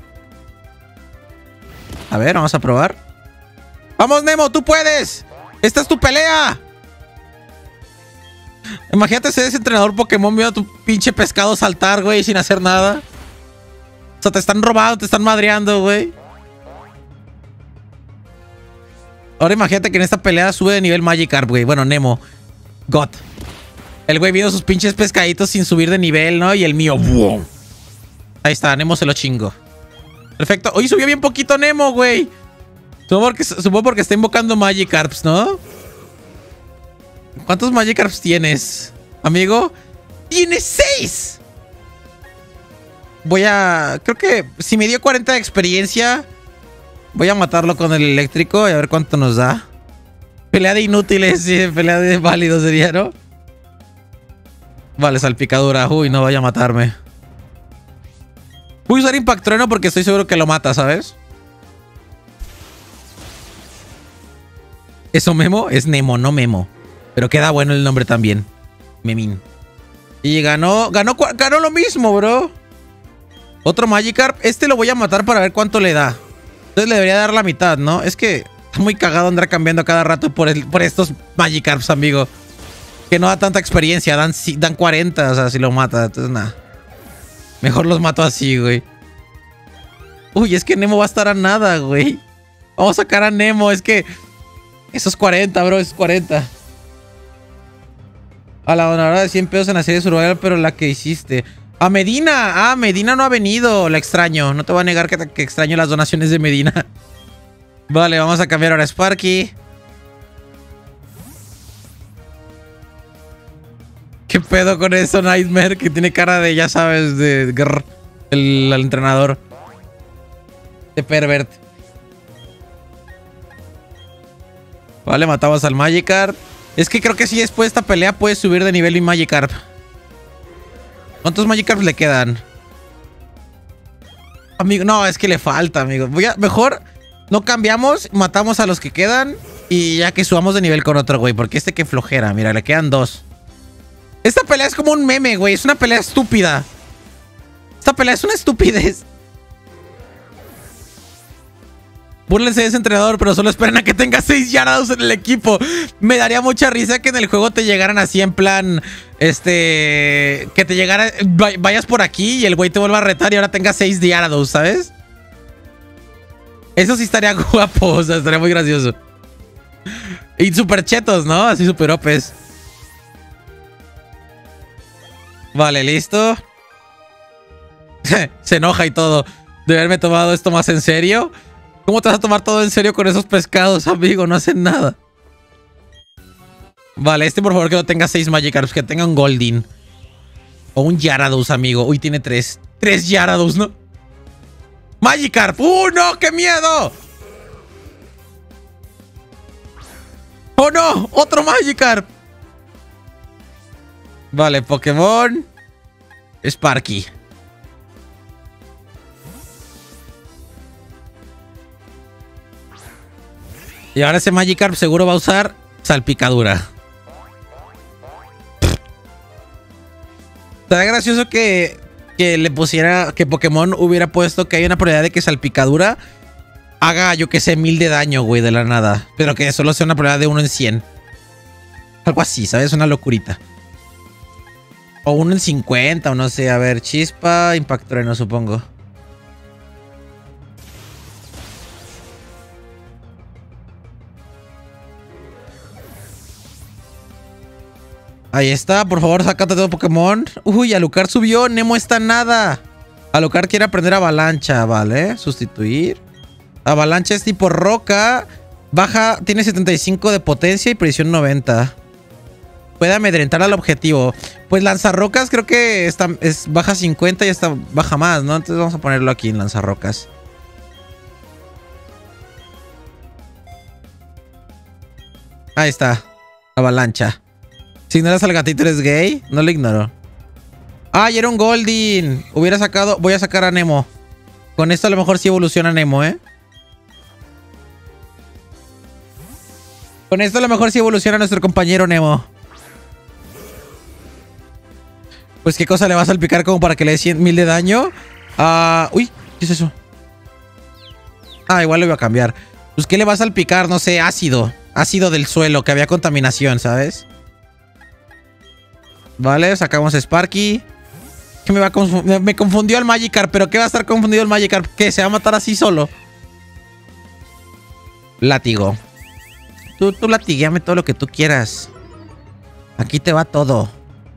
S1: A ver, vamos a probar. ¡Vamos, Nemo! ¡Tú puedes! ¡Esta es tu pelea! Imagínate ser ese entrenador Pokémon viendo a tu pinche pescado saltar, güey, sin hacer nada. O sea, te están robando, te están madreando, güey. Ahora imagínate que en esta pelea sube de nivel Magikarp, güey. Bueno, Nemo. God. El güey viendo sus pinches pescaditos sin subir de nivel, ¿no? Y el mío, ¡boom! Ahí está, Nemo se lo chingo. Perfecto. Hoy subió bien poquito Nemo, güey. Supongo porque está invocando Magikarps, ¿no? ¿Cuántos Magikarps tienes, amigo? ¡Tienes 6! Creo que si me dio 40 de experiencia, voy a matarlo con el eléctrico y a ver cuánto nos da. Pelea de inútiles, sí, pelea de válidos sería, ¿no? Vale, salpicadura. Uy, no vaya a matarme. Voy a usar Impact Trueno porque estoy seguro que lo mata, ¿sabes? ¿Eso Memo? Es Nemo, no Memo. Pero queda bueno el nombre también. Memín. Y ganó lo mismo, bro. Otro Magikarp. Este lo voy a matar para ver cuánto le da. Entonces le debería dar la mitad, ¿no? Es que está muy cagado andar cambiando cada rato por estos Magikarps, amigo. Que no da tanta experiencia. Dan 40, o sea, si lo mata. Entonces, nada. Mejor los mato así, güey. Uy, es que Nemo va a estar a nada, güey. Vamos a sacar a Nemo. Es que... Eso es 40, bro. Es 40. A la donadora de 100 pesos en la serie Survival, pero la que hiciste. A Medina. Ah, Medina no ha venido. La extraño. No te voy a negar que extraño las donaciones de Medina. Vale, vamos a cambiar ahora a Sparky. ¿Qué pedo con eso, Nightmare? Que tiene cara de, ya sabes, de grrr, el entrenador. De pervert. Vale, matamos al Magikarp. Es que creo que si después de esta pelea puedes subir de nivel mi Magikarp. ¿Cuántos Magikarps le quedan? Amigo, no, es que le falta, amigo. Mejor no cambiamos, matamos a los que quedan y ya que subamos de nivel con otro, güey. Porque este que flojera, mira, le quedan 2. Esta pelea es como un meme, güey. Es una pelea estúpida. Esta pelea es una estupidez. Búrlense de ese entrenador, pero solo esperen a que tenga 6 Gyarados en el equipo. Me daría mucha risa que en el juego te llegaran así en plan... que te llegara... Vayas por aquí y el güey te vuelva a retar y ahora tenga 6 Gyarados, ¿sabes? Eso sí estaría guapo, o sea, estaría muy gracioso. Y super chetos, ¿no? Así super OPs. Vale, listo. Se enoja y todo. De haberme tomado esto más en serio. ¿Cómo te vas a tomar todo en serio con esos pescados, amigo? No hacen nada. Vale, este por favor que no tenga 6 Magikarps. Que tenga un Goldeen. O un Gyarados, amigo. Uy, tiene 3. 3 Gyarados, ¿no? Magikarp. ¡No! ¡Qué miedo! ¡Oh, no! ¡Otro Magikarp! Vale, Pokémon Sparky. Y ahora ese Magikarp seguro va a usar salpicadura. Estaría gracioso que le pusiera... Que Pokémon hubiera puesto que hay una probabilidad de que salpicadura haga, yo que sé, 1000 de daño, güey, de la nada. Pero que solo sea una probabilidad de 1 en 100. Algo así, ¿sabes? Una locurita. O 1 en 50, o no sé. A ver, chispa, Impact Trueno, supongo. Ahí está, por favor, sácate todo Pokémon. Uy, Alucard subió, Nemo está en nada. Alucard quiere aprender avalancha, vale. Sustituir. Avalancha es tipo roca. Baja, tiene 75 de potencia y precisión 90. Puede amedrentar al objetivo. Pues lanzarrocas creo que baja 50 y esta baja más, ¿no? Entonces vamos a ponerlo aquí en lanzarrocas. Ahí está. Avalancha. Si ignoras al gatito eres gay. No lo ignoro. ¡Ay, era un Goldeen! Hubiera sacado... Voy a sacar a Nemo. Con esto a lo mejor sí evoluciona Nemo, ¿eh? Con esto a lo mejor sí evoluciona nuestro compañero Nemo. Pues qué cosa le va a salpicar como para que le dé 100.000 de daño. Uy, ¿qué es eso? Igual lo iba a cambiar. Pues qué le va a salpicar, no sé, ácido. Ácido del suelo, que había contaminación, ¿sabes? Vale, sacamos a Sparky. Que me confundió el Magikarp. ¿Pero qué va a estar confundido el Magikarp? ¿Qué? ¿Se va a matar así solo? Látigo. Tú latigueame todo lo que tú quieras. Aquí te va todo.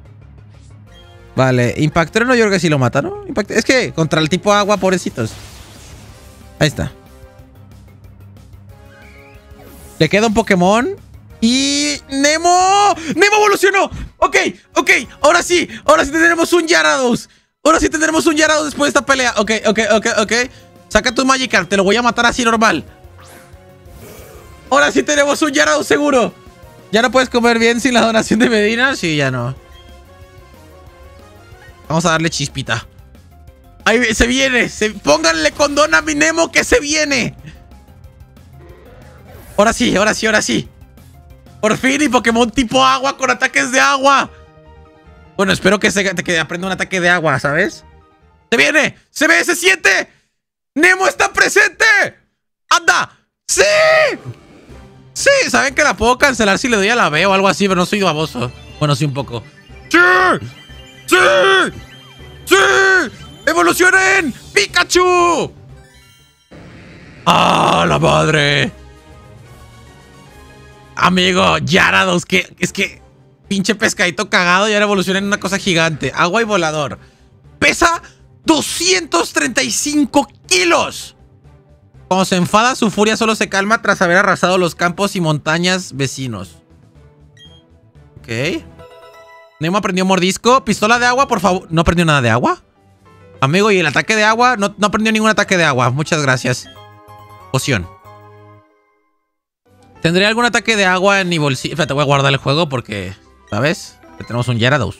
S1: Vale, Impact Trueno yo creo que sí lo mata, ¿no? Es que contra el tipo agua, pobrecitos. Ahí está. Le queda un Pokémon. Y... ¡Nemo! ¡Nemo evolucionó! Ok. Ahora sí tendremos un Gyarados. Ahora sí tendremos un Gyarados después de esta pelea. Ok. Saca tu Magikarp. Te lo voy a matar así normal. Ahora sí tenemos un Gyarados seguro. ¿Ya no puedes comer bien sin la donación de Medina? Sí, ya no. Vamos a darle chispita. Ahí se viene. Pónganle condón a mi Nemo que se viene. Ahora sí. Por fin, y Pokémon tipo agua con ataques de agua. Bueno, espero que aprenda un ataque de agua, ¿sabes? ¡Se viene! ¡Se ve! ¡Se siente! ¡Nemo está presente! ¡Anda! ¡Sí! Sí, saben que la puedo cancelar si le doy a la B o algo así, pero no soy baboso. Bueno, sí, un poco. ¡Sí! ¡Evolucionen! ¡Pikachu! ¡Ah, la madre! Amigo, Gyarados, es que pinche pescadito cagado y ahora evoluciona en una cosa gigante. Agua y volador. Pesa 235 kilos. Cuando se enfada, su furia solo se calma tras haber arrasado los campos y montañas vecinos. Ok. Nemo aprendió mordisco. Pistola de agua, por favor. ¿No aprendió nada de agua? Amigo, ¿y el ataque de agua? No aprendió ningún ataque de agua. Muchas gracias. Poción. ¿Tendré algún ataque de agua en mi bolsillo? Espérate, voy a guardar el juego porque... ¿Sabes? Que tenemos un Gyarados.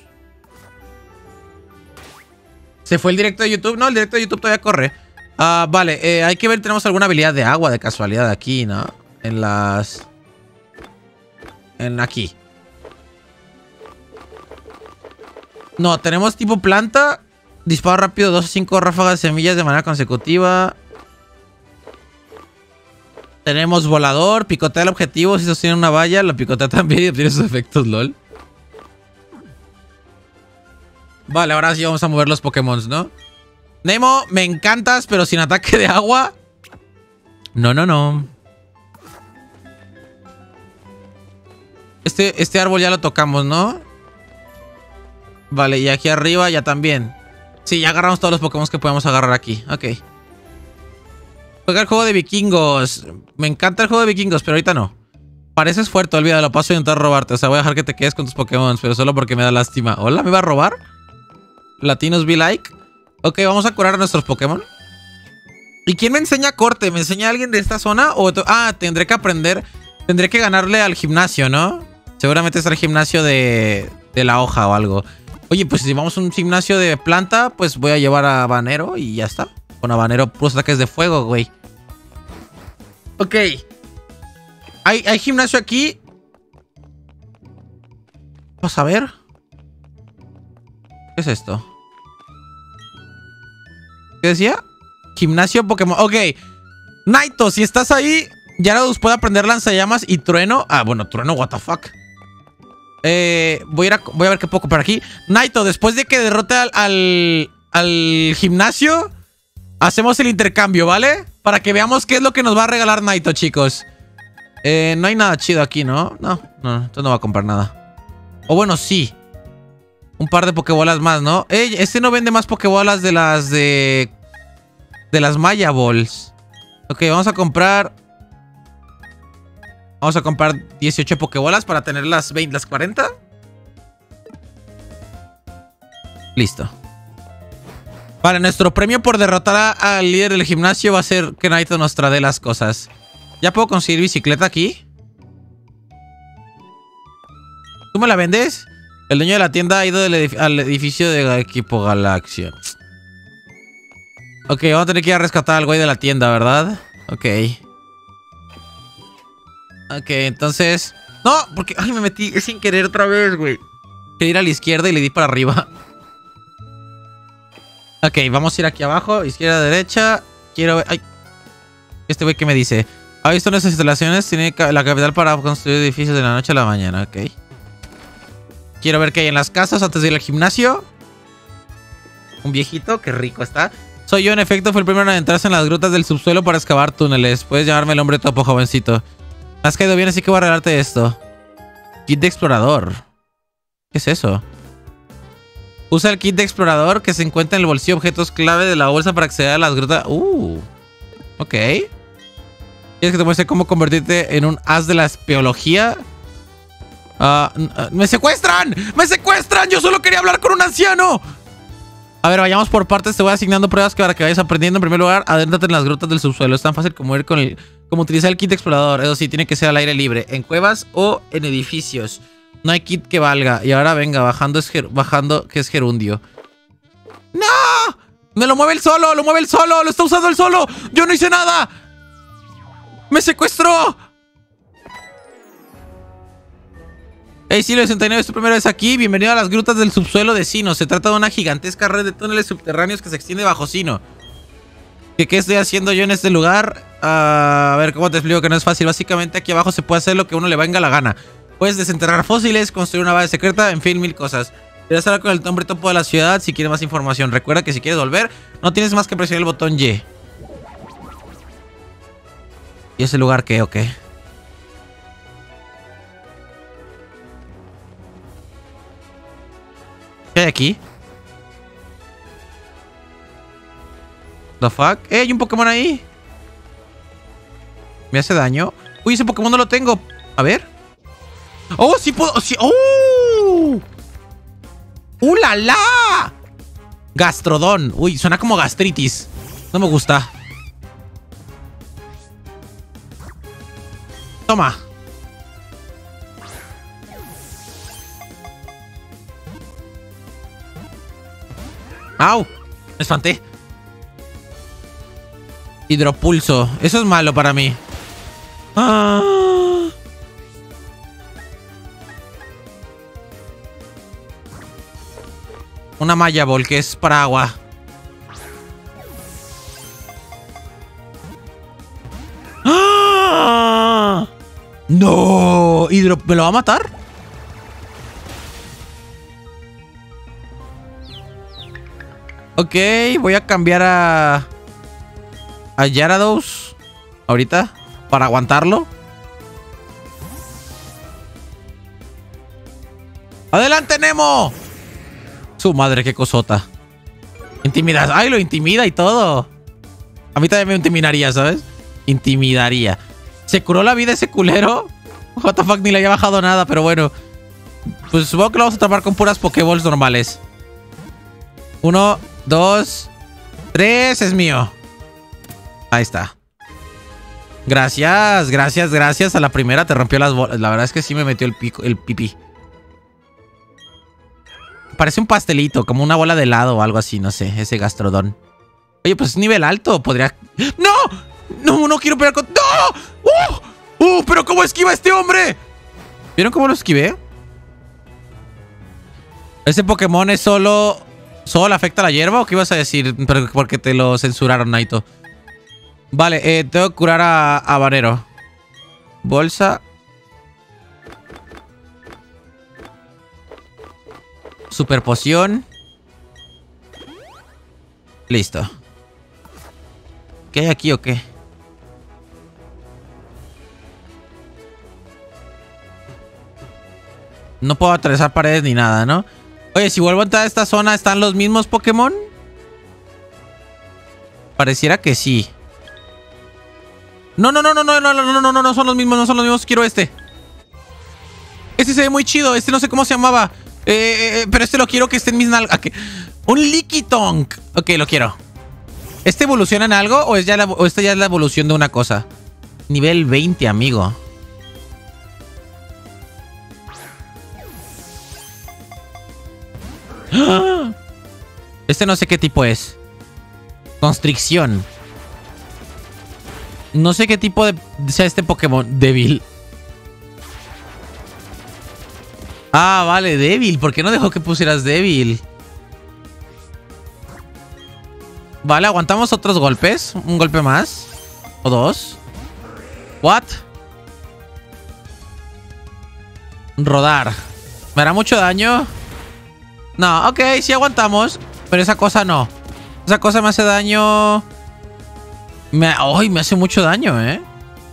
S1: ¿Se fue el directo de YouTube? No, el directo de YouTube todavía corre. Vale, hay que ver, tenemos alguna habilidad de agua de casualidad aquí, ¿no? En las... aquí. No, tenemos tipo planta. Disparo rápido, 2 o 5 ráfagas de semillas de manera consecutiva. Tenemos volador, picotea el objetivo si sostiene una valla. Lo picotea también y obtiene sus efectos, lol. Vale, ahora sí vamos a mover los Pokémon, ¿no? Nemo, me encantas, pero sin ataque de agua. No. Este árbol ya lo tocamos, ¿no? Vale, y aquí arriba ya también. Sí, ya agarramos todos los Pokémon que podemos agarrar aquí. Ok. Juega el juego de vikingos. Me encanta el juego de vikingos, pero ahorita no. Pareces fuerte, olvídalo. Paso a intentar robarte. O sea, voy a dejar que te quedes con tus Pokémon, pero solo porque me da lástima. ¿Hola? ¿Me va a robar? Latinos be like. Ok, vamos a curar a nuestros Pokémon. ¿Y quién me enseña corte? ¿Me enseña alguien de esta zona? Tendré que aprender. Tendré que ganarle al gimnasio, ¿no? Seguramente es el gimnasio de la hoja o algo. Oye, pues si vamos a un gimnasio de planta, pues voy a llevar a Habanero y ya está. Con Habanero, puros ataques de fuego, güey. Ok. Hay gimnasio aquí. Vamos a ver. ¿Qué es esto? ¿Qué decía? Gimnasio Pokémon. Ok. Naito, si estás ahí, Gyarados puede aprender lanzallamas y trueno. Ah, bueno, trueno, what the fuck. Voy a ver qué puedo comprar aquí. Naito, después de que derrote al gimnasio, hacemos el intercambio, ¿vale? Para que veamos qué es lo que nos va a regalar Naito, chicos. No hay nada chido aquí, ¿no? No, entonces no va a comprar nada. O bueno, sí. Un par de Pokébolas más, ¿no? Este no vende más Pokébolas de las Maya Balls. Ok, vamos a comprar 18 Pokébolas para tener las 40. Listo. Vale, nuestro premio por derrotar al líder del gimnasio va a ser que Naito nos trae las cosas. ¿Ya puedo conseguir bicicleta aquí? ¿Tú me la vendes? El dueño de la tienda ha ido al edificio de Equipo Galaxia. Ok, vamos a tener que ir a rescatar al güey de la tienda, ¿verdad? Ok. Ok, entonces... No, porque... Ay, me metí sin querer otra vez, güey. Quería ir a la izquierda y le di para arriba. Ok, vamos a ir aquí abajo. Izquierda, derecha. Quiero ver... Ay. Este güey, ¿qué me dice? ¿Ha visto nuestras instalaciones? Tiene la capital para construir edificios de la noche a la mañana. Ok. Quiero ver qué hay en las casas antes de ir al gimnasio. Un viejito, qué rico está. Soy yo, en efecto, fue el primero en adentrarse en las grutas del subsuelo para excavar túneles. Puedes llamarme el hombre topo, jovencito. Me has caído bien, así que voy a regalarte esto. Kit de explorador. ¿Qué es eso? Usa el kit de explorador que se encuentra en el bolsillo objetos clave de la bolsa para acceder a las grutas. Ok. ¿Quieres que te muestre cómo convertirte en un as de la espeología? ¡Me secuestran! ¡Me secuestran! ¡Yo solo quería hablar con un anciano! A ver, vayamos por partes. Te voy asignando pruebas para que vayas aprendiendo. En primer lugar, adéntrate en las grutas del subsuelo. Es tan fácil como ir como utilizar el kit explorador. Eso sí, tiene que ser al aire libre. En cuevas o en edificios. No hay kit que valga. Y ahora venga, bajando, que es gerundio. ¡No! ¡Me lo mueve el solo! ¡Lo mueve el solo! ¡Lo está usando el solo! ¡Yo no hice nada! ¡Me secuestró! Hey, Silvio 69, es tu primera vez aquí. Bienvenido a las grutas del subsuelo de Sinnoh. Se trata de una gigantesca red de túneles subterráneos que se extiende bajo Sinnoh. ¿Qué estoy haciendo yo en este lugar? A ver, ¿cómo te explico que no es fácil? Básicamente aquí abajo se puede hacer lo que a uno le venga la gana. Puedes desenterrar fósiles, construir una base secreta, en fin, mil cosas. Debes hablar con el hombre topo de la ciudad si quieres más información. Recuerda que si quieres volver, no tienes más que presionar el botón Y. ¿Y ese lugar qué o qué? ¿Qué hay aquí? ¿The fuck? ¡Hay un Pokémon ahí! ¿Me hace daño? Uy, ese Pokémon no lo tengo. A ver. ¡Oh, sí puedo! Sí. ¡Oh! ¡La la! Gastrodon. Uy, suena como gastritis. No me gusta. Toma. ¡Au! Me espanté. Hidropulso. Eso es malo para mí. Una Maya Ball que es para agua. ¡No! ¿Me lo va a matar? Ok, voy a cambiar a Gyarados ahorita para aguantarlo. ¡Adelante, Nemo! Su madre, qué cosota. Intimidas. ¡Ay, lo intimida y todo! A mí también me intimidaría, ¿sabes? Intimidaría. ¿Se curó la vida ese culero? What the fuck, ni le había bajado nada, pero bueno. Pues supongo que lo vamos a atrapar con puras Pokéballs normales. 1, 2, 3, es mío. Ahí está. Gracias, gracias, gracias. A la primera te rompió las bolas. La verdad es que sí me metió el pipí. Parece un pastelito, como una bola de helado o algo así, no sé, ese Gastrodon. Oye, pues es nivel alto, podría... ¡No! ¡No, no quiero pelear con... ¡No! ¡Pero cómo esquiva este hombre! ¿Vieron cómo lo esquivé? ¿Ese Pokémon es solo le afecta a la hierba o qué ibas a decir? Pero porque te lo censuraron, Naito. Vale, tengo que curar a Vanero. Bolsa. Super poción. Listo. ¿Qué hay aquí o qué? No puedo atravesar paredes ni nada, ¿no? Oye, si vuelvo a entrar a esta zona, ¿están los mismos Pokémon? Pareciera que sí. No son los mismos, no son los mismos. Quiero este. Este se ve muy chido. Este no sé cómo se llamaba. Pero este lo quiero que esté en mis nalgas. Un Lickitung. Ok, lo quiero. ¿Este evoluciona en algo o esta ya es la evolución de una cosa? Nivel 20, amigo. Este no sé qué tipo es. Constricción. No sé qué tipo de sea este Pokémon. Débil. Ah, vale, débil. ¿Por qué no dejó que pusieras débil? Vale, aguantamos otros golpes. Un golpe más. O dos. What? Rodar. ¿Me hará mucho daño? No, ok, sí aguantamos. Pero esa cosa no. Esa cosa me hace daño. ¡Ay! Me hace mucho daño, ¿eh?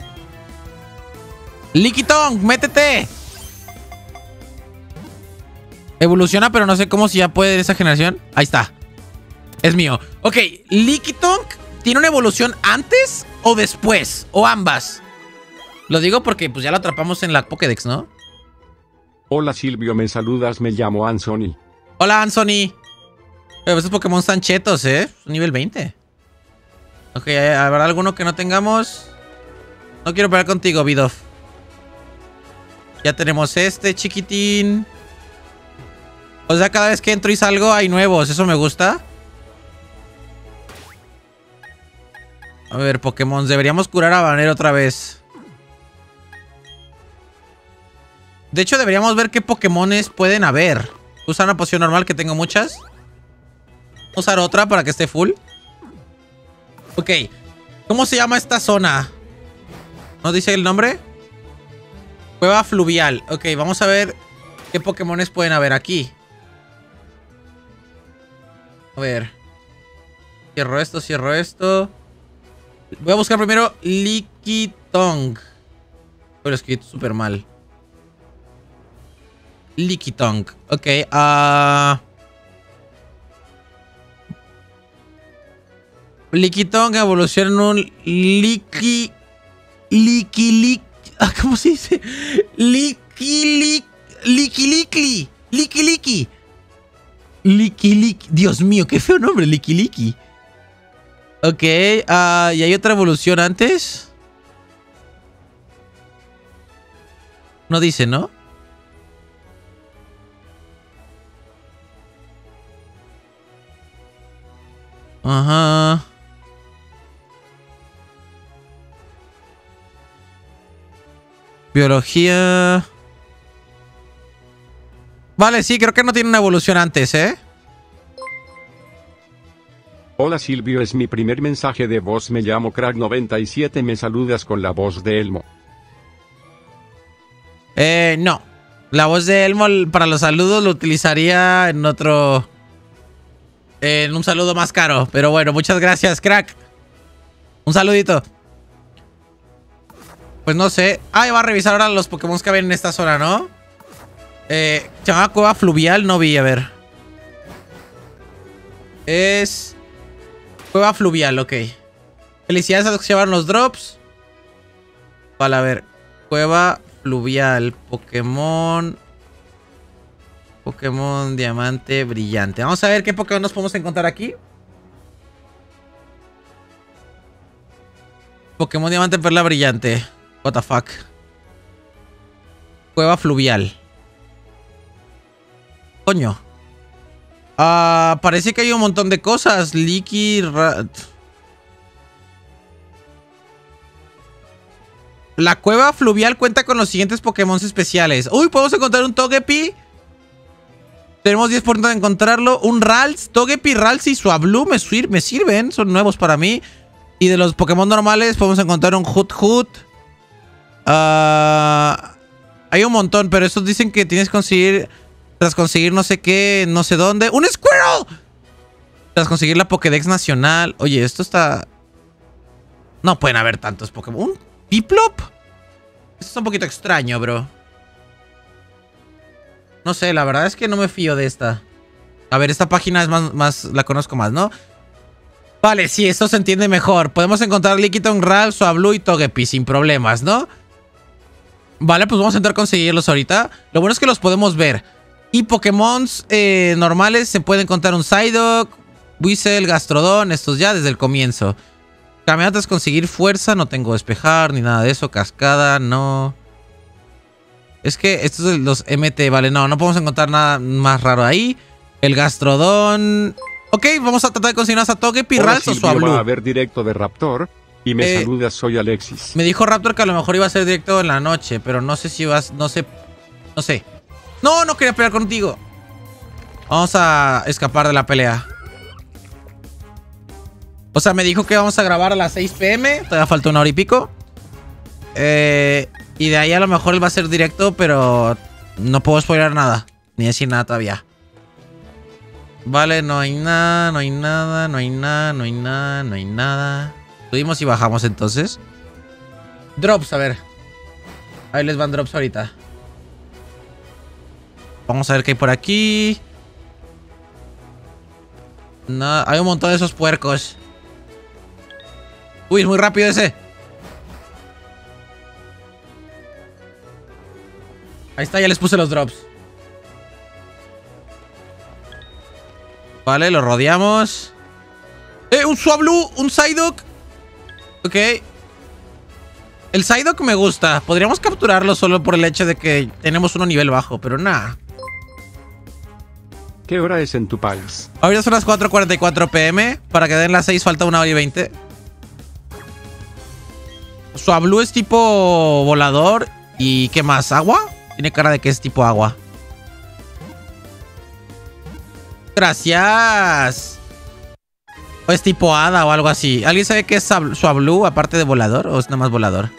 S1: Lickitung, métete. Evoluciona, pero no sé cómo si ya puede de esa generación. Ahí está. Es mío. Ok, Lickitung tiene una evolución antes o después, o ambas. Lo digo porque pues ya lo atrapamos en la Pokédex, ¿no?
S2: Hola Silvio, me saludas, me llamo Anthony.
S1: Hola, Anthony. Pero estos Pokémon están chetos, ¿eh? Nivel 20. Ok, ¿habrá alguno que no tengamos? No quiero pelear contigo, Bidoof. Ya tenemos este, chiquitín. O sea, cada vez que entro y salgo hay nuevos. Eso me gusta. A ver, Pokémon. Deberíamos curar a Banner otra vez. De hecho, deberíamos ver qué Pokémones pueden haber. Usar una poción normal, que tengo muchas. Usar otra para que esté full. Ok. ¿Cómo se llama esta zona? ¿No dice el nombre? Cueva fluvial. Ok, vamos a ver qué Pokémones pueden haber aquí. A ver. Cierro esto, cierro esto. Voy a buscar primero Lickitung. Pero escrito súper mal. Lickitung. Ok, Lickitung evoluciona en un ¿cómo se dice? Lickilicky. Dios mío, qué feo nombre, Lickilicky. Ok, ¿y hay otra evolución antes? No dice, ¿no? Ajá. Biología. Vale, sí, creo que no tiene una evolución antes, ¿eh?
S2: Hola Silvio, es mi primer mensaje de voz, me llamo Crack97, me saludas con la voz de Elmo.
S1: No. La voz de Elmo para los saludos lo utilizaría en otro... En un saludo más caro. Pero bueno, muchas gracias, Crack. Un saludito. Pues no sé. Ah, va a revisar ahora los Pokémon que ven en esta zona, ¿no? Se llama Cueva Fluvial, no vi, a ver. Es... Cueva Fluvial, ok. Felicidades a los que se llevaron los drops. Vale, a ver. Cueva Fluvial, Pokémon Diamante Brillante. Vamos a ver qué Pokémon nos podemos encontrar aquí. Pokémon Diamante Perla Brillante. What the fuck. Cueva Fluvial. Coño. Parece que hay un montón de cosas. La cueva fluvial cuenta con los siguientes Pokémon especiales. Uy, podemos encontrar un Togepi. Tenemos 10% de encontrarlo. Un Ralts. Togepi, Ralts y Swablu me sirven. Son nuevos para mí. Y de los Pokémon normales podemos encontrar un Hoot. Hay un montón, pero estos dicen que tienes que conseguir... Tras conseguir no sé qué, no sé dónde. ¡Un Squirrel! Tras conseguir la Pokédex nacional. Oye, esto está... No pueden haber tantos Pokémon. ¿Un Piplup? Esto está un poquito extraño, bro. No sé, la verdad es que no me fío de esta. A ver, esta página es más la conozco más, ¿no? Vale, sí, esto se entiende mejor. Podemos encontrar Lickitung, Ralts, Swablu y Togepi sin problemas, ¿no? Vale, pues vamos a intentar conseguirlos ahorita. Lo bueno es que los podemos ver. Y Pokémon normales se puede encontrar un Psyduck, Weasel, Gastrodon, estos ya desde el comienzo. Caminata es conseguir fuerza, no tengo despejar ni nada de eso. Cascada, no. Es que estos son los MT, vale, no podemos encontrar nada más raro ahí. El Gastrodon. Ok, vamos a tratar de conseguir a Togepi, Ralts o Swablu.
S2: Va a haber directo de Raptor y me saludas, soy Alexis.
S1: Me dijo Raptor que a lo mejor iba a ser directo en la noche, pero no sé si vas, no sé. No quería pelear contigo. Vamos a escapar de la pelea. O sea, me dijo que vamos a grabar a las 6 PM. Todavía falta una hora y pico. Y de ahí a lo mejor él va a ser directo, pero no puedo spoiler nada. Ni decir nada todavía. Vale, no hay nada, no hay nada, no hay nada, no hay nada, no hay nada. Subimos y bajamos entonces. Drops, a ver. Ahí les van drops ahorita. Vamos a ver qué hay por aquí. No, hay un montón de esos puercos. Uy, es muy rápido ese. Ahí está, ya les puse los drops. Vale, lo rodeamos. Un Swablu, un Psyduck. Ok. El Psyduck me gusta. Podríamos capturarlo solo por el hecho de que tenemos uno nivel bajo, pero nada.
S2: ¿Qué hora es en tu país?
S1: Ahorita son las 4:44 PM. Para que den las 6 falta 1 hora y 20. Swablu es tipo volador. ¿Y qué más? ¿Agua? Tiene cara de que es tipo agua. Gracias. O es tipo hada o algo así. ¿Alguien sabe qué es Swablu aparte de volador? ¿O es nada más volador?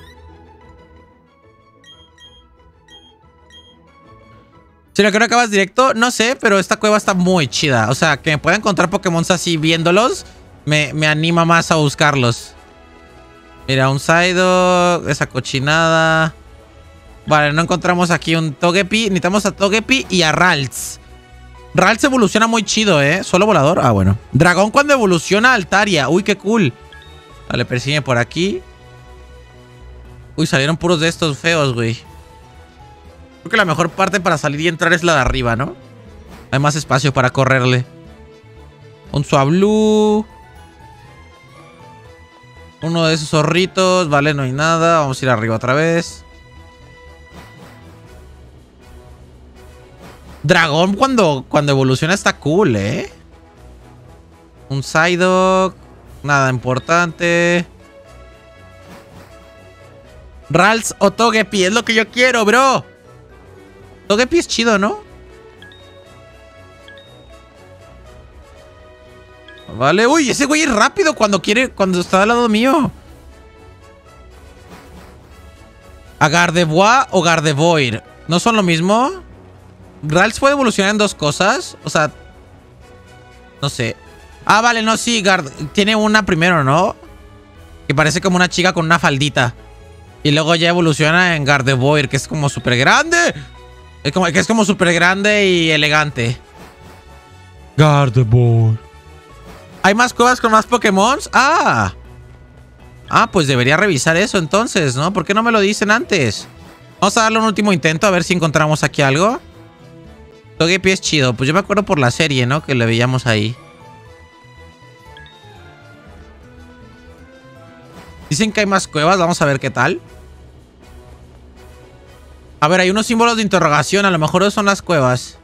S1: Si lo que no acabas directo, no sé, pero esta cueva está muy chida. O sea, que me pueda encontrar Pokémon así viéndolos, me anima más a buscarlos. Mira, un Psyduck, esa cochinada. Vale, no encontramos aquí un Togepi. Necesitamos a Togepi y a Ralts. Ralts evoluciona muy chido, ¿eh? ¿Solo volador? Ah, bueno. Dragón cuando evoluciona a Altaria. Uy, qué cool. Vale, persigue por aquí. Uy, salieron puros de estos feos, güey. Creo que la mejor parte para salir y entrar es la de arriba, ¿no? Hay más espacio para correrle. Un Swablu. Uno de esos zorritos. Vale, no hay nada. Vamos a ir arriba otra vez. Dragón cuando evoluciona está cool, ¿eh? Un Psyduck. Nada importante. Ralts o Togepi. Es lo que yo quiero, bro. Togepi es chido, ¿no? Vale. Uy, ese güey es rápido cuando quiere. Cuando está al lado mío. ¿A Gardevoir o Gardevoir? ¿No son lo mismo? Ralts puede evolucionar en dos cosas. O sea, no sé. Ah, vale, no, sí. Tiene una primero, ¿no? Que parece como una chica con una faldita. Y luego ya evoluciona en Gardevoir, que es como súper grande. Que es como súper grande y elegante. Gardevoir. ¿Hay más cuevas con más Pokémon? Ah. Ah, pues debería revisar eso entonces, ¿no? ¿Por qué no me lo dicen antes? Vamos a darle un último intento a ver si encontramos aquí algo. Togepi es chido. Pues yo me acuerdo por la serie, ¿no? Que le veíamos ahí. Dicen que hay más cuevas. Vamos a ver qué tal. A ver, hay unos símbolos de interrogación. A lo mejor esos son las cuevas.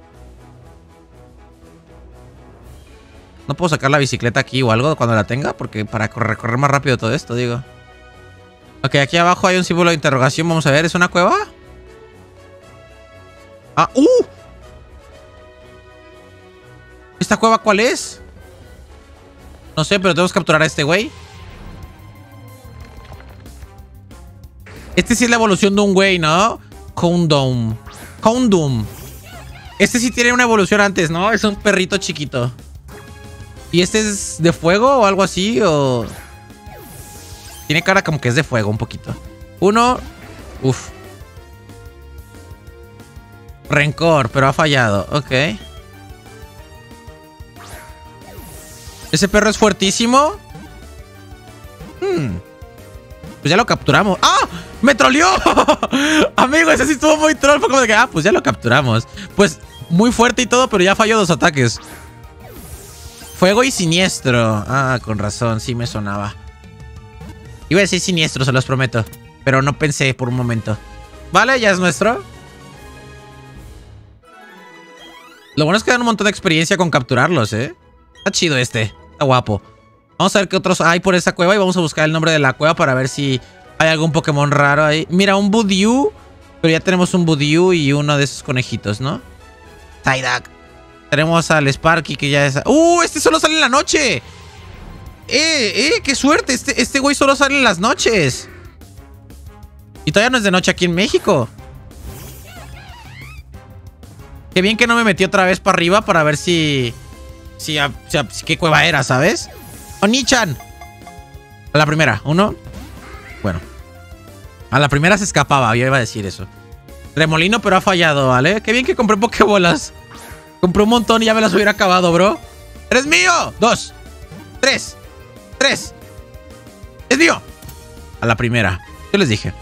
S1: No puedo sacar la bicicleta aquí o algo cuando la tenga. Porque para recorrer más rápido todo esto, digo. Ok, aquí abajo hay un símbolo de interrogación. Vamos a ver, ¿es una cueva? Ah, ¿esta cueva cuál es? No sé, pero tenemos que capturar a este güey. Este sí es la evolución de un güey, ¿no? Houndoom. Este sí tiene una evolución antes, ¿no? Es un perrito chiquito. ¿Y este es de fuego o algo así? ¿O...? Tiene cara como que es de fuego un poquito. Uno. Uf. Rencor, pero ha fallado. Ok. Ese perro es fuertísimo. Pues ya lo capturamos. ¡Ah! ¡Me troleó! Amigo, ese sí estuvo muy troll. Fue como de que, pues ya lo capturamos. Pues muy fuerte y todo, pero ya falló 2 ataques. Fuego y siniestro. Ah, con razón, sí me sonaba. Iba a decir siniestro, se los prometo. Pero no pensé por un momento. Vale, ya es nuestro. Lo bueno es que dan un montón de experiencia con capturarlos, ¿eh? Está chido este. Está guapo. Vamos a ver qué otros hay por esa cueva y vamos a buscar el nombre de la cueva para ver si hay algún Pokémon raro ahí. Mira, un Budew. Pero ya tenemos un Budew y uno de esos conejitos, ¿no? Psyduck. Tenemos al Sparky que ya es... Este solo sale en la noche. ¡Qué suerte! Este güey solo sale en las noches. Y todavía no es de noche aquí en México. Qué bien que no me metí otra vez para arriba para ver si qué cueva era, ¿sabes? Oni-chan. A la primera, uno. Bueno. A la primera se escapaba, yo iba a decir eso. Remolino, pero ha fallado, ¿vale? Qué bien que compré Pokébolas. Compré un montón y ya me las hubiera acabado, bro. ¡Eres mío! 2, 3. ¡Es mío! A la primera. Yo les dije.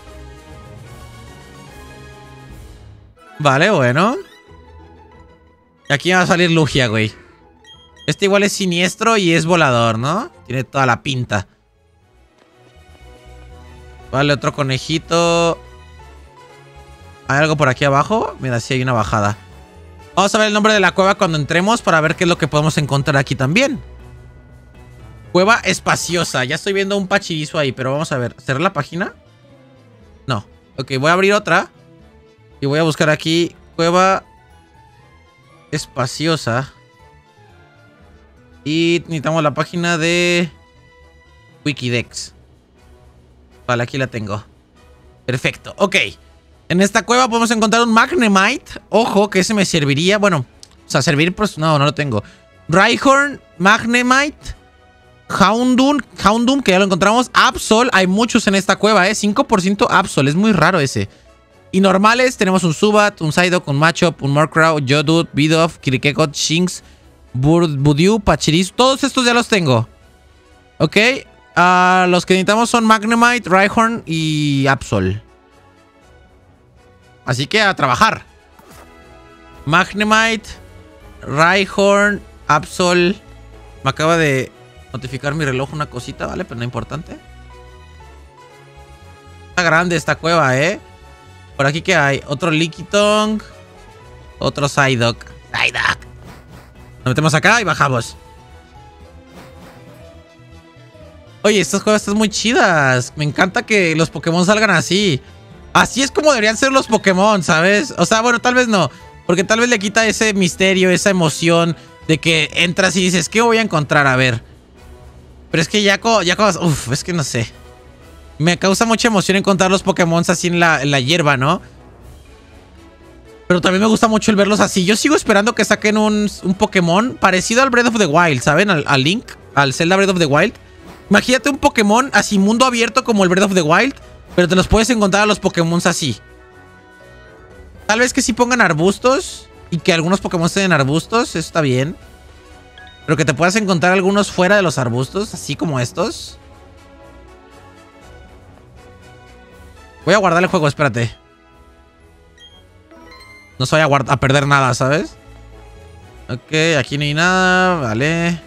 S1: Vale, bueno. Y aquí va a salir Lugia, güey. Este igual es siniestro y es volador, ¿no? Tiene toda la pinta. Vale, otro conejito. ¿Hay algo por aquí abajo? Mira, sí hay una bajada. Vamos a ver el nombre de la cueva cuando entremos para ver qué es lo que podemos encontrar aquí también. Cueva espaciosa. Ya estoy viendo un pachirizo ahí, pero vamos a ver. ¿Cerrar la página? No. Ok, voy a abrir otra. Y voy a buscar aquí cueva espaciosa. Y necesitamos la página de Wikidex. Vale, aquí la tengo. Perfecto, ok. En esta cueva podemos encontrar un Magnemite. Ojo, que ese me serviría. Bueno, o sea, servir pues no lo tengo. Rhyhorn, Magnemite, Houndoom, que ya lo encontramos. Absol, hay muchos en esta cueva, 5% Absol, es muy raro ese. Y normales, tenemos un Zubat, un Psyduck, un Machop, un Murkrow, Geodude, Bidoof, Kirikekot, Shinx, Budew, Pachirisu. Todos estos ya los tengo. Ok. Los que necesitamos son Magnemite, Rhyhorn y Absol. Así que a trabajar. Magnemite, Rhyhorn, Absol. Me acaba de notificar mi reloj una cosita, ¿vale? Pero no importante. Está grande esta cueva, ¿eh? Por aquí, ¿qué hay? Otro Lickitung. Otro Psyduck. Nos metemos acá y bajamos. Oye, estas cuevas están muy chidas. Me encanta que los Pokémon salgan así. Así es como deberían ser los Pokémon, ¿sabes? O sea, bueno, tal vez no. Porque tal vez le quita ese misterio, esa emoción de que entras y dices, ¿qué voy a encontrar? A ver. Pero es que ya uf, es que no sé. Me causa mucha emoción encontrar los Pokémon así en la hierba, ¿no? Pero también me gusta mucho el verlos así. Yo sigo esperando que saquen un Pokémon parecido al Breath of the Wild, ¿saben? Al Link, al Zelda Breath of the Wild. Imagínate un Pokémon así, mundo abierto como el Breath of the Wild, pero te los puedes encontrar a los Pokémon así. Tal vez que sí pongan arbustos y que algunos Pokémon estén en arbustos, eso está bien. Pero que te puedas encontrar algunos fuera de los arbustos, así como estos. Voy a guardar el juego, espérate. No se vaya a perder nada, ¿sabes? Ok, aquí no hay nada, vale.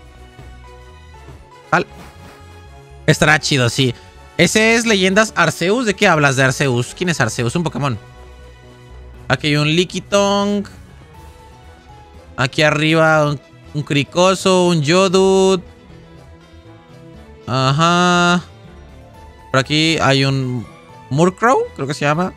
S1: Estará chido, sí. Ese es Leyendas Arceus. ¿De qué hablas de Arceus? ¿Quién es Arceus? Un Pokémon. Aquí hay un Lickitung. Aquí arriba un Cricoso, un Geodude. Ajá. Por aquí hay un Murkrow, creo que se llama.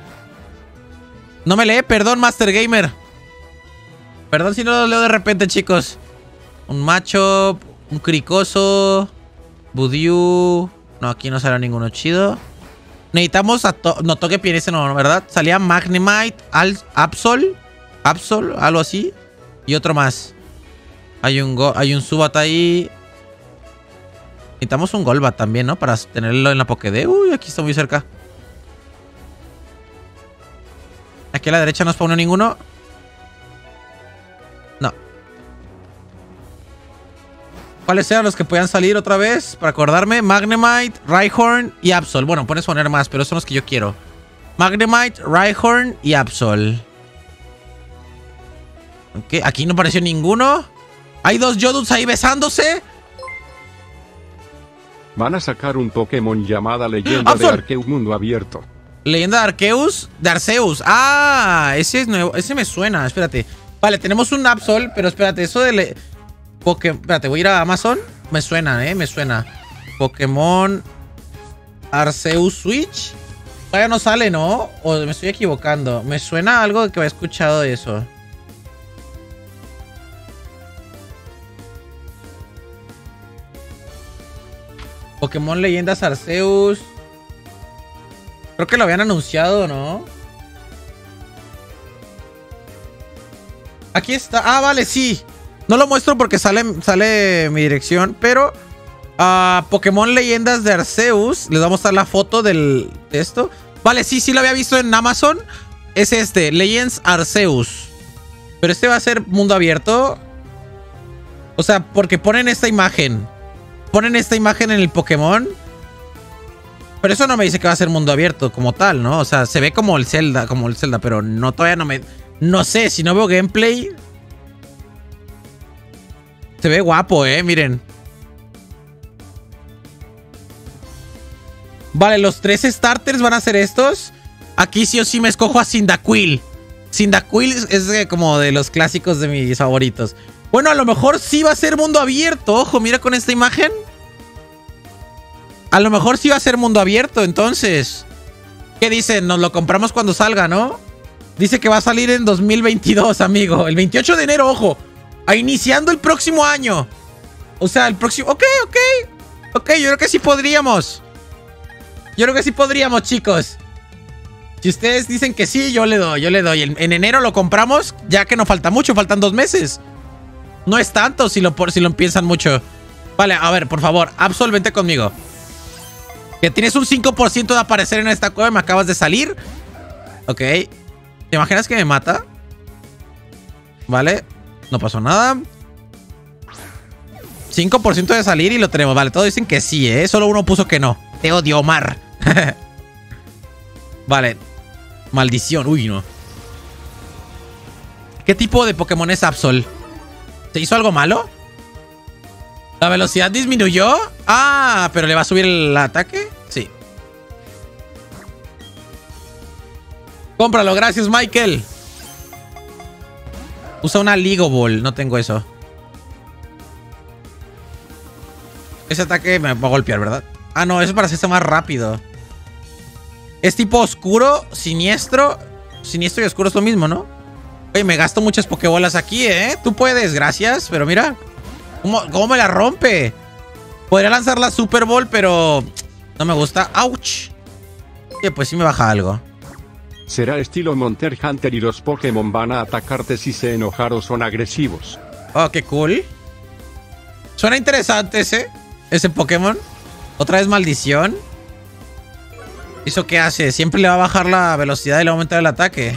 S1: No me lee, perdón, Master Gamer. Perdón si no lo leo de repente, chicos. Un Machop, un Cricoso, Budew. No, aquí no sale ninguno chido. Necesitamos a no, Togepi en ese no, ¿verdad? Salía Magnemite, Absol, algo así. Y otro más. Hay un Zubat ahí. Necesitamos un Golbat también, ¿no? Para tenerlo en la Pokédex. Uy, aquí está muy cerca. Aquí a la derecha no spawnó ninguno. No. ¿Cuáles eran los que podían salir otra vez? Para acordarme. Magnemite, Rhyhorn y Absol. Bueno, puedes poner más, pero esos son los que yo quiero. Magnemite, Rhyhorn y Absol. Ok, aquí no apareció ninguno. Hay dos Geodudes ahí besándose.
S2: Van a sacar un Pokémon llamada Leyenda de Arceus Mundo Abierto.
S1: Leyenda de Arceus. De Arceus. Ah, ese es nuevo. Ese me suena. Espérate. Vale, tenemos un Absol, pero espérate. Eso de espérate, voy a ir a Amazon. Me suena, me suena. Pokémon Arceus Switch. Todavía no sale, ¿no? O me estoy equivocando. Me suena algo de que había escuchado de eso. Pokémon Leyendas Arceus. Creo que lo habían anunciado, ¿no? Aquí está. Ah, vale, sí. No lo muestro porque sale mi dirección. Pero Pokémon Leyendas de Arceus. Les vamos a mostrar la foto de esto. Vale, sí lo había visto en Amazon. Es este, Legends Arceus. Pero este va a ser mundo abierto. O sea, porque ponen esta imagen. Ponen esta imagen en el Pokémon. Pero eso no me dice que va a ser mundo abierto como tal, ¿no? O sea, se ve como el Zelda, pero no, todavía no me... No sé, si no veo gameplay... Se ve guapo, miren. Vale, los 3 starters van a ser estos. Aquí sí o sí me escojo a Cyndaquil. Cyndaquil es como de los clásicos de mis favoritos. Bueno, a lo mejor sí va a ser mundo abierto. Ojo, mira con esta imagen. A lo mejor sí va a ser mundo abierto, entonces. ¿Qué dicen? Nos lo compramos cuando salga, ¿no? Dice que va a salir en 2022, amigo. El 28 de enero, ojo. Iniciando el próximo año. O sea, el próximo... Ok, yo creo que sí podríamos. Chicos. Si ustedes dicen que sí, yo le doy. En enero lo compramos, ya que no falta mucho, faltan 2 meses. No es tanto si lo piensan mucho. Vale, a ver, por favor, Absol, vente conmigo. Que tienes un 5% de aparecer en esta cueva y me acabas de salir. Ok. ¿Te imaginas que me mata? Vale. No pasó nada. 5% de salir y lo tenemos. Vale, todos dicen que sí, Solo uno puso que no. Te odio, Omar. Vale. Maldición. Uy, no. ¿Qué tipo de Pokémon es Absol? ¿Se hizo algo malo? ¿La velocidad disminuyó? Ah, pero le va a subir el ataque. Sí. Cómpralo, gracias, Michael. Usa una Ligo Ball. No tengo eso. Ese ataque me va a golpear, ¿verdad? Ah, no, eso es para hacerse más rápido. Es tipo oscuro, siniestro. Siniestro y oscuro es lo mismo, ¿no? Oye, me gasto muchas Pokébolas aquí, Tú puedes, gracias. Pero mira. ¿Cómo me la rompe? Podría lanzar la Super Ball, pero no me gusta. ¡Auch! Pues sí me baja algo.
S2: Será estilo Monster Hunter y los Pokémon van a atacarte si se enojan o son agresivos.
S1: Oh, qué cool. Suena interesante ese Pokémon. Otra vez maldición. ¿Eso qué hace? Siempre le va a bajar la velocidad y le va a aumentar el ataque.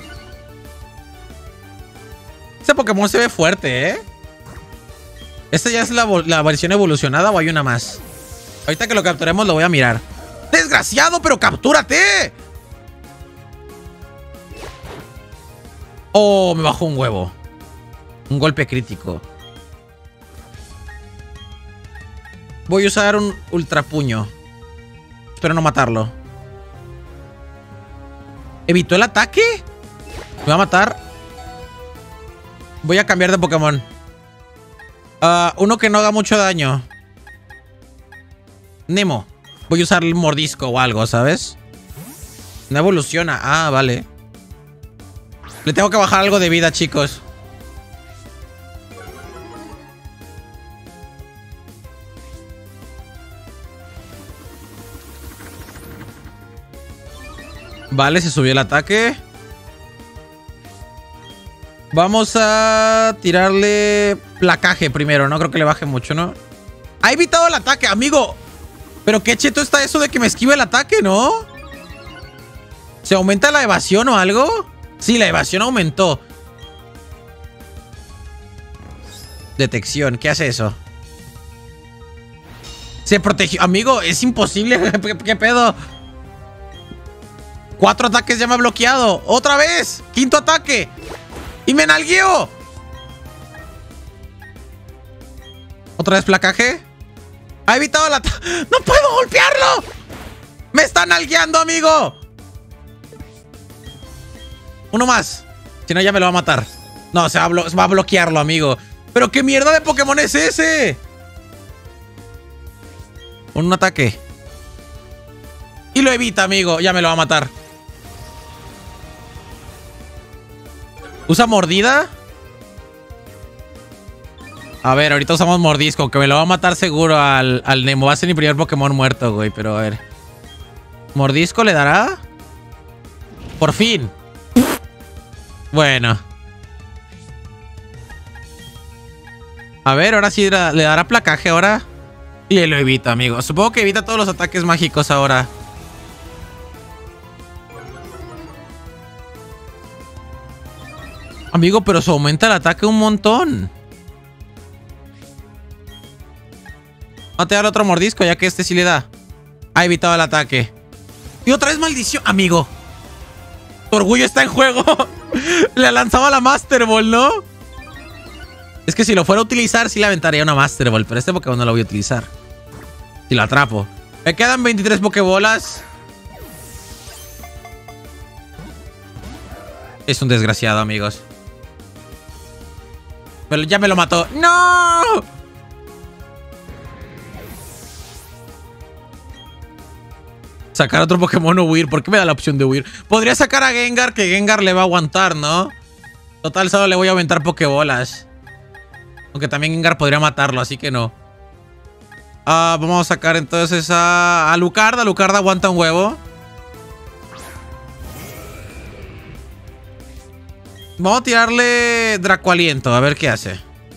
S1: Ese Pokémon se ve fuerte, ¿Esta ya es la versión evolucionada o hay una más? Ahorita que lo capturemos lo voy a mirar. ¡Desgraciado, pero captúrate! Oh, me bajó un huevo. Un golpe crítico. Voy a usar un ultra puño. Espero no matarlo. ¿Evitó el ataque? ¿Me va a matar? Voy a cambiar de Pokémon. Uno que no haga mucho daño. Nemo. Voy a usar el mordisco o algo, ¿sabes? No evoluciona. Ah, vale. Le tengo que bajar algo de vida, chicos. Vale, se subió el ataque. Vamos a tirarle placaje primero. No creo que le baje mucho, ¿no? Ha evitado el ataque, amigo. Pero qué cheto está eso de que me esquive el ataque, ¿no? ¿Se aumenta la evasión o algo? Sí, la evasión aumentó. Detección, ¿qué hace eso? Se protegió. Amigo, es imposible. ¿Qué pedo? 4 ataques ya me ha bloqueado. ¡Otra vez! ¡Quinto ataque! ¡Y me nalgueó! ¿Otra vez placaje? ¡Ha evitado el ataque! ¡No puedo golpearlo! ¡Me está nalgueando, amigo! Uno más. Si no, ya me lo va a matar. No, se va a bloquearlo, amigo. ¿Pero qué mierda de Pokémon es ese? Un ataque. Y lo evita, amigo. Ya me lo va a matar. ¿Usa mordida? A ver, ahorita usamos mordisco, que me lo va a matar seguro al Nemo. Va a ser mi primer Pokémon muerto, güey. Pero a ver. ¿Mordisco le dará? Por fin. Bueno. A ver, ahora sí le dará placaje ahora. Y lo evita, amigo. Supongo que evita todos los ataques mágicos ahora. Amigo, pero se aumenta el ataque un montón. No te da el otro mordisco, ya que este sí le da. Ha evitado el ataque. Y otra vez maldición. Amigo, tu orgullo está en juego. Le lanzaba la Master Ball, ¿no? Es que si lo fuera a utilizar, sí le aventaría una Master Ball. Pero este Pokémon no lo voy a utilizar. Si lo atrapo. Me quedan 23 Pokébolas. Es un desgraciado, amigos. Pero ya me lo mató. ¡No! Sacar otro Pokémon o huir. ¿Por qué me da la opción de huir? Podría sacar a Gengar, que Gengar le va a aguantar, ¿no? Total, solo le voy a aventar Pokébolas. Aunque también Gengar podría matarlo, así que no. Vamos a sacar entonces a Alucard. Alucard aguanta un huevo. Vamos a tirarle Dracoaliento, a ver qué hace.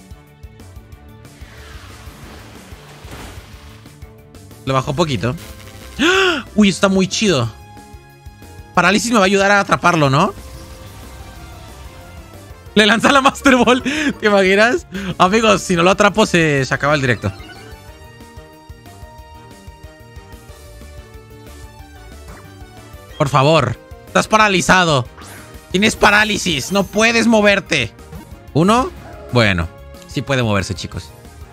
S1: Le bajó poquito. ¡Ah! Uy, está muy chido. Parálisis me va a ayudar a atraparlo, ¿no? Le lanza la Master Ball. ¿Te imaginas? Amigos, si no lo atrapo se acaba el directo. Por favor. Estás paralizado. Tienes parálisis. No puedes moverte. ¿Uno? Bueno. Sí puede moverse, chicos.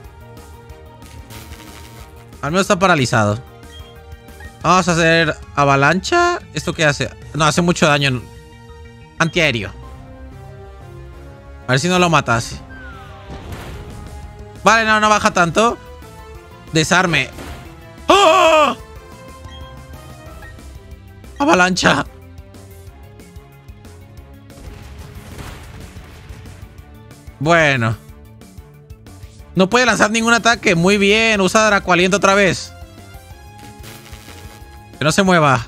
S1: Al menos está paralizado. Vamos a hacer avalancha. ¿Esto qué hace? No, hace mucho daño. Antiaéreo. A ver si no lo matas. Vale, no baja tanto. Desarme. ¡Oh! Avalancha. Bueno. No puede lanzar ningún ataque. Muy bien. Usa Dracoaliento otra vez. Que no se mueva.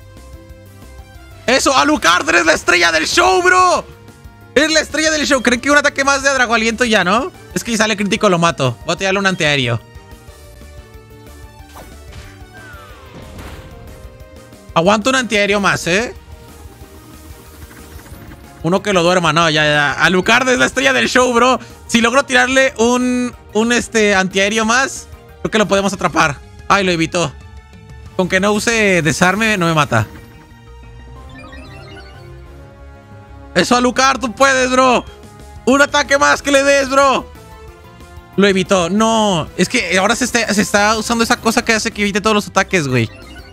S1: ¡Eso! ¡Alucard! ¡Eres la estrella del show, bro! ¡Eres la estrella del show! ¿Creen que un ataque más de Dracoaliento ya, no? Es que si sale crítico lo mato. Voy a tirarle un antiaéreo. Aguanto un antiaéreo más, ¿eh? Uno que lo duerma. No, ya. Alucard es la estrella del show, bro. Si logro tirarle un antiaéreo más, creo que lo podemos atrapar. Ay, lo evitó. Con que no use desarme, no me mata. Eso, Alucard, tú puedes, bro. Un ataque más que le des, bro. Lo evitó. No, es que ahora se está usando esa cosa que hace que evite todos los ataques, güey.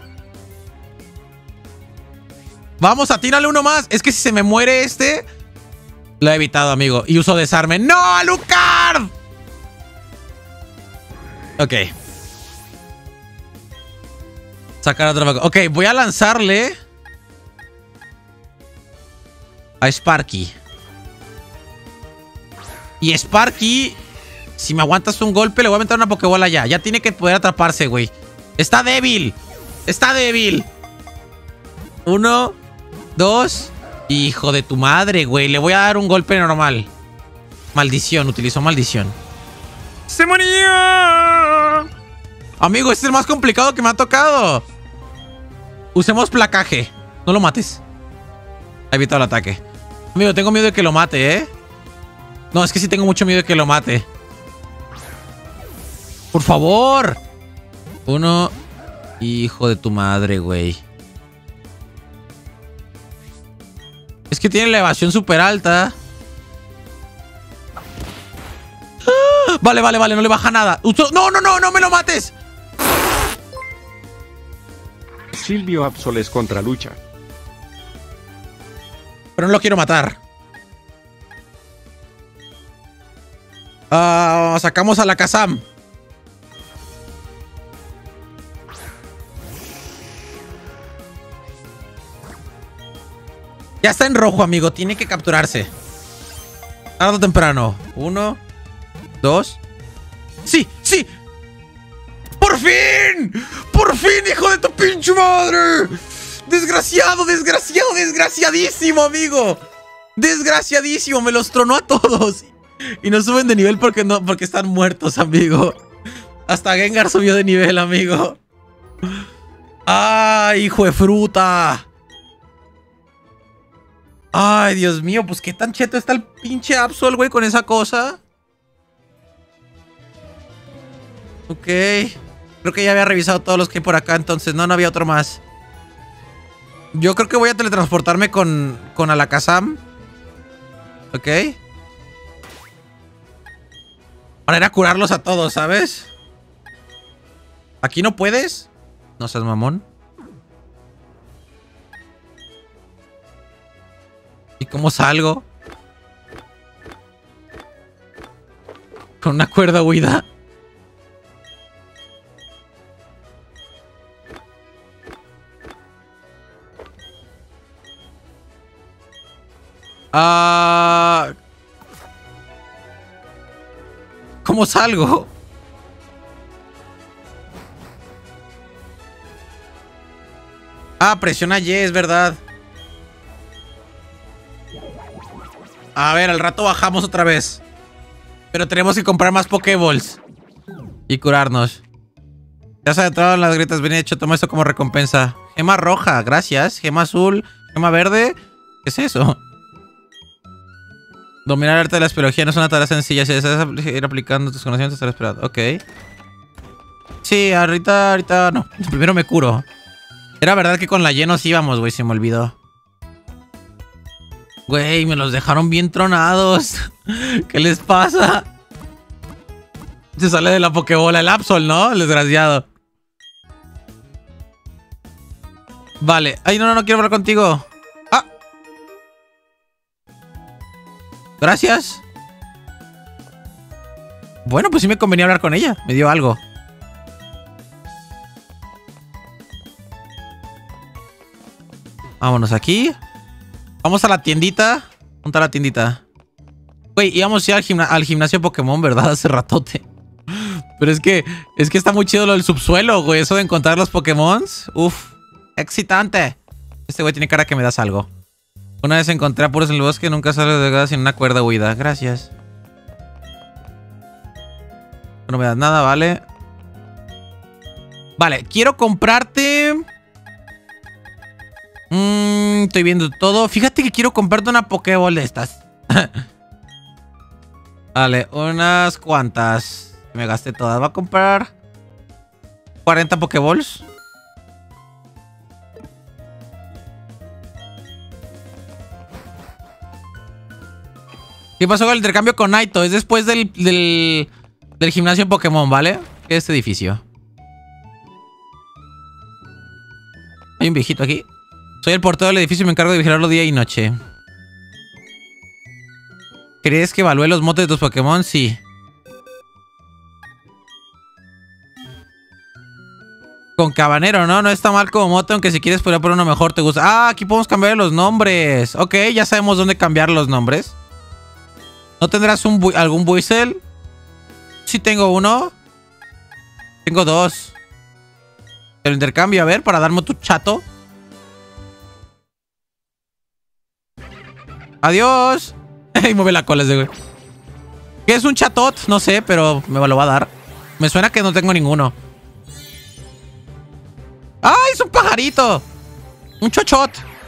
S1: Vamos, atírale uno más. Es que si se me muere este, lo he evitado, amigo. Y uso desarme. ¡No, Alucard! Ok. Sacar otro. Ok, voy a lanzarle a Sparky. Y Sparky, si me aguantas un golpe, le voy a meter una Pokébola ya. Ya tiene que poder atraparse, güey. Está débil. Está débil. 1, 2. Hijo de tu madre, güey. Le voy a dar un golpe normal. Maldición. Utilizó maldición. ¡Se moría! Amigo, este es el más complicado que me ha tocado. Usemos placaje. No lo mates. Ha evitado el ataque. Amigo, tengo miedo de que lo mate, ¿eh? No, es que sí tengo mucho miedo de que lo mate. Por favor. 1. Hijo de tu madre, güey. Es que tiene la evasión súper alta. ¡Ah! Vale, no le baja nada. No me lo mates.
S2: Silvio Absoles contra lucha.
S1: Pero no lo quiero matar. Sacamos a la Kazam. Ya está en rojo, amigo. Tiene que capturarse. Tarde o temprano. 1, 2. ¡Sí! ¡Por fin! ¡Por fin, hijo de tu pinche madre! ¡Desgraciado, desgraciadísimo, amigo! ¡Desgraciadísimo! Me los tronó a todos. Y no suben de nivel porque están muertos, amigo. Hasta Gengar subió de nivel, amigo. ¡Ay, hijo de fruta! Ay, Dios mío, pues qué tan cheto está el pinche Absol, güey, con esa cosa. Ok. Creo que ya había revisado todos los que hay por acá, entonces no había otro más. Yo creo que voy a teletransportarme con Alakazam. Ok. Para ir a curarlos a todos, ¿sabes? ¿Aquí no puedes? No seas mamón. ¿Y cómo salgo? Con una cuerda huida. ¿Cómo salgo? Presiona Y, es verdad. A ver, al rato bajamos otra vez. Pero tenemos que comprar más Pokéballs. Y curarnos. Ya se entraron las grietas, bien hecho. Toma esto como recompensa. Gema roja, gracias. Gema azul, gema verde. ¿Qué es eso? Dominar el arte de la espiología no es una tarea sencilla. Si deseas ir aplicando tus conocimientos, estarás esperando. Ok. Sí, ahorita no. Primero me curo. Era verdad que con la Y nos íbamos, güey. Se me olvidó. Güey, me los dejaron bien tronados. ¿Qué les pasa? Se sale de la Pokébola el Absol, ¿no? El desgraciado. Vale. Ay, no quiero hablar contigo. Gracias. Bueno, pues sí me convenía hablar con ella. Me dio algo. Vámonos aquí. Vamos a la tiendita. ¿Dónde está la tiendita? Güey, íbamos a ir al gimnasio Pokémon, ¿verdad? Hace ratote. Pero es que está muy chido lo del subsuelo, güey. Eso de encontrar los Pokémon. Uf. Excitante. Este güey tiene cara que me das algo. Una vez encontré apuros en el bosque, nunca sale de gas sin una cuerda huida. Gracias. No me das nada, ¿vale? Vale, quiero comprarte... estoy viendo todo. Fíjate que quiero comprarte una Pokéball de estas. Vale, unas cuantas. Me gasté todas. Va a comprar 40 Pokéballs. ¿Qué pasó con el intercambio con Naito? Es después del gimnasio Pokémon, ¿vale? ¿Qué es este edificio? Hay un viejito aquí. Soy el portero del edificio y me encargo de vigilarlo día y noche. ¿Crees que evalúe los motes de tus Pokémon? Sí. Con Cabanero, ¿no? No está mal como mote, aunque si quieres podría poner uno mejor, te gusta. Aquí podemos cambiar los nombres. Ok, ya sabemos dónde cambiar los nombres. ¿No tendrás algún Buizel? Sí tengo uno. Tengo dos. Te lo intercambio, a ver, para darme tu chato. Adiós. Y mueve la cola ese güey. ¿Qué es un chatot? No sé, pero me lo va a dar. Me suena que no tengo ninguno. ¡Ay, es un pajarito! Un chochot.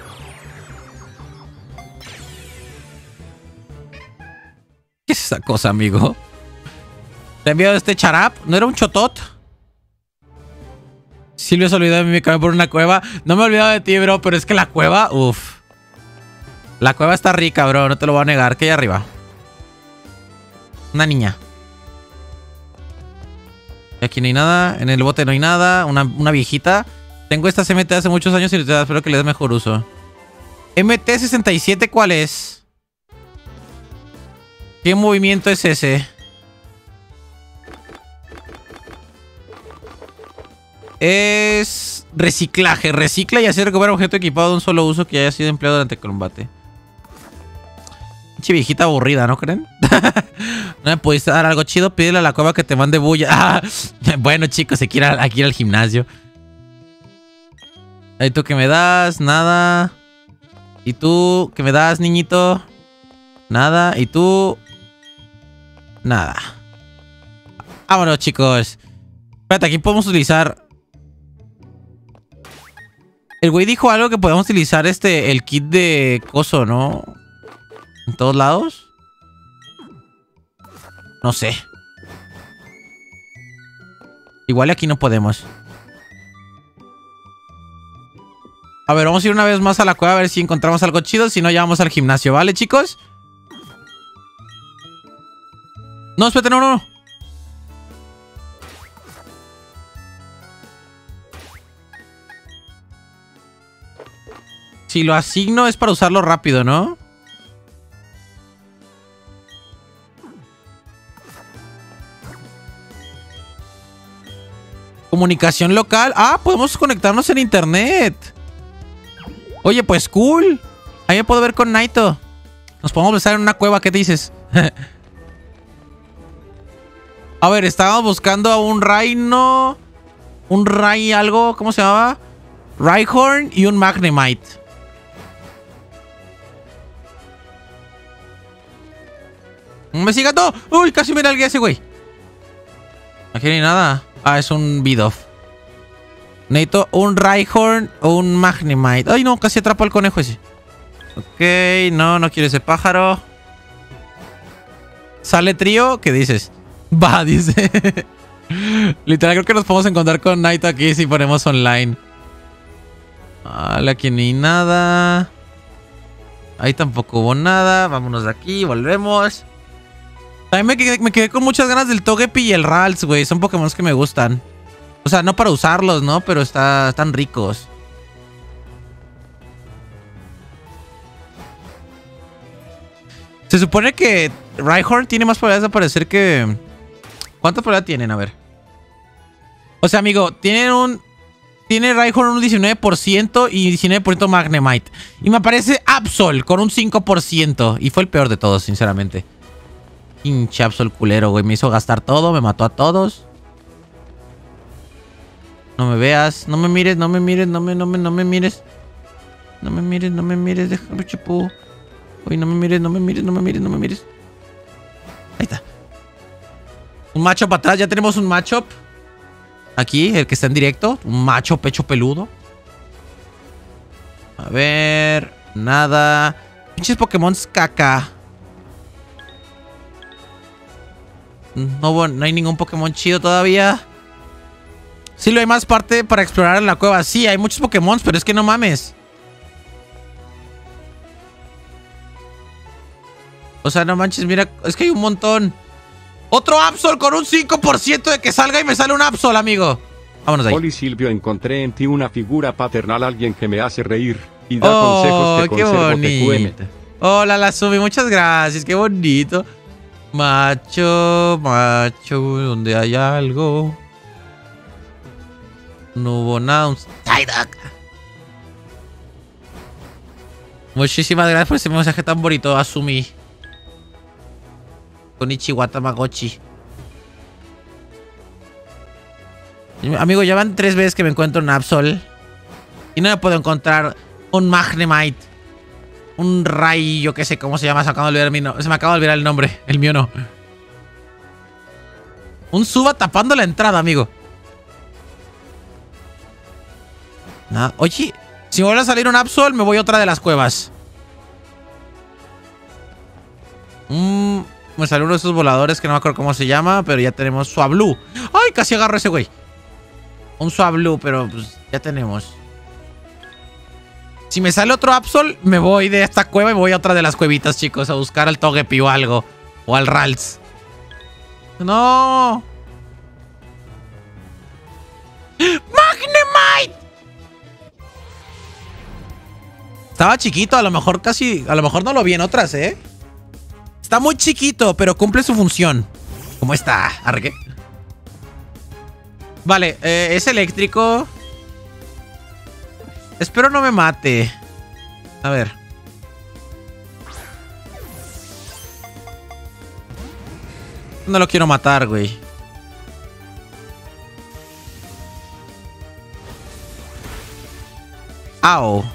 S1: ¿Qué es esa cosa, amigo? ¿Te he enviado este charap? ¿No era un chotot? Silvio se olvidó de mí, me cambié por una cueva. No me he olvidado de ti, bro, pero es que la cueva... Uf. La cueva está rica, bro. No te lo voy a negar. ¿Qué hay arriba? Una niña. Y aquí no hay nada. En el bote no hay nada. Una viejita. Tengo esta CMT hace muchos años y espero que le des mejor uso. MT-67, ¿cuál es? ¿Qué movimiento es ese? Es reciclaje. Recicla y hace recuperar objeto equipado de un solo uso que haya sido empleado durante el combate. Pinche viejita aburrida, ¿no creen? ¿No me pudiste dar algo chido? Pídele a la cueva que te mande bulla. Bueno, chicos, se quiere aquí ir al gimnasio. ¿Y tú qué me das? Nada. ¿Y tú qué me das, niñito? Nada. ¿Y tú? Nada. Vámonos, chicos. Espérate, aquí podemos utilizar... El güey dijo algo que podemos utilizar el kit de coso, ¿no? ¿En todos lados? No sé. Igual aquí no podemos. A ver, vamos a ir una vez más a la cueva a ver si encontramos algo chido. Si no, ya vamos al gimnasio, ¿vale, chicos? No, espérate, no. Si lo asigno es para usarlo rápido, ¿no? Comunicación local. Ah, podemos conectarnos en internet. Oye, pues cool. Ahí me puedo ver con Naito. Nos podemos besar en una cueva, ¿qué dices? A ver, estábamos buscando a un Rhino. Un Ray algo, ¿cómo se llamaba? Rhyhorn y un Magnemite. ¡Me siga todo! ¡Uy! Casi me nalgué ese güey. Aquí no hay nada. Ah, es un Bidoof. Necesito un Rhyhorn o un Magnemite. Ay, no, casi atrapo al conejo ese. Ok, no quiero ese pájaro. ¿Sale trío? ¿Qué dices? Va, dice. Literal, creo que nos podemos encontrar con Naito aquí si ponemos online. Vale, aquí ni nada. Ahí tampoco hubo nada. Vámonos de aquí, volvemos. También me quedé con muchas ganas del Togepi y el Ralts, güey. Son Pokémon que me gustan. O sea, no para usarlos, ¿no? Pero están ricos. Se supone que Rhyhorn tiene más probabilidades de aparecer que... ¿Cuántas probabilidades tienen? A ver. O sea, amigo, tiene Rhyhorn un 19% y 19% Magnemite. Y me aparece Absol con un 5%. Y fue el peor de todos, sinceramente. Pinche Absol culero, güey. Me hizo gastar todo, me mató a todos. No me veas, no me mires, no me mires, no me mires. No me mires, no me mires, déjame chupú. Uy, no me mires, no me mires, no me mires, no me mires. Ahí está. Un macho para atrás, ya tenemos un macho. Aquí, el que está en directo. Un macho pecho peludo. A ver, nada. Pinches Pokémon caca. No hay ningún Pokémon chido todavía. Sí, lo hay más parte para explorar en la cueva. Sí, hay muchos Pokémon, pero es que no mames. O sea, no manches, mira, es que hay un montón. Otro Absol con un 5% de que salga y me sale un Absol, amigo. Vámonos ahí.
S2: Oli Silvio, encontré en ti una figura paternal, alguien que me hace reír y da consejos que conservo TQM.
S1: Hola, la Sumi, muchas gracias, qué bonito. Macho, donde hay algo. No hubo nada. Un Psyduck. Muchísimas gracias por ese mensaje tan bonito, Asumi. Konnichiwa Tamagotchi. Amigo, ya van 3 veces que me encuentro un Absol. Y no me puedo encontrar un Magnemite. Un Ray, yo qué sé cómo se llama. Se me acaba de olvidar el nombre. El mío no. Un Suba tapando la entrada, amigo. Nada. Oye, si me vuelve a salir un Absol, me voy a otra de las cuevas. Me salió uno de esos voladores que no me acuerdo cómo se llama, pero ya tenemos Swablu. ¡Ay! Casi agarro a ese güey. Un Swablu, pero pues ya tenemos. Si me sale otro Absol, me voy de esta cueva y me voy a otra de las cuevitas, chicos, a buscar al Togepi o algo. O al Ralts. ¡No! ¡Magnemite! Estaba chiquito, a lo mejor no lo vi en otras, ¿eh? Está muy chiquito, pero cumple su función. ¿Cómo está? ¿Arrequé? Vale, es eléctrico. Espero no me mate. A ver. No lo quiero matar, güey. Au.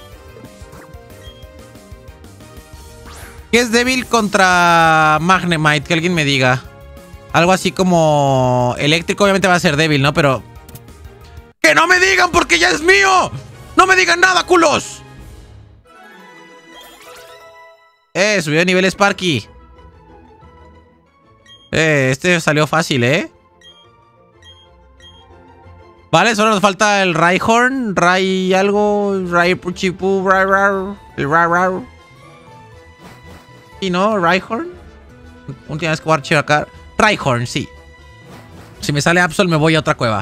S1: ¿Qué es débil contra Magnemite? Que alguien me diga. Algo así como... Eléctrico obviamente va a ser débil, ¿no? Pero... ¡Que no me digan porque ya es mío! ¡No me digan nada, culos! Subió de nivel Sparky. Este salió fácil, ¿eh? Vale, solo nos falta el Rhyhorn. Ray algo. Ray Puchipu. El Rar. ¿Y no? Rhyhorn. Última vez que voy a archivar. Rhyhorn, sí. Si me sale Absol me voy a otra cueva.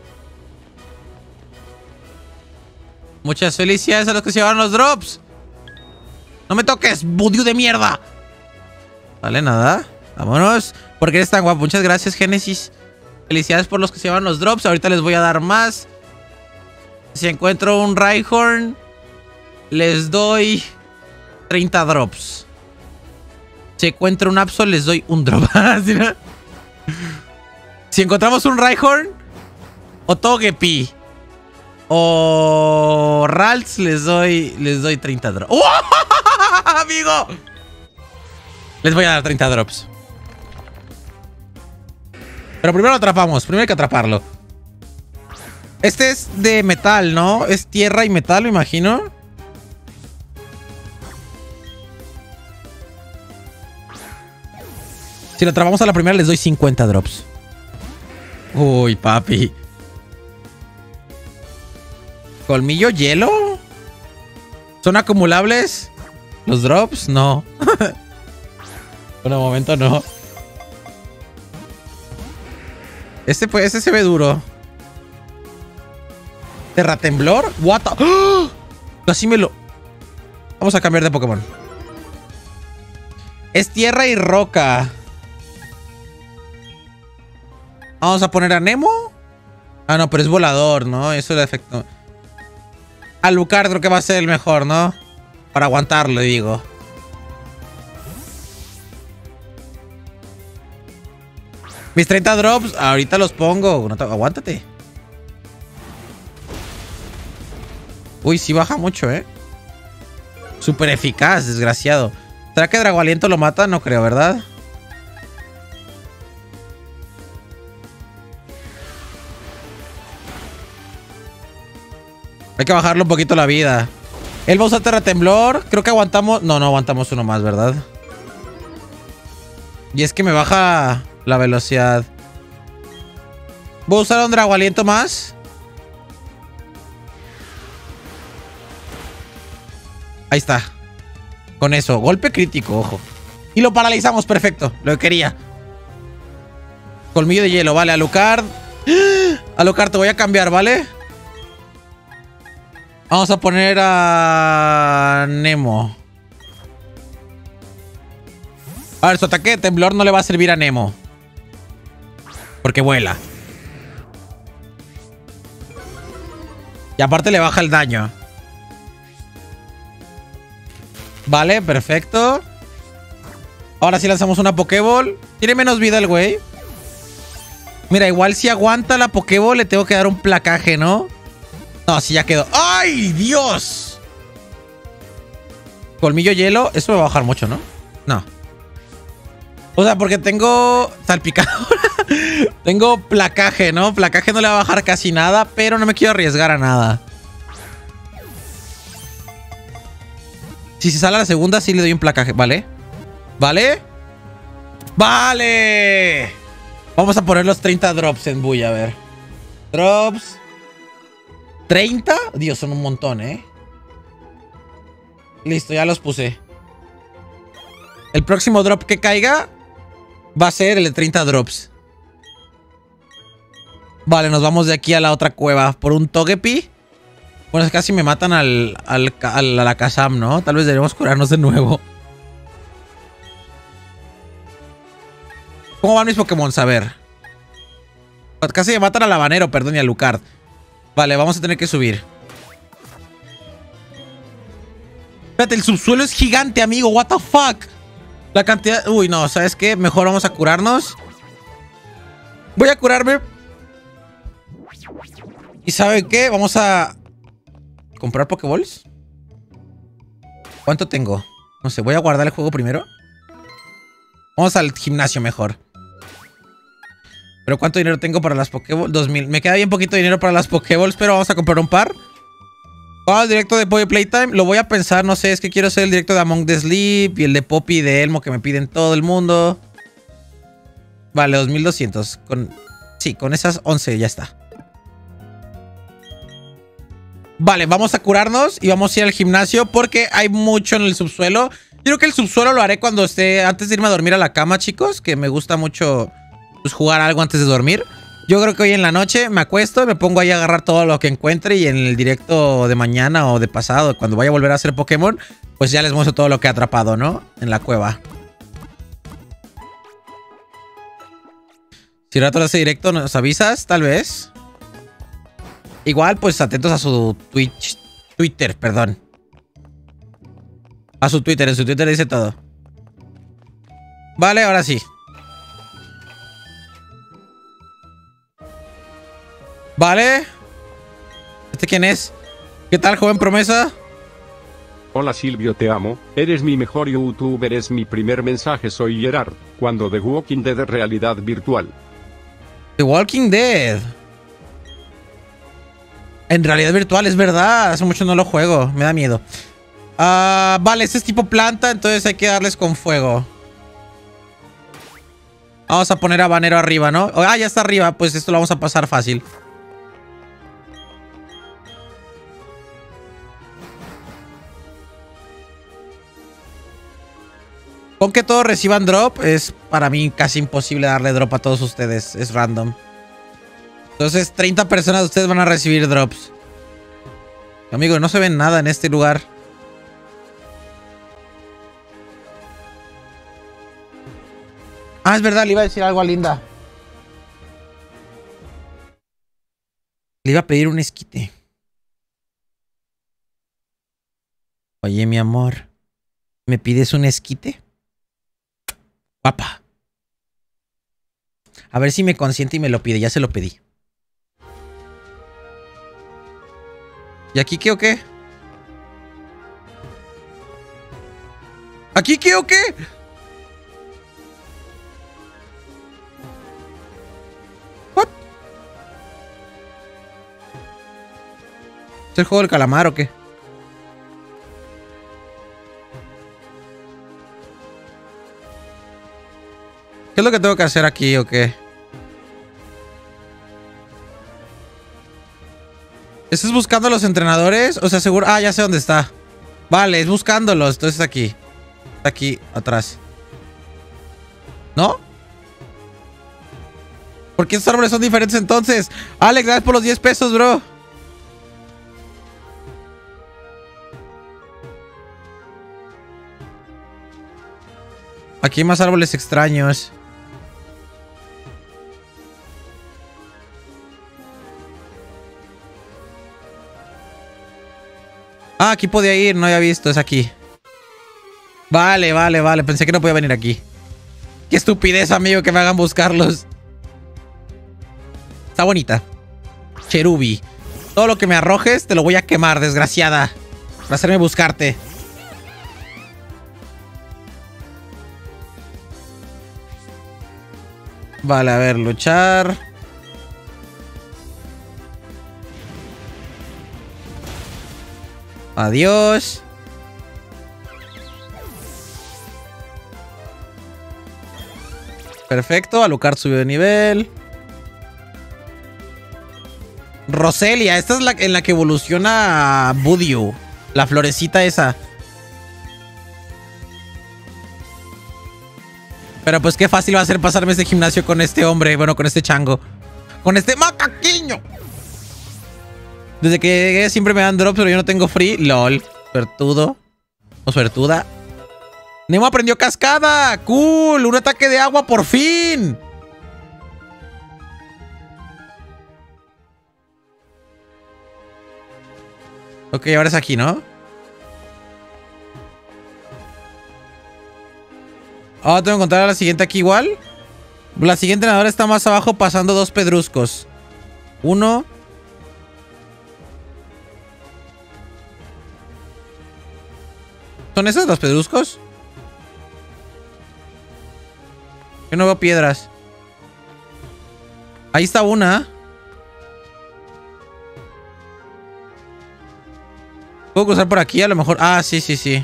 S1: Muchas felicidades a los que se llevaron los drops. No me toques, budio de mierda. Vale, nada. Vámonos. Porque eres tan guapo. Muchas gracias, Génesis. Felicidades por los que se llevan los drops. Ahorita les voy a dar más. Si encuentro un Rhyhorn, les doy 30 drops. Si encuentro un Absol, les doy un drop. Si encontramos un Rhyhorn o Togepi o Ralts, les doy 30 drops. ¡Oh! ¡Amigo! Les voy a dar 30 drops. Pero primero lo atrapamos. Primero hay que atraparlo. Este es de metal, ¿no? Es tierra y metal, me imagino. Si lo atrapamos a la primera, les doy 50 drops. Uy, papi. ¿Colmillo hielo? ¿Son acumulables los drops? No. Por el momento no. Este se ve duro. ¿Terratemblor? What the... ¡Oh! Casi me lo... Vamos a cambiar de Pokémon. Es tierra y roca. Vamos a poner a Nemo. Ah, no, pero es volador, ¿no? Eso le afectó. Alucard creo que va a ser el mejor, ¿no? Para aguantarlo, digo. Mis 30 drops, ahorita los pongo. No aguántate. Uy, sí baja mucho, ¿eh? Súper eficaz, desgraciado. ¿Será que Dragoaliento lo mata? No creo, ¿verdad? Hay que bajarle un poquito la vida. Él va a usar Terratemblor. Creo que aguantamos... No, no aguantamos uno más, ¿verdad? Y es que me baja la velocidad. Voy a usar un Dragoaliento más. Ahí está. Con eso. Golpe crítico, ojo. Y lo paralizamos, perfecto. Lo que quería. Colmillo de hielo, vale. Alucard. Alucard, te voy a cambiar, ¿vale? Vamos a poner a Nemo. A ver, su ataque de temblor no le va a servir a Nemo. Porque vuela. Y aparte le baja el daño. Vale, perfecto. Ahora sí lanzamos una Pokéball. Tiene menos vida el güey. Mira, igual si aguanta la Pokéball le tengo que dar un placaje, ¿no? No, sí ya quedó. ¡Ay, Dios! Colmillo hielo. Eso me va a bajar mucho, ¿no? No. O sea, porque tengo salpicadora. Tengo placaje, ¿no? Placaje no le va a bajar casi nada, pero no me quiero arriesgar a nada. Si se sale a la segunda, sí le doy un placaje. ¿Vale? ¿Vale? ¡Vale! Vamos a poner los 30 drops en Buy, a ver. Drops. ¿30? Dios, son un montón, ¿eh? Listo, ya los puse. El próximo drop que caiga va a ser el de 30 drops. Vale, nos vamos de aquí a la otra cueva. Por un Togepi. Bueno, casi me matan a la Kazam, ¿no? Tal vez deberíamos curarnos de nuevo. ¿Cómo van mis Pokémon? A ver. Casi me matan al habanero, perdón, y a Alucard. Vale, vamos a tener que subir. Espérate, el subsuelo es gigante, amigo. What the fuck. La cantidad... Uy, no, ¿sabes qué? Mejor vamos a curarnos. Voy a curarme. ¿Y saben qué? Vamos a... ¿comprar Pokéballs? ¿Cuánto tengo? No sé, voy a guardar el juego primero. Vamos al gimnasio mejor. ¿Pero cuánto dinero tengo para las Pokéballs? 2000. Me queda bien poquito dinero para las Pokéballs, pero vamos a comprar un par. Vamos al directo de Poppy Playtime. Lo voy a pensar, no sé, es que quiero hacer el directo de Among the Sleep y el de Poppy y de Elmo que me piden todo el mundo. Vale, 2200. Sí, con esas 11 ya está. Vale, vamos a curarnos y vamos a ir al gimnasio porque hay mucho en el subsuelo. Yo creo que el subsuelo lo haré cuando esté, antes de irme a dormir a la cama, chicos, que me gusta mucho pues, jugar algo antes de dormir. Yo creo que hoy en la noche me acuesto y me pongo ahí a agarrar todo lo que encuentre y en el directo de mañana o de pasado, cuando vaya a volver a hacer Pokémon, pues ya les muestro todo lo que he atrapado, ¿no? En la cueva. Si rato hace directo, ¿nos avisas? Tal vez. Igual, pues atentos a su Twitter, perdón. A su Twitter, en su Twitter dice todo. Vale, ahora sí. Vale. ¿Este quién es? ¿Qué tal, joven promesa?
S2: Hola Silvio, te amo. Eres mi mejor youtuber, es mi primer mensaje. Soy Gerard, cuando The Walking Dead es realidad virtual.
S1: The Walking Dead. En realidad virtual, es verdad. Hace mucho no lo juego. Me da miedo. Vale, este es tipo planta, entonces hay que darles con fuego. Vamos a poner habanero arriba, ¿no? Ah, ya está arriba. Pues esto lo vamos a pasar fácil. Con que todos reciban drop, es para mí casi imposible darle drop a todos ustedes. Es random. Entonces, 30 personas de ustedes van a recibir drops. Amigo, no se ven nada en este lugar. Ah, es verdad, le iba a decir algo a Linda. Le iba a pedir un esquite. Oye, mi amor, ¿me pides un esquite? Papá. A ver si me consiente y me lo pide. Ya se lo pedí. ¿Y aquí qué o qué? ¿Aquí qué o qué? ¿What? ¿Es el juego del calamar o qué? ¿Qué es lo que tengo que hacer aquí o qué? ¿Estás buscando a los entrenadores? O sea, seguro... Ah, ya sé dónde está. Vale, es buscándolos. Entonces aquí. Está aquí, atrás. ¿No? ¿Por qué estos árboles son diferentes entonces? Alex, gracias por los 10 pesos, bro. Aquí hay más árboles extraños. Ah, aquí podía ir, no había visto, es aquí. Vale, vale, vale. Pensé que no podía venir aquí. Qué estupidez, amigo, que me hagan buscarlos. Está bonita. Cherubi. Todo lo que me arrojes te lo voy a quemar, desgraciada. Para hacerme buscarte. Vale, a ver, luchar. Adiós. Perfecto, Alucard subió de nivel. Roselia, esta es la en la que evoluciona Budew. La florecita esa. Pero pues qué fácil va a ser pasarme este gimnasio con este hombre. Bueno, con este chango. Con este macaquiño. Desde que llegué siempre me dan drops, pero yo no tengo free. LOL. Suertudo. O suertuda. Nemo aprendió cascada. Cool. Un ataque de agua por fin. Ok, ahora es aquí, ¿no? Ah, tengo que encontrar a la siguiente aquí igual. La siguiente entrenadora está más abajo pasando 2 pedruscos. 1. ¿Son esos los pedruscos? Yo no veo piedras. Ahí está una. ¿Puedo cruzar por aquí? A lo mejor... Ah, sí, sí, sí.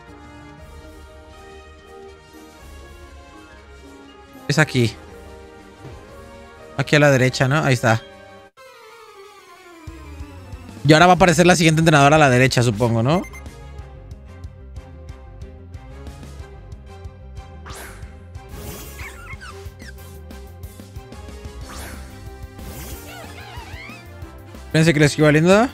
S1: Es aquí. Aquí a la derecha, ¿no? Ahí está. Y ahora va a aparecer la siguiente entrenadora a la derecha, supongo, ¿no? Pensé que les iba linda.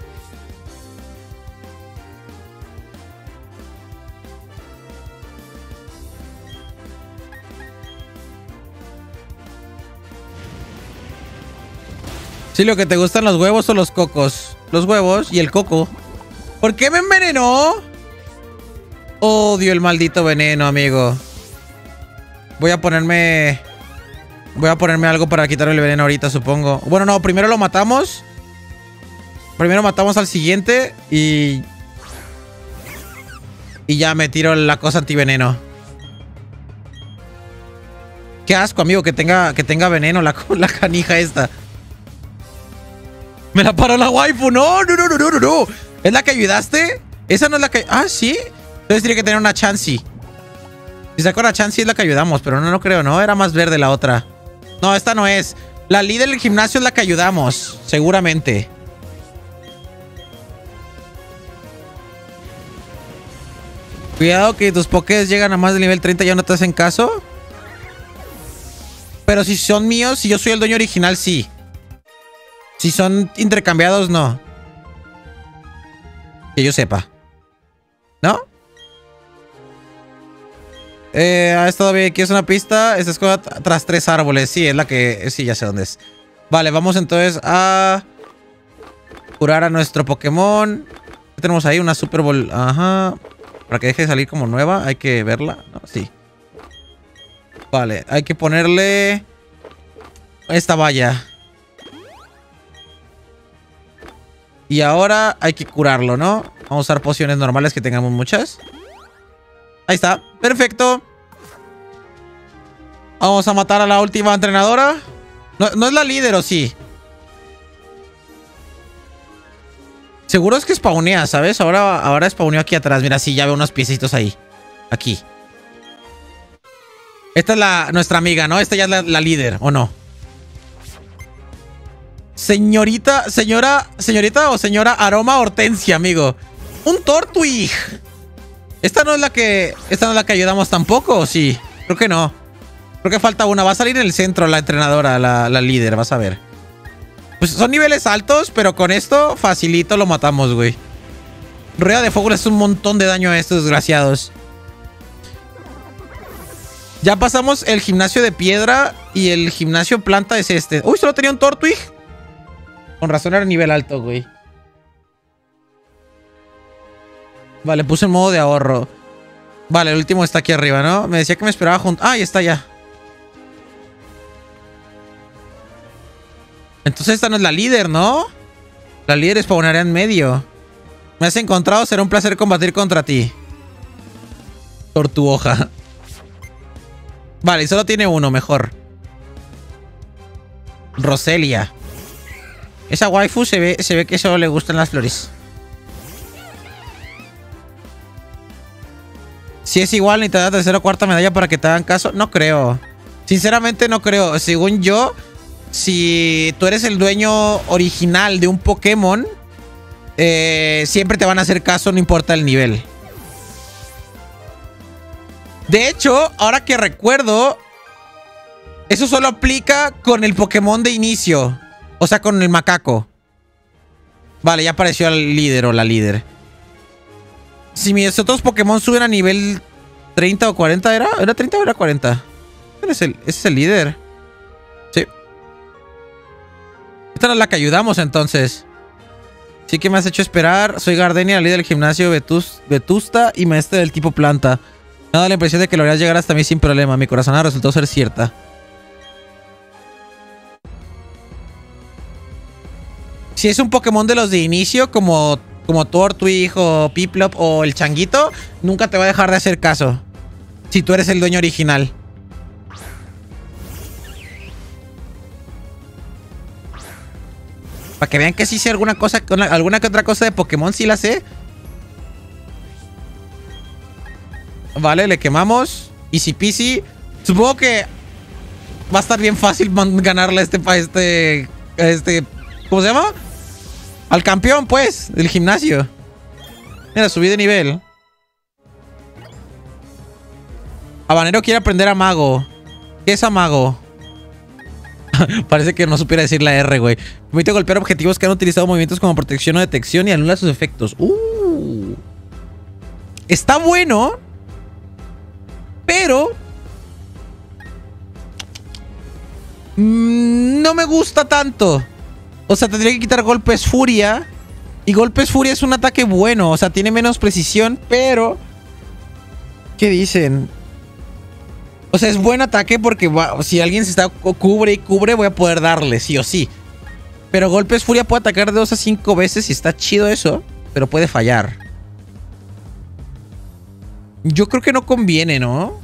S1: Sí, lo que te gustan los huevos o los cocos. Los huevos y el coco. ¿Por qué me envenenó? Odio el maldito veneno, amigo. Voy a ponerme algo para quitarle el veneno ahorita, supongo. Bueno, no, primero lo matamos. Primero matamos al siguiente y ya me tiro la cosa antiveneno. Qué asco, amigo, que tenga veneno la canija esta. Me la paró la waifu. No. ¿Es la que ayudaste? Esa no es la que... Ah, ¿sí? Entonces tiene que tener una Chansey. Si saco una Chansey es la que ayudamos, pero no creo, ¿no? Era más verde la otra. No, esta no es. La líder del gimnasio es la que ayudamos, seguramente. Cuidado que tus pokés llegan a más del nivel 30 y ya no te hacen caso. Pero si son míos, si yo soy el dueño original, sí. Si son intercambiados, no. Que yo sepa. ¿No? Ha estado bien. ¿Quieres una pista? Esta es tras 3 árboles. Sí, es la que... Sí, ya sé dónde es. Vale, vamos entonces a... curar a nuestro Pokémon. ¿Qué tenemos ahí? Una Super Bowl. Ajá. Para que deje de salir como nueva, hay que verla. ¿No? Sí. Vale, hay que ponerle... esta valla. Y ahora hay que curarlo, ¿no? Vamos a usar pociones normales que tengamos muchas. Ahí está. Perfecto. Vamos a matar a la última entrenadora. No es la líder, ¿o sí? Seguro es que spawnea, ¿sabes? Ahora spawneó aquí atrás. Mira, sí, ya veo unos piecitos ahí. Aquí. Esta es nuestra amiga, ¿no? Esta ya es la líder, ¿o no? Señorita o señora Aroma Hortensia, amigo. Un Tortwig. Esta no es la que ayudamos tampoco, ¿o sí? Creo que no. Creo que falta una. Va a salir en el centro la entrenadora, la líder, vas a ver. Pues son niveles altos, pero con esto facilito lo matamos, güey. Rueda de fuego le hace un montón de daño a estos desgraciados. Ya pasamos el gimnasio de piedra y el gimnasio planta es este. Uy, solo tenía un Tortwig. Con razón era nivel alto, güey. Vale, puse en modo de ahorro. Vale, el último está aquí arriba, ¿no? Me decía que me esperaba junto. Ah, ahí está ya. Entonces esta no es la líder, ¿no? La líder spawnaría en medio. Me has encontrado, será un placer combatir contra ti. Tortuoja. Vale, y solo tiene uno, mejor. Roselia. Esa waifu se ve que solo le gustan las flores. Si es igual, ni te da tercera o cuarta medalla para que te hagan caso. No creo. Sinceramente no creo. Según yo, si tú eres el dueño original de un Pokémon, siempre te van a hacer caso, no importa el nivel. De hecho, ahora que recuerdo, eso solo aplica con el Pokémon de inicio. O sea, con el macaco. Vale, ya apareció el líder o la líder. Si mis otros Pokémon suben a nivel 30 o 40, ¿era? ¿Era 30 o era 40? Ese es el líder. Sí. Esta no es la que ayudamos, entonces. Sí que me has hecho esperar. Soy Gardenia, la líder del gimnasio Vetusta y maestra del tipo planta. Me ha dado la impresión de que lograrías llegar hasta mí sin problema. Mi corazonada resultó ser cierta. Si es un Pokémon de los de inicio, como Tortwig o Piplup o el Changuito, nunca te va a dejar de hacer caso. Si tú eres el dueño original. Para que vean que sí sé alguna que otra cosa de Pokémon, sí la sé. Vale, le quemamos. Easy peasy. Supongo que va a estar bien fácil ganarle a este... ¿cómo se llama? Al campeón, pues, del gimnasio. Mira, subí de nivel. Habanero quiere aprender a mago. ¿Qué es a mago? Parece que no supiera decir la R, güey. Permite golpear objetivos que han utilizado movimientos como protección o detección y anula sus efectos. Está bueno. Pero no me gusta tanto. O sea, tendría que quitar golpes furia. Y golpes furia es un ataque bueno. O sea, tiene menos precisión, pero... ¿Qué dicen? O sea, es buen ataque porque si alguien se está cubre y cubre, voy a poder darle, sí o sí. Pero golpes furia puede atacar de 2 a 5 veces y está chido eso. Pero puede fallar. Yo creo que no conviene, ¿no?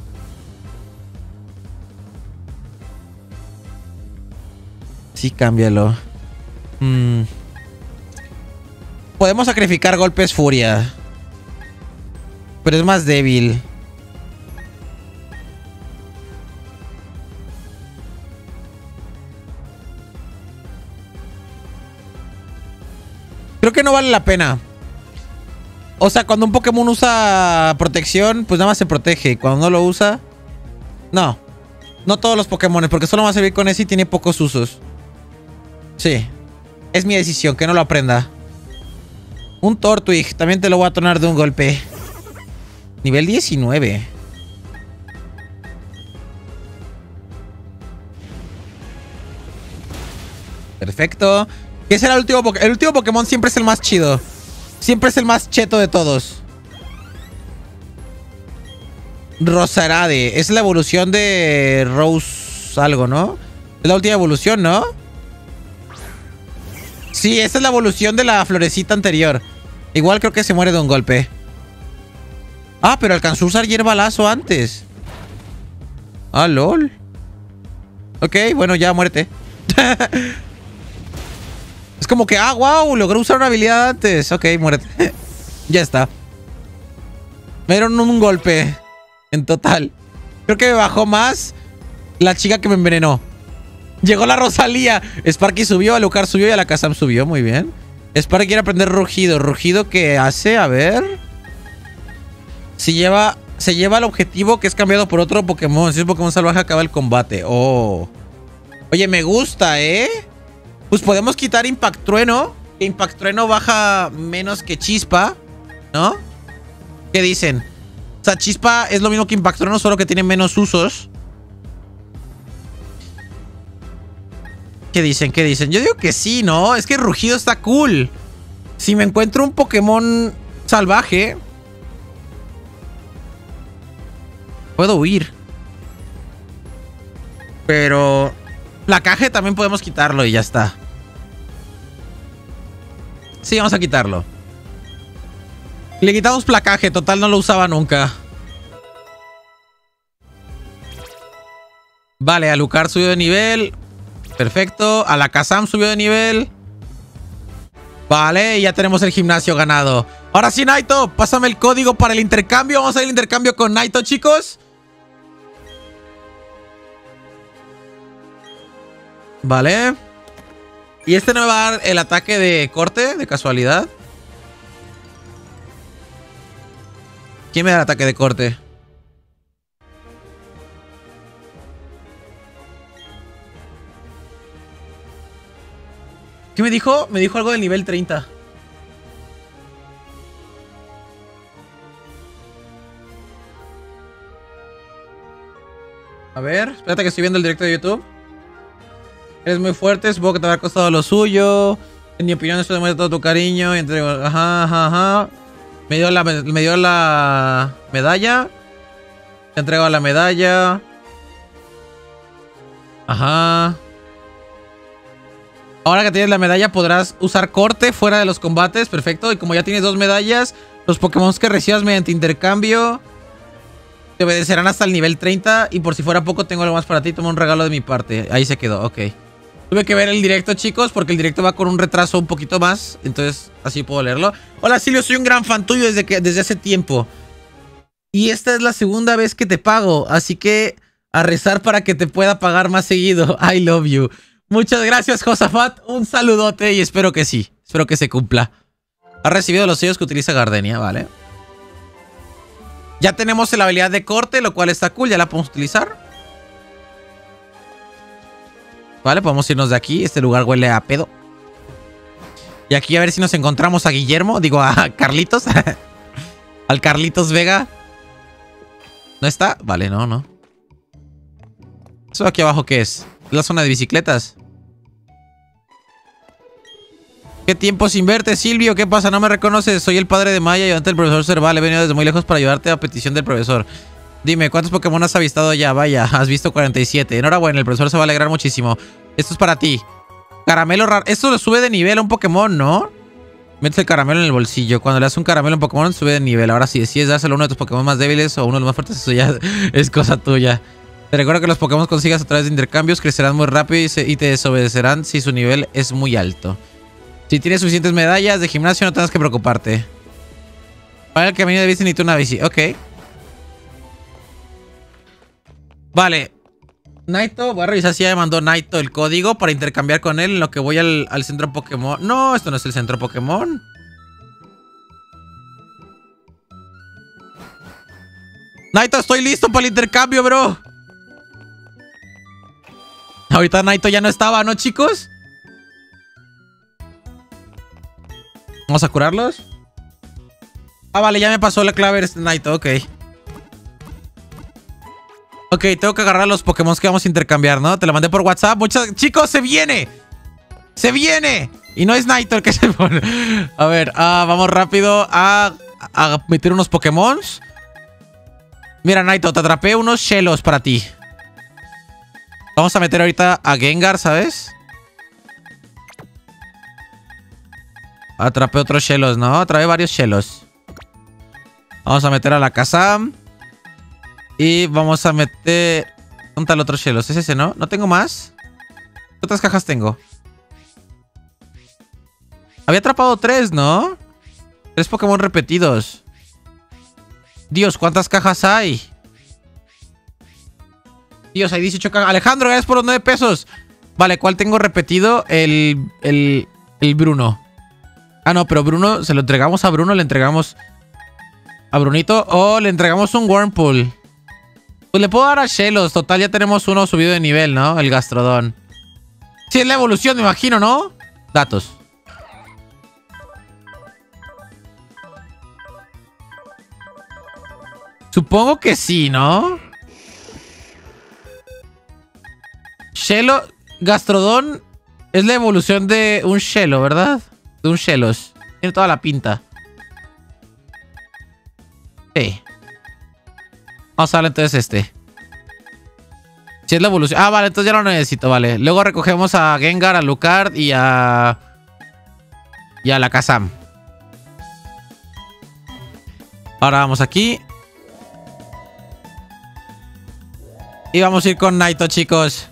S1: Sí, cámbialo. Podemos sacrificar golpes furia. Pero es más débil. Creo que no vale la pena. O sea, cuando un Pokémon usa protección, pues nada más se protege. Y cuando no lo usa... No. No todos los Pokémon, porque solo va a servir con ese y tiene pocos usos. Sí. Es mi decisión, que no lo aprenda. Un Tortwig. También te lo voy a tronar de un golpe. Nivel 19. Perfecto. ¿Qué será el último Pokémon? El último Pokémon siempre es el más chido. Siempre es el más cheto de todos. Roserade. Es la evolución de Rose algo, ¿no? Es la última evolución, ¿no? Sí, esa es la evolución de la florecita anterior. Igual creo que se muere de un golpe. Ah, pero alcanzó a usar hierbalazo antes. Ah, lol. Ok, bueno, ya muérete. Es como que, wow, logró usar una habilidad antes. Ok, muérete. Ya está. Me dieron un golpe. En total. Creo que me bajó más la chica que me envenenó. Llegó la Rosalía. Sparky subió, Alucard subió y Alakazam subió. Muy bien. Sparky quiere aprender rugido. ¿Rugido qué hace? A ver. Se lleva el objetivo que es cambiado por otro Pokémon. Si es Pokémon salvaje, acaba el combate. Oh. Oye, me gusta, ¿eh? Pues podemos quitar Impact Trueno. Impact Trueno baja menos que Chispa, ¿no? ¿Qué dicen? O sea, Chispa es lo mismo que Impact Trueno, solo que tiene menos usos. ¿Qué dicen? ¿Qué dicen? Yo digo que sí, ¿no? Es que Rugido está cool. Si me encuentro un Pokémon salvaje, puedo huir. Pero Placaje también podemos quitarlo y ya está. Sí, vamos a quitarlo. Le quitamos Placaje, total no lo usaba nunca. Vale, Alucard subió de nivel. Perfecto, Alakazam subió de nivel. Vale, y ya tenemos el gimnasio ganado. Ahora sí, Naito, pásame el código para el intercambio. Vamos a hacer el intercambio con Naito, chicos. Vale. ¿Y este no me va a dar el ataque de corte, de casualidad? ¿Quién me da el ataque de corte? ¿Qué me dijo? Me dijo algo del nivel 30. A ver, espérate que estoy viendo el directo de YouTube. Eres muy fuerte, supongo que te habrá costado lo suyo. En mi opinión, eso demuestra todo tu cariño. Y entrego... Ajá. Me dio la medalla. Te entrego la medalla. Ajá. Ahora que tienes la medalla podrás usar corte fuera de los combates. Perfecto. Y como ya tienes 2 medallas, los Pokémon que recibas mediante intercambio te obedecerán hasta el nivel 30. Y por si fuera poco, tengo algo más para ti. Toma un regalo de mi parte. Ahí se quedó. Ok. Tuve que ver el directo, chicos, porque el directo va con un retraso un poquito más. Entonces, así puedo leerlo. Hola, Silvio. Soy un gran fan tuyo desde hace tiempo. Y esta es la segunda vez que te pago. Así que a rezar para que te pueda pagar más seguido. I love you. Muchas gracias, Josafat. Un saludote y espero que sí. Espero que se cumpla. Ha recibido los sellos que utiliza Gardenia, vale. Ya tenemos la habilidad de corte, lo cual está cool. Ya la podemos utilizar. Vale, podemos irnos de aquí. Este lugar huele a pedo. Y aquí a ver si nos encontramos a Guillermo. Digo, a Carlitos. Al Carlitos Vega. ¿No está? Vale, no. ¿Eso aquí abajo qué es? ¿Es la zona de bicicletas? ¿Qué tiempo sin verte, Silvio? ¿Qué pasa? ¿No me reconoces? Soy el padre de Maya, ayudante del profesor Cerval. He venido desde muy lejos para ayudarte a petición del profesor. Dime, ¿cuántos Pokémon has avistado ya? Vaya, has visto 47. Enhorabuena, el profesor se va a alegrar muchísimo. Esto es para ti. Caramelo raro. Esto lo sube de nivel a un Pokémon, ¿no? Metes el caramelo en el bolsillo. Cuando le das un caramelo a un Pokémon, sube de nivel. Ahora, si decides dárselo a uno de tus Pokémon más débiles o uno de los más fuertes, eso ya es cosa tuya. Te recuerdo que los Pokémon consigas a través de intercambios crecerán muy rápido y te desobedecerán si su nivel es muy alto. Si tienes suficientes medallas de gimnasio, no tengas que preocuparte. Para el camino de bici necesito una bici. Ok. Vale. Naito, voy a revisar si ya me mandó Naito el código para intercambiar con él en lo que voy al centro Pokémon. No, esto no es el centro Pokémon. Naito, estoy listo para el intercambio, bro. Ahorita Naito ya no estaba, ¿no, chicos? Vamos a curarlos. Ah, vale, ya me pasó la clave este Naito, ok. Ok, tengo que agarrar los Pokémon que vamos a intercambiar, ¿no? Te lo mandé por WhatsApp. Chicos, se viene. ¡Se viene! Y no es Naito el que se pone. A ver, vamos rápido a meter unos Pokémon. Mira, Naito, te atrapé unos Shellos para ti. Vamos a meter ahorita a Gengar, ¿sabes? Atrapé otros Shellos, ¿no? Atrapé varios Shellos. Vamos a meter a la Kazam. Y vamos a meter... ¿Dónde está el otro Shellos? ¿Es ese, no? ¿No tengo más? ¿Qué otras cajas tengo? Había atrapado 3, ¿no? 3 Pokémon repetidos. Dios, ¿cuántas cajas hay? Dios, hay 18 cajas. Alejandro, gracias por los 9 pesos. Vale, ¿cuál tengo repetido? El Bruno. Ah, no, pero Bruno, se lo entregamos a Bruno, le entregamos a Brunito o le entregamos un Wurmple. Pues le puedo dar a Shellos. Total, ya tenemos uno subido de nivel, ¿no? El Gastrodon. Sí, es la evolución, me imagino, ¿no? Datos. Supongo que sí, ¿no? Gastrodon es la evolución de un Shello, ¿verdad? De un Shellos. Tiene toda la pinta. Sí. Vamos a darle entonces este. Si es la evolución. Ah, vale, entonces ya lo necesito, vale. Luego recogemos a Gengar, a Lucard y a la Kazam. Ahora vamos aquí. Y vamos a ir con Naito, chicos.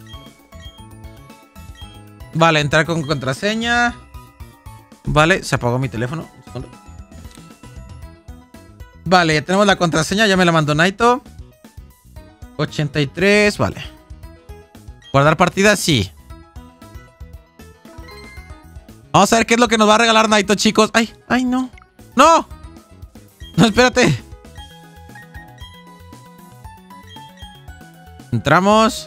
S1: Vale, entrar con contraseña. Vale, se apagó mi teléfono. Vale, ya tenemos la contraseña. Ya me la mandó Naito. 83, vale. Guardar partida, sí. Vamos a ver qué es lo que nos va a regalar Naito, chicos. ¡Ay! ¡Ay, no! ¡No! No, espérate. Entramos.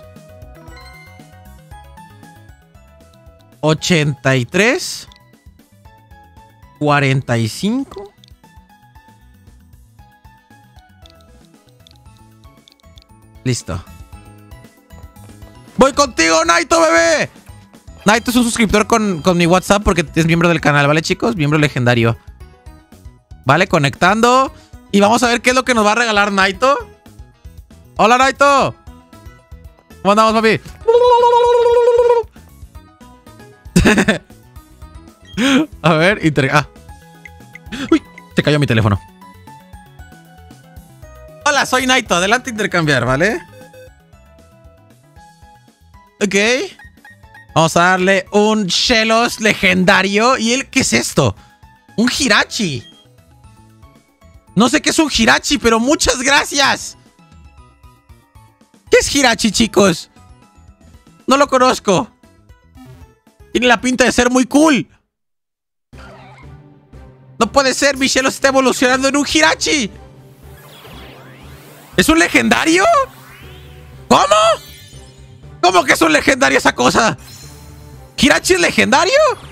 S1: 83. 45. Listo. ¡Voy contigo, Naito, bebé! Naito es un suscriptor con mi WhatsApp porque es miembro del canal, ¿vale, chicos? Miembro legendario. Vale, conectando. Y vamos a ver qué es lo que nos va a regalar Naito. ¡Hola, Naito! ¿Cómo andamos, papi? A ver, ¡Uy! Se cayó mi teléfono. Hola, soy Naito. Adelante, intercambiar, ¿vale? Ok. Vamos a darle un Shellos legendario. ¿Y él qué es esto? Un Hirachi. No sé qué es un Hirachi, pero muchas gracias. ¿Qué es Hirachi, chicos? No lo conozco. Tiene la pinta de ser muy cool. No puede ser, Michelle está evolucionando en un Hirachi. ¿Es un legendario? ¿Cómo? ¿Cómo que es un legendario esa cosa? ¿Hirachi es legendario?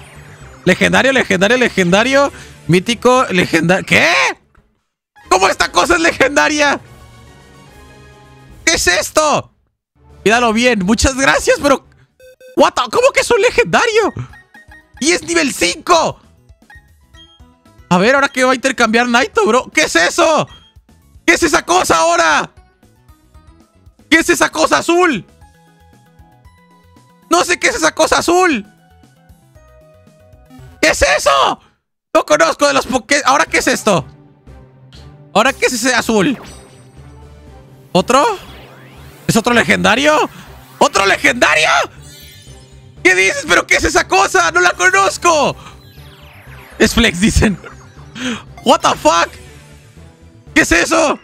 S1: Legendario. Mítico, legendario. ¿Qué? ¿Cómo esta cosa es legendaria? ¿Qué es esto? Míralo bien, muchas gracias, pero... ¿Cómo que es un legendario? Y es nivel 5. A ver, ahora que va a intercambiar Naito, bro. ¿Qué es eso? ¿Qué es esa cosa ahora? ¿Qué es esa cosa azul? No sé qué es esa cosa azul. ¿Qué es eso? No conozco de los Poké... ¿Ahora qué es esto? ¿Ahora qué es ese azul? ¿Otro? ¿Es otro legendario? ¿Otro legendario? ¿Qué dices? ¿Pero qué es esa cosa? ¡No la conozco! Es Flex, dicen. What the fuck? ¿Qué es eso?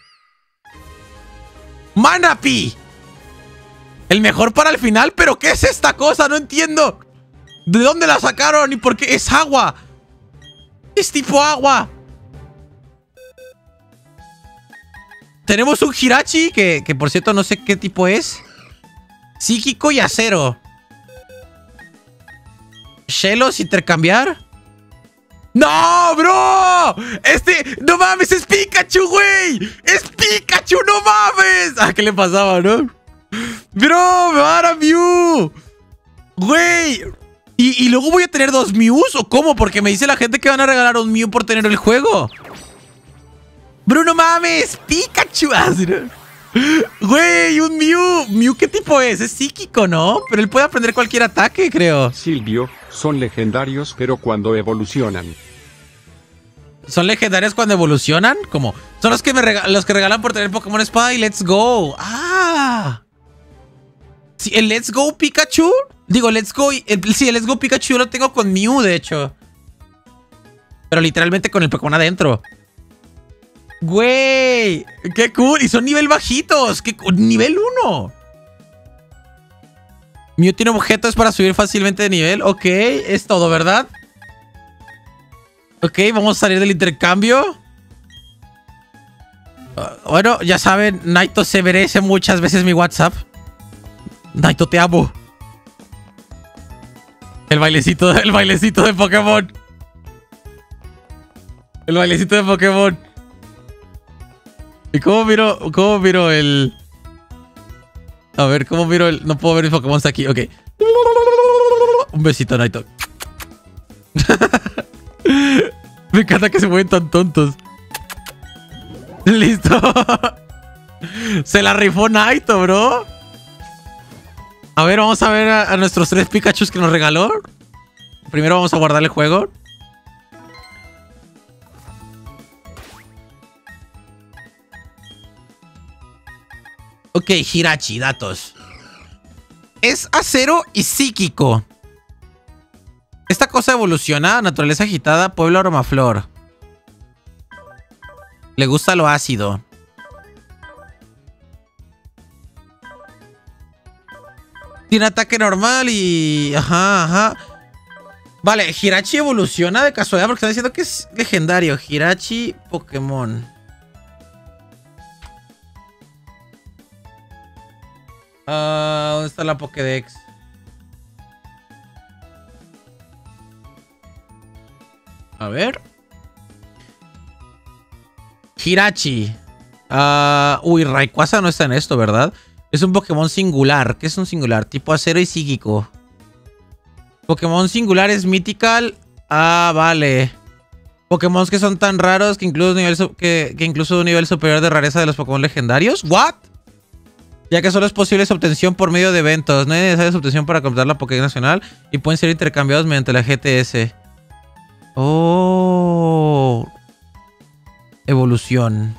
S1: Manapi. El mejor para el final, pero ¿qué es esta cosa? No entiendo. ¿De dónde la sacaron? ¿Y por qué? Es agua. Es tipo agua. Tenemos un Hirachi que por cierto no sé qué tipo es. Psíquico y acero. ¿Shelos intercambiar? ¡No, bro! ¡No mames! ¡Es Pikachu, güey! ¡Es Pikachu! ¡No mames! Ah, ¿qué le pasaba, no? ¡Bro! ¡Me va a dar a Mew! ¡Güey! ¿Y luego voy a tener 2 Mews? ¿O cómo? Porque me dice la gente que van a regalar un Mew por tener el juego. ¡Bro, no mames! ¡Pikachu! Güey, un Mew. ¿Mew qué tipo es? Es psíquico, ¿no? Pero él puede aprender cualquier ataque, creo.
S2: Silvio, son legendarios pero cuando evolucionan.
S1: ¿Son legendarios cuando evolucionan? ¿Cómo? Son los que regalan por tener Pokémon Espada y Let's Go. ¡Ah! Sí, el Let's Go Pikachu. Digo, Let's Go... Sí, el Let's Go Pikachu yo lo tengo con Mew, de hecho. Pero literalmente con el Pokémon adentro. ¡Güey! ¡Qué cool! Y son nivel bajitos. ¡Qué cool! ¡Nivel 1! Mew tiene objetos para subir fácilmente de nivel. Ok, es todo, ¿verdad? Ok, vamos a salir del intercambio. Bueno, ya saben, Naito se merece muchas veces mi WhatsApp. Naito, te amo. El bailecito de Pokémon. El bailecito de Pokémon. ¿Y cómo miro el...? A ver, ¿cómo miro el...? No puedo ver mis Pokémon aquí, ok. Un besito, Naito. Me encanta que se mueven tan tontos. Listo. Se la rifó Naito, bro. A ver, vamos a ver a nuestros 3 Pikachus que nos regaló. Primero vamos a guardar el juego. Ok, Hirachi, datos. Es acero y psíquico. Esta cosa evoluciona, naturaleza agitada, pueblo aromaflor. Le gusta lo ácido. Tiene ataque normal y... Ajá. Vale, Hirachi evoluciona de casualidad porque están diciendo que es legendario. Hirachi Pokémon. ¿Dónde está la Pokédex? A ver. Hirachi. Uy, Rayquaza no está en esto, ¿verdad? Es un Pokémon singular. ¿Qué es un singular? Tipo acero y psíquico. Pokémon singular es Mythical. Ah, vale. Pokémon que son tan raros que incluso un nivel superior de rareza de los Pokémon legendarios. ¿What? Ya que solo es posible su obtención por medio de eventos. No es necesaria su obtención para completar la Pokédex nacional. Y pueden ser intercambiados mediante la GTS. Oh. Evolución.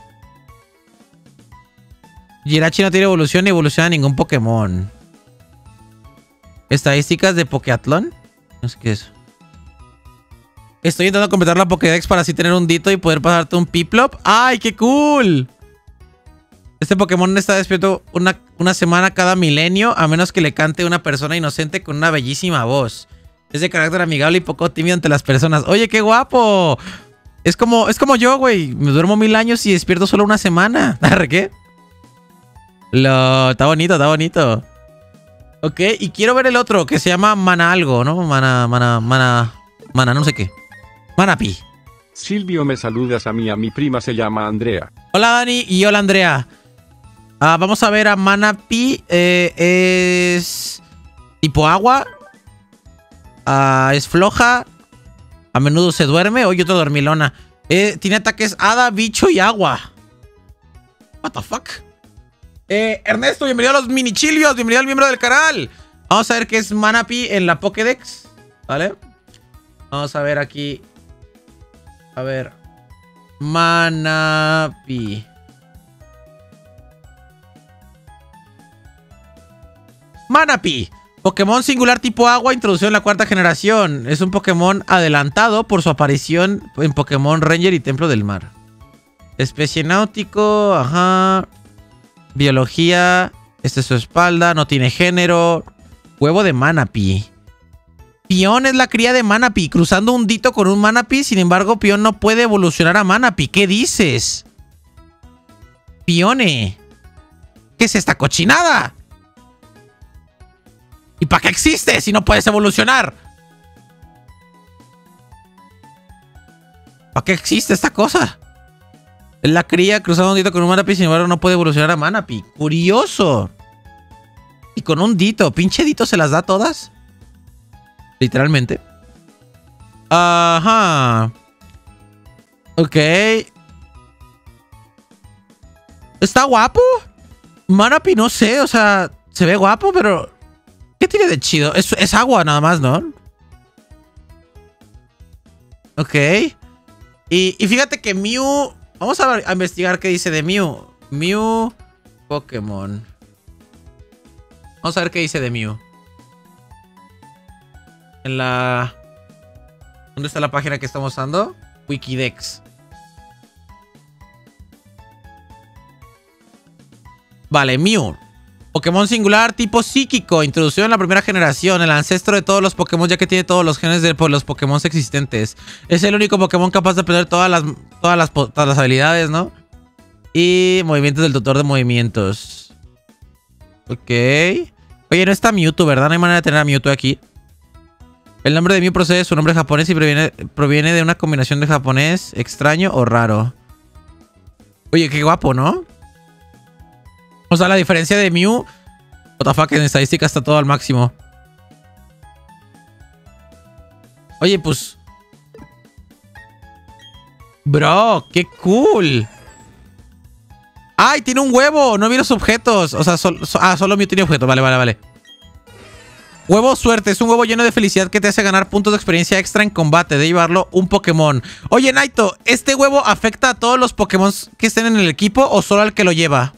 S1: Hirachi no tiene evolución ni evoluciona ningún Pokémon. Estadísticas de Pokéatlón. No sé qué es. Estoy intentando completar la Pokédex para así tener un Ditto y poder pasarte un Piplup. ¡Ay, qué cool! Este Pokémon está despierto una semana cada milenio, a menos que le cante una persona inocente con una bellísima voz. Es de carácter amigable y poco tímido ante las personas. ¡Oye, qué guapo! Es como yo, güey. Me duermo 1000 años y despierto solo una semana. ¿Qué? Está bonito, está bonito. Ok, y quiero ver el otro que se llama Mana algo, ¿no? Mana, no sé qué. Manapi.
S2: Silvio, me saludas a mi prima se llama Andrea.
S1: Hola Dani y hola Andrea. Vamos a ver a Manapi. Es tipo agua. Es floja. A menudo se duerme. Oye, otra dormilona. Tiene ataques hada, bicho y agua. What the fuck. Ernesto, bienvenido a los mini chilios. Bienvenido al miembro del canal. Vamos a ver qué es Manapi en la Pokédex. ¿Vale? Vamos a ver aquí. A ver. Manapi. Manapi. Pokémon singular tipo agua introducido en la 4ª generación. Es un Pokémon adelantado por su aparición en Pokémon Ranger y Templo del Mar. Especie náutico. Ajá. Biología. Esta es su espalda. No tiene género. Huevo de Manapi. Pion es la cría de Manapi. Cruzando un Dito con un Manapi. Sin embargo, Pion no puede evolucionar a Manapi. ¿Qué dices? Pione. ¿Qué es esta cochinada? ¿Y para qué existe si no puedes evolucionar? ¿Para qué existe esta cosa? Es la cría cruzando un Dito con un Manapi, sin embargo no puede evolucionar a Manapi. Curioso. Y con un Dito. ¿Pinche Dito se las da todas? Literalmente. Ajá. Ok. ¿Está guapo? Manapi no sé, o sea, se ve guapo, pero... ¿Qué tiene de chido? Es agua nada más, ¿no? Ok. Y fíjate que Mew... Vamos a investigar qué dice de Mew. Mew Pokémon. Vamos a ver qué dice de Mew. En la... ¿Dónde está la página que estamos usando? Wikidex. Vale, Mew. Pokémon singular tipo psíquico, introducido en la 1ª generación, el ancestro de todos los Pokémon ya que tiene todos los genes de los Pokémon existentes. Es el único Pokémon capaz de aprender todas las habilidades, ¿no? Y movimientos del tutor de movimientos. Ok. Oye, no está Mewtwo, ¿verdad? No hay manera de tener a Mewtwo aquí. El nombre de Mew procede de su nombre japonés y proviene de una combinación de japonés extraño o raro. Oye, qué guapo, ¿no? O sea, la diferencia de Mew... What the fuck, en estadística está todo al máximo. Oye, pues... Bro, qué cool. ¡Ay, tiene un huevo! No vi los objetos. O sea, solo Mew tiene objetos. Vale. Huevo suerte. Es un huevo lleno de felicidad que te hace ganar puntos de experiencia extra en combate. De llevarlo un Pokémon. Oye, Naito, ¿este huevo afecta a todos los Pokémon que estén en el equipo o solo al que lo lleva?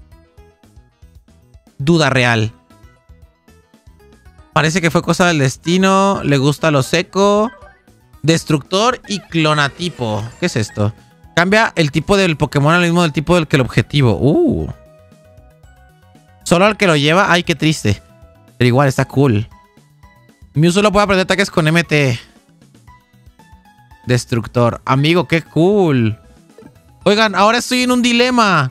S1: Duda real. Parece que fue cosa del destino. Le gusta lo seco. Destructor y clonatipo. ¿Qué es esto? Cambia el tipo del Pokémon al mismo del tipo del que el objetivo. Solo al que lo lleva. Ay, qué triste. Pero igual está cool. Mew solo puede aprender ataques con MT. Destructor. Amigo, qué cool. Oigan, ahora estoy en un dilema.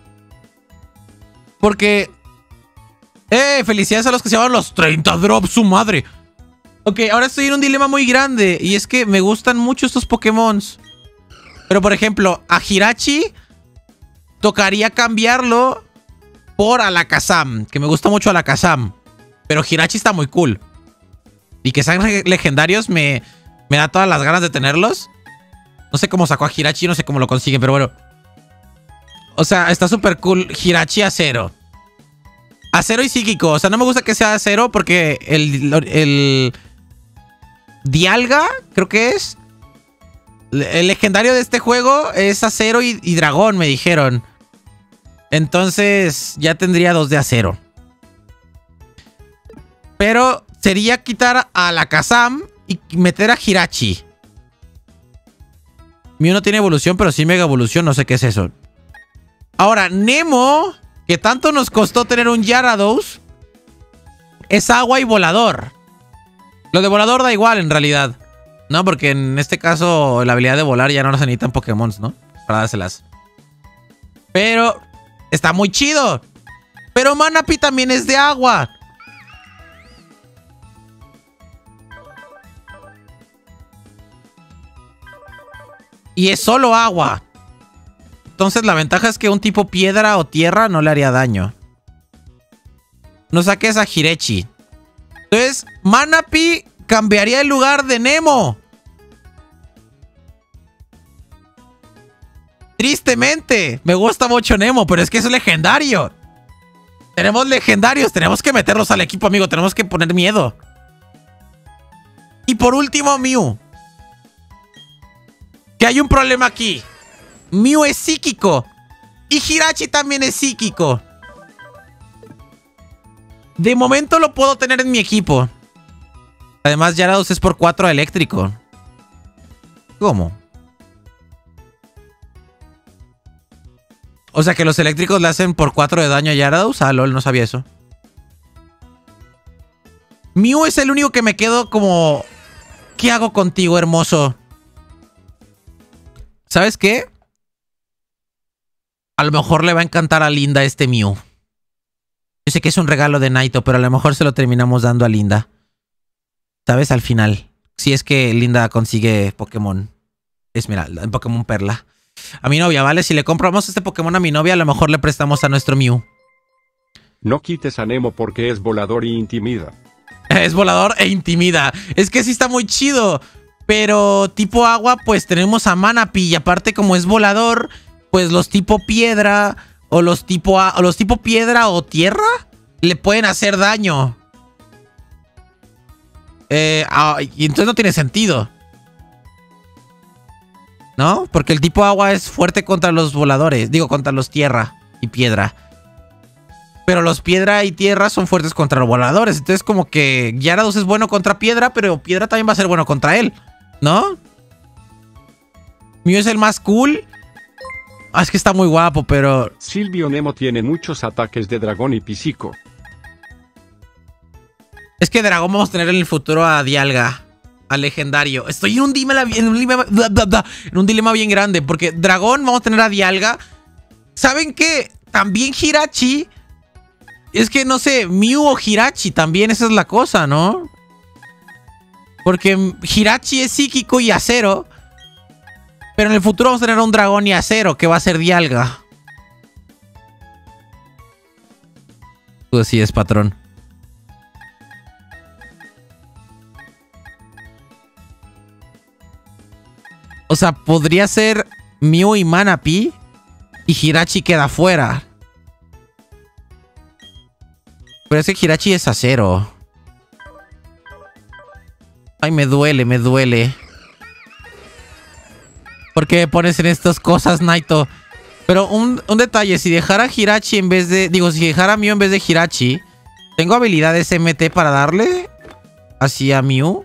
S1: Porque... felicidades a los que se llaman los 30 drops, su madre. Ok, ahora estoy en un dilema muy grande. Y es que me gustan mucho estos Pokémon. Pero por ejemplo, a Hirachi tocaría cambiarlo por Alakazam. Que me gusta mucho Alakazam. Pero Hirachi está muy cool. Y que sean legendarios me da todas las ganas de tenerlos. No sé cómo sacó a Hirachi, no sé cómo lo consiguen, pero bueno. O sea, está súper cool. Hirachi Acero. Acero y psíquico. O sea, no me gusta que sea acero porque el Dialga, creo que es. El legendario de este juego es acero y dragón, me dijeron. Entonces, ya tendría 2 de acero. Pero sería quitar a Alakazam y meter a Hirachi. Mew no tiene evolución, pero sí mega evolución. No sé qué es eso. Ahora, Nemo, que tanto nos costó tener un Gyarados, es agua y volador. Lo de volador da igual, en realidad. No, porque en este caso la habilidad de volar ya no se necesitan Pokémon, ¿no? Para dárselas. Pero está muy chido. Pero Manaphy también es de agua. Y es solo agua. Entonces la ventaja es que un tipo piedra o tierra no le haría daño. No saques a Hirechi. Entonces, Manaphy cambiaría el lugar de Nemo. Tristemente. Me gusta mucho Nemo, pero es que es legendario. Tenemos legendarios. Tenemos que meterlos al equipo, amigo. Tenemos que poner miedo. Y por último, Mew. Que hay un problema aquí. Mew es psíquico. Y Hirachi también es psíquico. De momento lo puedo tener en mi equipo. Además, Gyarados es por 4 eléctrico. ¿Cómo? O sea que los eléctricos le hacen por 4 de daño a Gyarados. Ah, lol, no sabía eso. Mew es el único que me quedo como... ¿Qué hago contigo, hermoso? ¿Sabes qué? A lo mejor le va a encantar a Linda este Mew. Yo sé que es un regalo de Naito, pero a lo mejor se lo terminamos dando a Linda. ¿Sabes? Al final. Si es que Linda consigue Pokémon Esmeralda, en Pokémon Perla. A mi novia, ¿vale? Si le compramos este Pokémon a mi novia, a lo mejor le prestamos a nuestro Mew.
S2: No quites a Nemo porque es volador y intimida.
S1: Es volador e intimida. Es que sí está muy chido. Pero tipo agua, pues tenemos a Manaphy. Y aparte, como es volador, pues los tipo piedra o los tipo piedra o tierra le pueden hacer daño. Y entonces no tiene sentido, ¿no? Porque el tipo agua es fuerte contra los voladores. Digo, contra los tierra y piedra. Pero los piedra y tierra son fuertes contra los voladores. Entonces como que Gyarados es bueno contra piedra, pero piedra también va a ser bueno contra él, ¿no? Mew es el más cool. Ah, es que está muy guapo, pero...
S2: Silvio Nemo tiene muchos ataques de dragón y psico.
S1: Es que dragón vamos a tener en el futuro a Dialga, al legendario. Estoy en un dilema bien grande, porque dragón vamos a tener a Dialga. ¿Saben qué? También Hirachi. Es que no sé, Mew o Hirachi también, esa es la cosa, ¿no? Porque Hirachi es psíquico y acero. Pero en el futuro vamos a tener a un dragón y acero, que va a ser Dialga. Tú decides, patrón. O sea, podría ser Mew y Manaphy y Hirachi queda fuera. Pero ese Hirachi es acero. Ay, me duele, me duele. ¿Por qué me pones en estas cosas, Naito? Pero un detalle, si dejara Hirachi en vez de... Digo, si dejara Mew en vez de Hirachi, ¿tengo habilidades MT para darle así a Mew?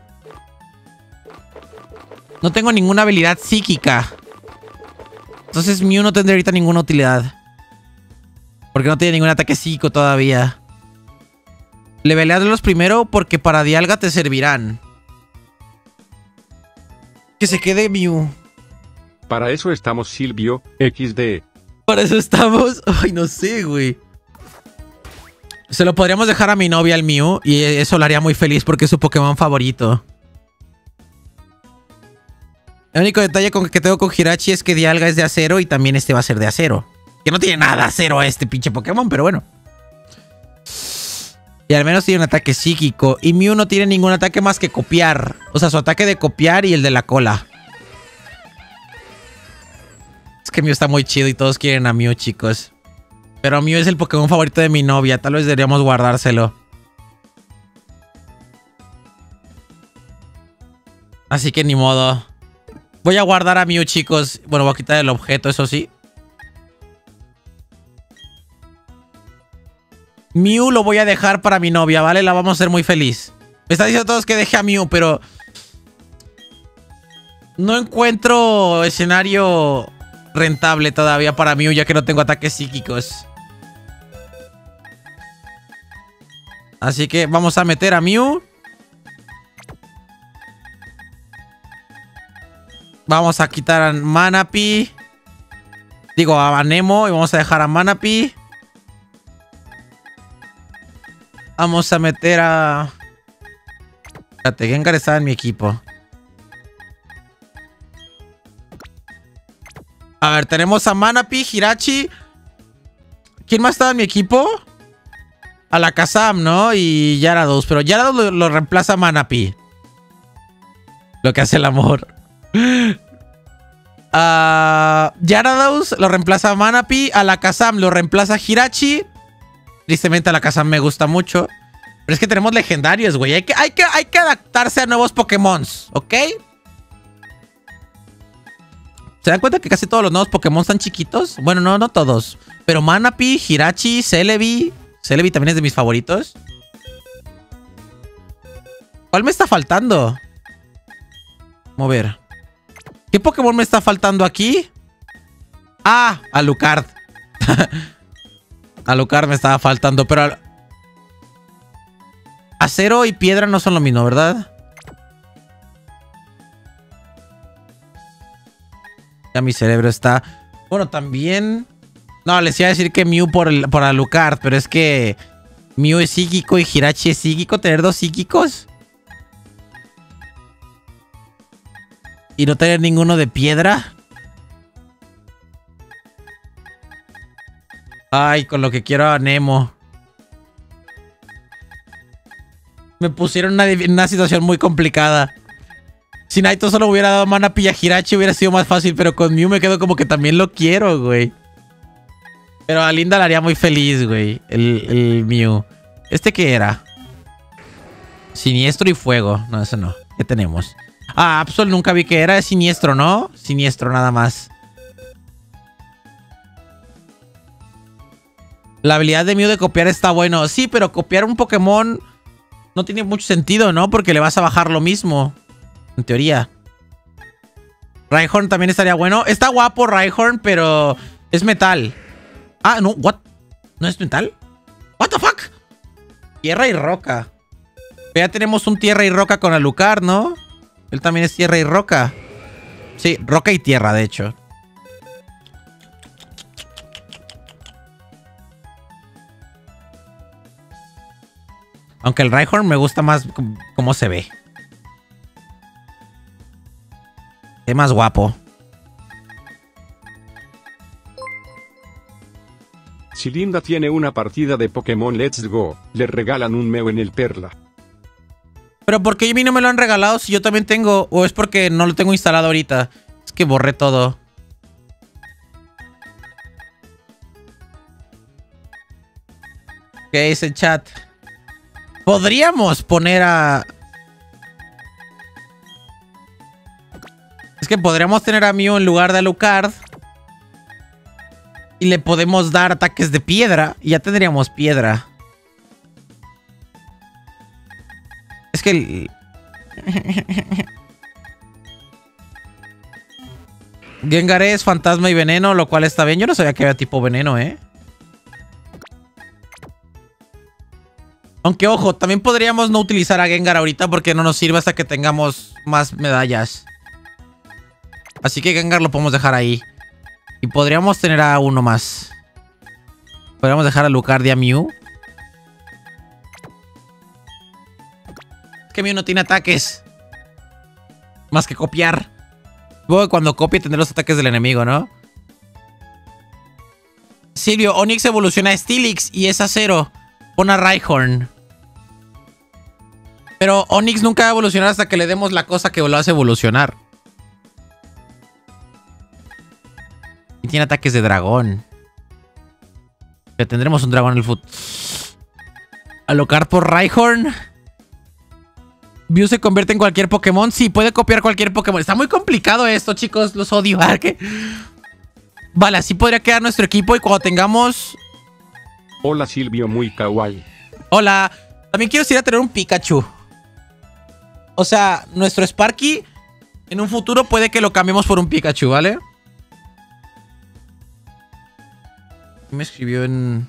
S1: No tengo ninguna habilidad psíquica. Entonces Mew no tendría ahorita ninguna utilidad. Porque no tiene ningún ataque psíquico todavía. Leveleadlos primero porque para Dialga te servirán. Que se quede Mew.
S2: Para eso estamos, Silvio, XD.
S1: Para eso estamos... Ay, no sé, güey. Se lo podríamos dejar a mi novia, el Mew. Y eso la haría muy feliz porque es su Pokémon favorito. El único detalle que tengo con Hirachi es que Dialga es de acero y también este va a ser de acero. Que no tiene nada de acero a este pinche Pokémon, pero bueno. Y al menos tiene un ataque psíquico. Y Mew no tiene ningún ataque más que copiar. O sea, su ataque de copiar y el de la cola. Es que Mew está muy chido y todos quieren a Mew, chicos. Pero Mew es el Pokémon favorito de mi novia. Tal vez deberíamos guardárselo. Así que ni modo. Voy a guardar a Mew, chicos. Bueno, voy a quitar el objeto, eso sí. Mew lo voy a dejar para mi novia, ¿vale? La vamos a hacer muy feliz. Me están diciendo todos que deje a Mew, pero... no encuentro escenario rentable todavía para Mew, ya que no tengo ataques psíquicos. Así que vamos a meter a Mew. Vamos a quitar a Manaphy. Digo, a Nemo. Y vamos a dejar a Manaphy. Vamos a meter a... Espérate, Gengar estaba en mi equipo. A ver, tenemos a Manaphy, Hirachi. ¿Quién más estaba en mi equipo? Alakazam, ¿no? Y Gyarados. Pero Gyarados lo reemplaza a Manaphy. Lo que hace el amor. Gyarados lo reemplaza a Manaphy. Alakazam lo reemplaza a Hirachi. Tristemente Alakazam me gusta mucho. Pero es que tenemos legendarios, güey. Hay que adaptarse a nuevos Pokémon, ¿ok? ¿Se dan cuenta que casi todos los nuevos Pokémon están chiquitos? Bueno, no todos. Pero Manaphy, Hirachi, Celebi. Celebi también es de mis favoritos. ¿Cuál me está faltando? Vamos a ver. ¿Qué Pokémon me está faltando aquí? Ah, Alucard. Alucard me estaba faltando, pero... Acero y piedra no son lo mismo, ¿verdad? Ya mi cerebro está... Bueno, también... No, les iba a decir que Mew por Alucard, pero es que... Mew es psíquico y Hirachi es psíquico. ¿Tener dos psíquicos? ¿Y no tener ninguno de piedra? Ay, con lo que quiero a Nemo. Me pusieron en una situación muy complicada. Si Naito solo hubiera dado Manaphy a Hirachi hubiera sido más fácil, pero con Mew me quedo como que también lo quiero, güey. Pero a Linda la haría muy feliz, güey. El Mew. ¿Este qué era? Siniestro y fuego. No, eso no. ¿Qué tenemos? Ah, Absol nunca vi que era. Es siniestro, ¿no? Siniestro nada más. La habilidad de Mew de copiar está bueno. Sí, pero copiar un Pokémon no tiene mucho sentido, ¿no? Porque le vas a bajar lo mismo. En teoría. Rhyhorn también estaría bueno. Está guapo Rhyhorn, pero es metal. Ah, no. ¿What? ¿No es metal? ¿What the fuck? Tierra y roca. Ya tenemos un tierra y roca con Alucard, ¿no? Él también es tierra y roca. Sí, roca y tierra, de hecho. Aunque el Rhyhorn me gusta más cómo se ve. Es más guapo.
S2: Si Linda tiene una partida de Pokémon Let's Go, le regalan un Mew en el Perla.
S1: Pero ¿por qué a mí no me lo han regalado si yo también tengo? ¿O es porque no lo tengo instalado ahorita? Es que borré todo. ¿Qué dice el chat? Podríamos poner a... Es que podríamos tener a Mew en lugar de Alucard. Y le podemos dar ataques de piedra. Y ya tendríamos piedra. Es que... Gengar es fantasma y veneno, lo cual está bien. Yo no sabía que había tipo veneno, ¿eh? Aunque, ojo, también podríamos no utilizar a Gengar ahorita porque no nos sirve hasta que tengamos más medallas. Así que Gengar lo podemos dejar ahí. Y podríamos tener a uno más. Podríamos dejar a Lucario y a Mew. Es que Mew no tiene ataques. Más que copiar. Luego cuando copie tendrá los ataques del enemigo, ¿no? Silvio, Onix evoluciona a Steelix y es acero. Pon a Rhyhorn. Pero Onix nunca va a evolucionar hasta que le demos la cosa que lo hace evolucionar. Y tiene ataques de dragón. Que tendremos un dragón en el futuro. Alocar por Rhyhorn. Mew se convierte en cualquier Pokémon. Sí, puede copiar cualquier Pokémon. Está muy complicado esto, chicos. Los odio. Vale, así podría quedar nuestro equipo. Y cuando tengamos...
S2: Hola Silvio, muy kawaii.
S1: Hola. También quiero ir a tener un Pikachu. O sea, nuestro Sparky en un futuro puede que lo cambiemos por un Pikachu, ¿vale? Me escribió en...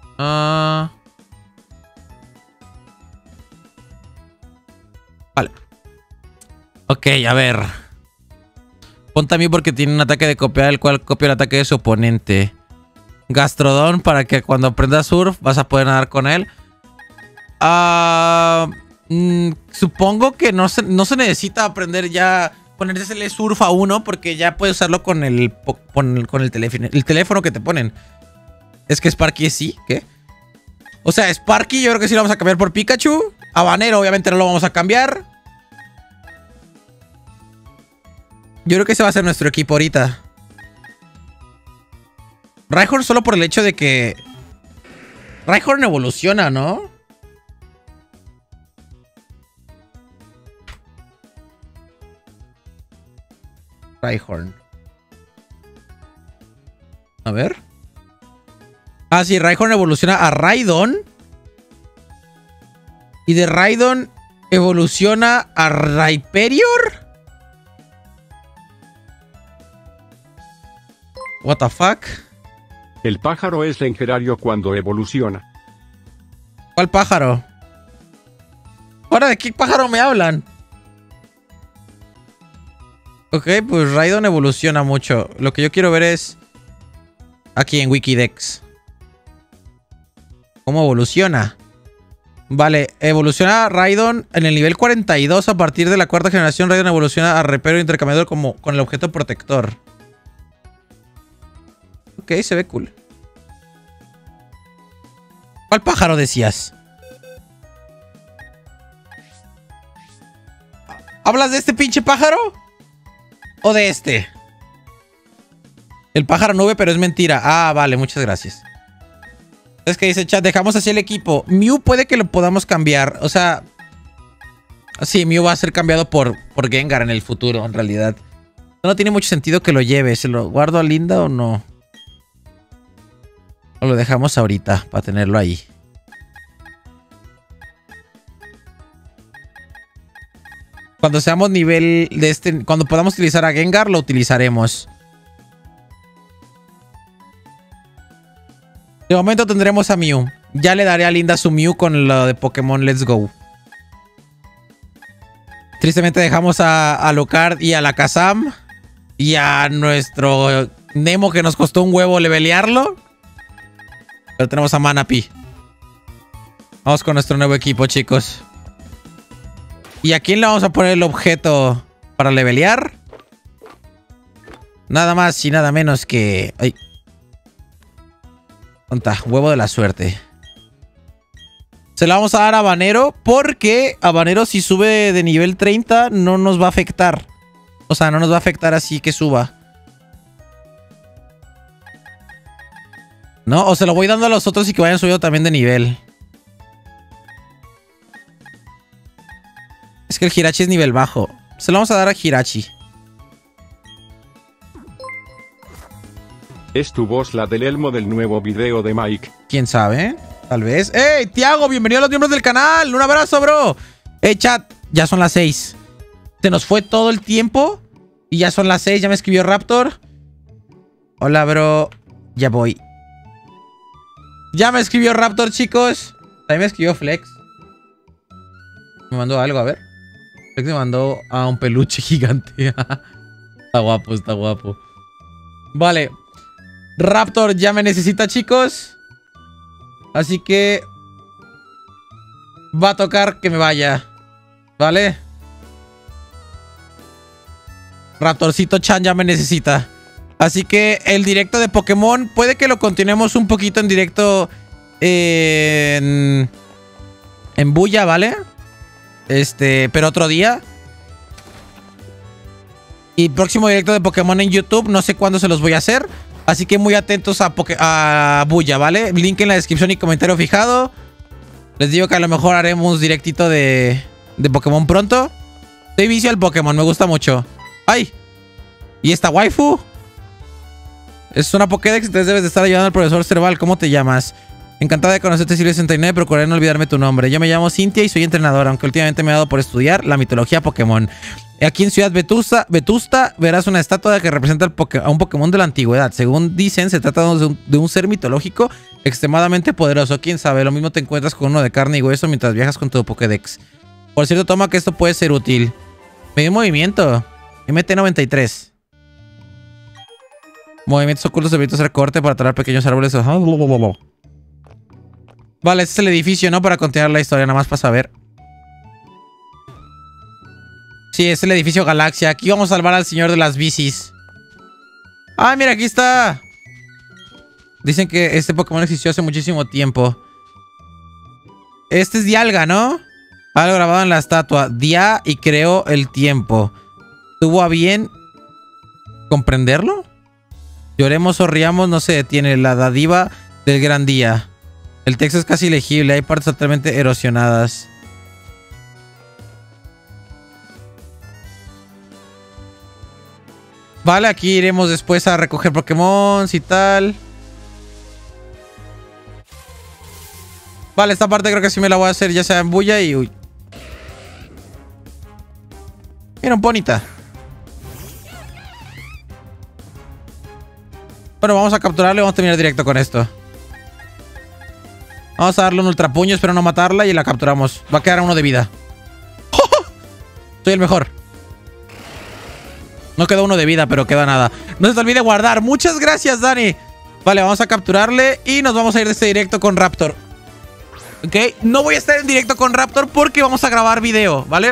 S1: Vale. Ok, a ver. Ponte a mí porque tiene un ataque de copiar, el cual copia el ataque de su oponente. Gastrodon para que cuando aprendas surf vas a poder nadar con él. Supongo que no se necesita aprender ya, ponerse surf a uno porque ya puedes usarlo con el teléfono que te ponen. Es que Sparky sí, ¿qué? O sea, Sparky yo creo que sí lo vamos a cambiar por Pikachu. Habanero obviamente no lo vamos a cambiar. Yo creo que ese va a ser nuestro equipo ahorita. Rhyhorn solo por el hecho de que Rhyhorn evoluciona, ¿no? Rhyhorn. A ver. Ah, sí, Rhyhorn evoluciona a Raidon. Y de Raidon evoluciona a Rhyperior. What the fuck?
S2: El pájaro es legendario cuando evoluciona.
S1: ¿Cuál pájaro? ¿Ahora de qué pájaro me hablan? Ok, pues Raidon evoluciona mucho. Lo que yo quiero ver es aquí en Wikidex. ¿Cómo evoluciona? Vale, evoluciona Raidon en el nivel 42. A partir de la cuarta generación, Raidon evoluciona a Repero Intercambiador como con el objeto protector. Ok, se ve cool. ¿Cuál pájaro decías? ¿Hablas de este pinche pájaro? ¿O de este? El pájaro nube, pero es mentira. Ah, vale, muchas gracias. Es que dice chat, dejamos así el equipo. Mew puede que lo podamos cambiar. O sea... Sí, Mew va a ser cambiado por Gengar en el futuro, en realidad. No tiene mucho sentido que lo lleve. ¿Se lo guardo a Linda o no? O lo dejamos ahorita para tenerlo ahí. Cuando seamos nivel de este... Cuando podamos utilizar a Gengar, lo utilizaremos. De momento tendremos a Mew. Ya le daré a Linda su Mew con lo de Pokémon Let's Go. Tristemente dejamos a Alucard y a la Kazam. Y a nuestro Nemo que nos costó un huevo levelearlo. Pero tenemos a Manapi. Vamos con nuestro nuevo equipo, chicos. ¿Y a quién le vamos a poner el objeto para levelear? Nada más y nada menos que... ¡Ay! ¿Dónde está? Huevo de la suerte. Se la vamos a dar a Habanero porque Habanero si sube de nivel 30 no nos va a afectar. O sea, no nos va a afectar así que suba. ¿No? O se lo voy dando a los otros y que vayan subiendo también de nivel. Es que el Hirachi es nivel bajo. Se lo vamos a dar a Hirachi.
S2: ¿Es tu voz la del elmo del nuevo video de Mike?
S1: ¿Quién sabe? Tal vez. ¡Ey, Tiago! Bienvenido a los miembros del canal. Un abrazo, bro. Chat. Ya son las 6. Se nos fue todo el tiempo. Y ya son las 6. Ya me escribió Raptor. Hola, bro. Ya voy. Ya me escribió Raptor, chicos. También me escribió Flex. Me mandó algo, a ver. Flex me mandó a un peluche gigante. Está guapo, está guapo. Vale. Raptor ya me necesita, chicos. Así que... va a tocar que me vaya. ¿Vale? Raptorcito Chan ya me necesita. Así que el directo de Pokémon puede que lo continuemos un poquito en directo en Bulla, ¿vale? Pero otro día. Y próximo directo de Pokémon en YouTube, no sé cuándo se los voy a hacer. Así que muy atentos a Bulla, ¿vale? Link en la descripción y comentario fijado. Les digo que a lo mejor haremos un directito de Pokémon pronto. Soy vicio al Pokémon, me gusta mucho. ¡Ay! ¿Y esta waifu? Es una Pokédex, entonces debes de estar ayudando al profesor Cerval. ¿Cómo te llamas? Encantada de conocerte, Silvia 69. Procuraré no olvidarme tu nombre. Yo me llamo Cintia y soy entrenadora, aunque últimamente me he dado por estudiar la mitología Pokémon. Aquí en Ciudad Vetusta verás una estatua que representa a un Pokémon de la antigüedad. Según dicen, se trata de un ser mitológico extremadamente poderoso. Quién sabe, lo mismo te encuentras con uno de carne y hueso mientras viajas con tu Pokédex. Por cierto, toma que esto puede ser útil. Me dio movimiento. MT93. Movimientos ocultos de hacer corte para talar pequeños árboles. Vale, este es el edificio, ¿no? Para continuar la historia, nada más para saber. Sí, es el edificio Galaxia. Aquí vamos a salvar al señor de las bicis. ¡Ah, mira, aquí está! Dicen que este Pokémon existió hace muchísimo tiempo. Este es Dialga, ¿no? Algo grabado en la estatua. Dia y creó el tiempo. ¿Tuvo a bien comprenderlo? Lloremos o riamos, no se detiene. La dádiva del gran día. El texto es casi legible. Hay partes totalmente erosionadas. Vale, aquí iremos después a recoger Pokémon y tal. Vale, esta parte creo que sí me la voy a hacer ya sea en bulla y... Uy. Mira, un Ponyta. Bueno, vamos a capturarlo y vamos a terminar directo con esto. Vamos a darle un ultrapuño, espero no matarla y la capturamos. Va a quedar a 1 de vida. ¡Oh! Soy el mejor. No quedó 1 de vida, pero queda nada. No se te olvide guardar. Muchas gracias, Dani. Vale, vamos a capturarle y nos vamos a ir de este directo con Raptor. Ok, no voy a estar en directo con Raptor porque vamos a grabar video, ¿vale?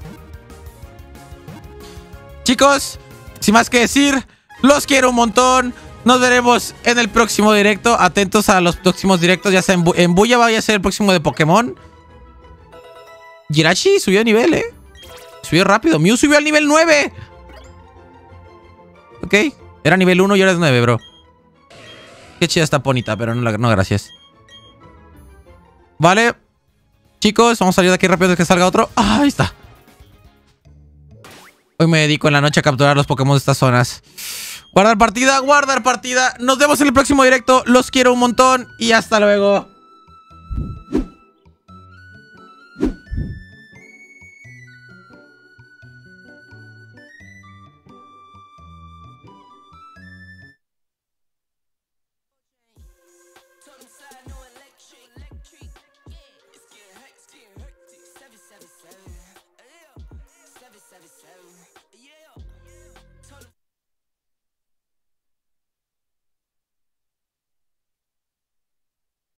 S1: Chicos, sin más que decir, los quiero un montón. Nos veremos en el próximo directo. Atentos a los próximos directos. Ya sea en Bulla vaya a ser el próximo de Pokémon. Jirachi subió de nivel, Subió rápido. Mew subió al nivel 9. Ok, era nivel 1 y ahora es 9, bro. Qué chida esta Ponyta, pero no gracias. Vale. Chicos, vamos a salir de aquí rápido antes que salga otro. ¡Ah, ahí está! Hoy me dedico en la noche a capturar los Pokémon de estas zonas. Guardar partida, guardar partida. Nos vemos en el próximo directo. Los quiero un montón y hasta luego.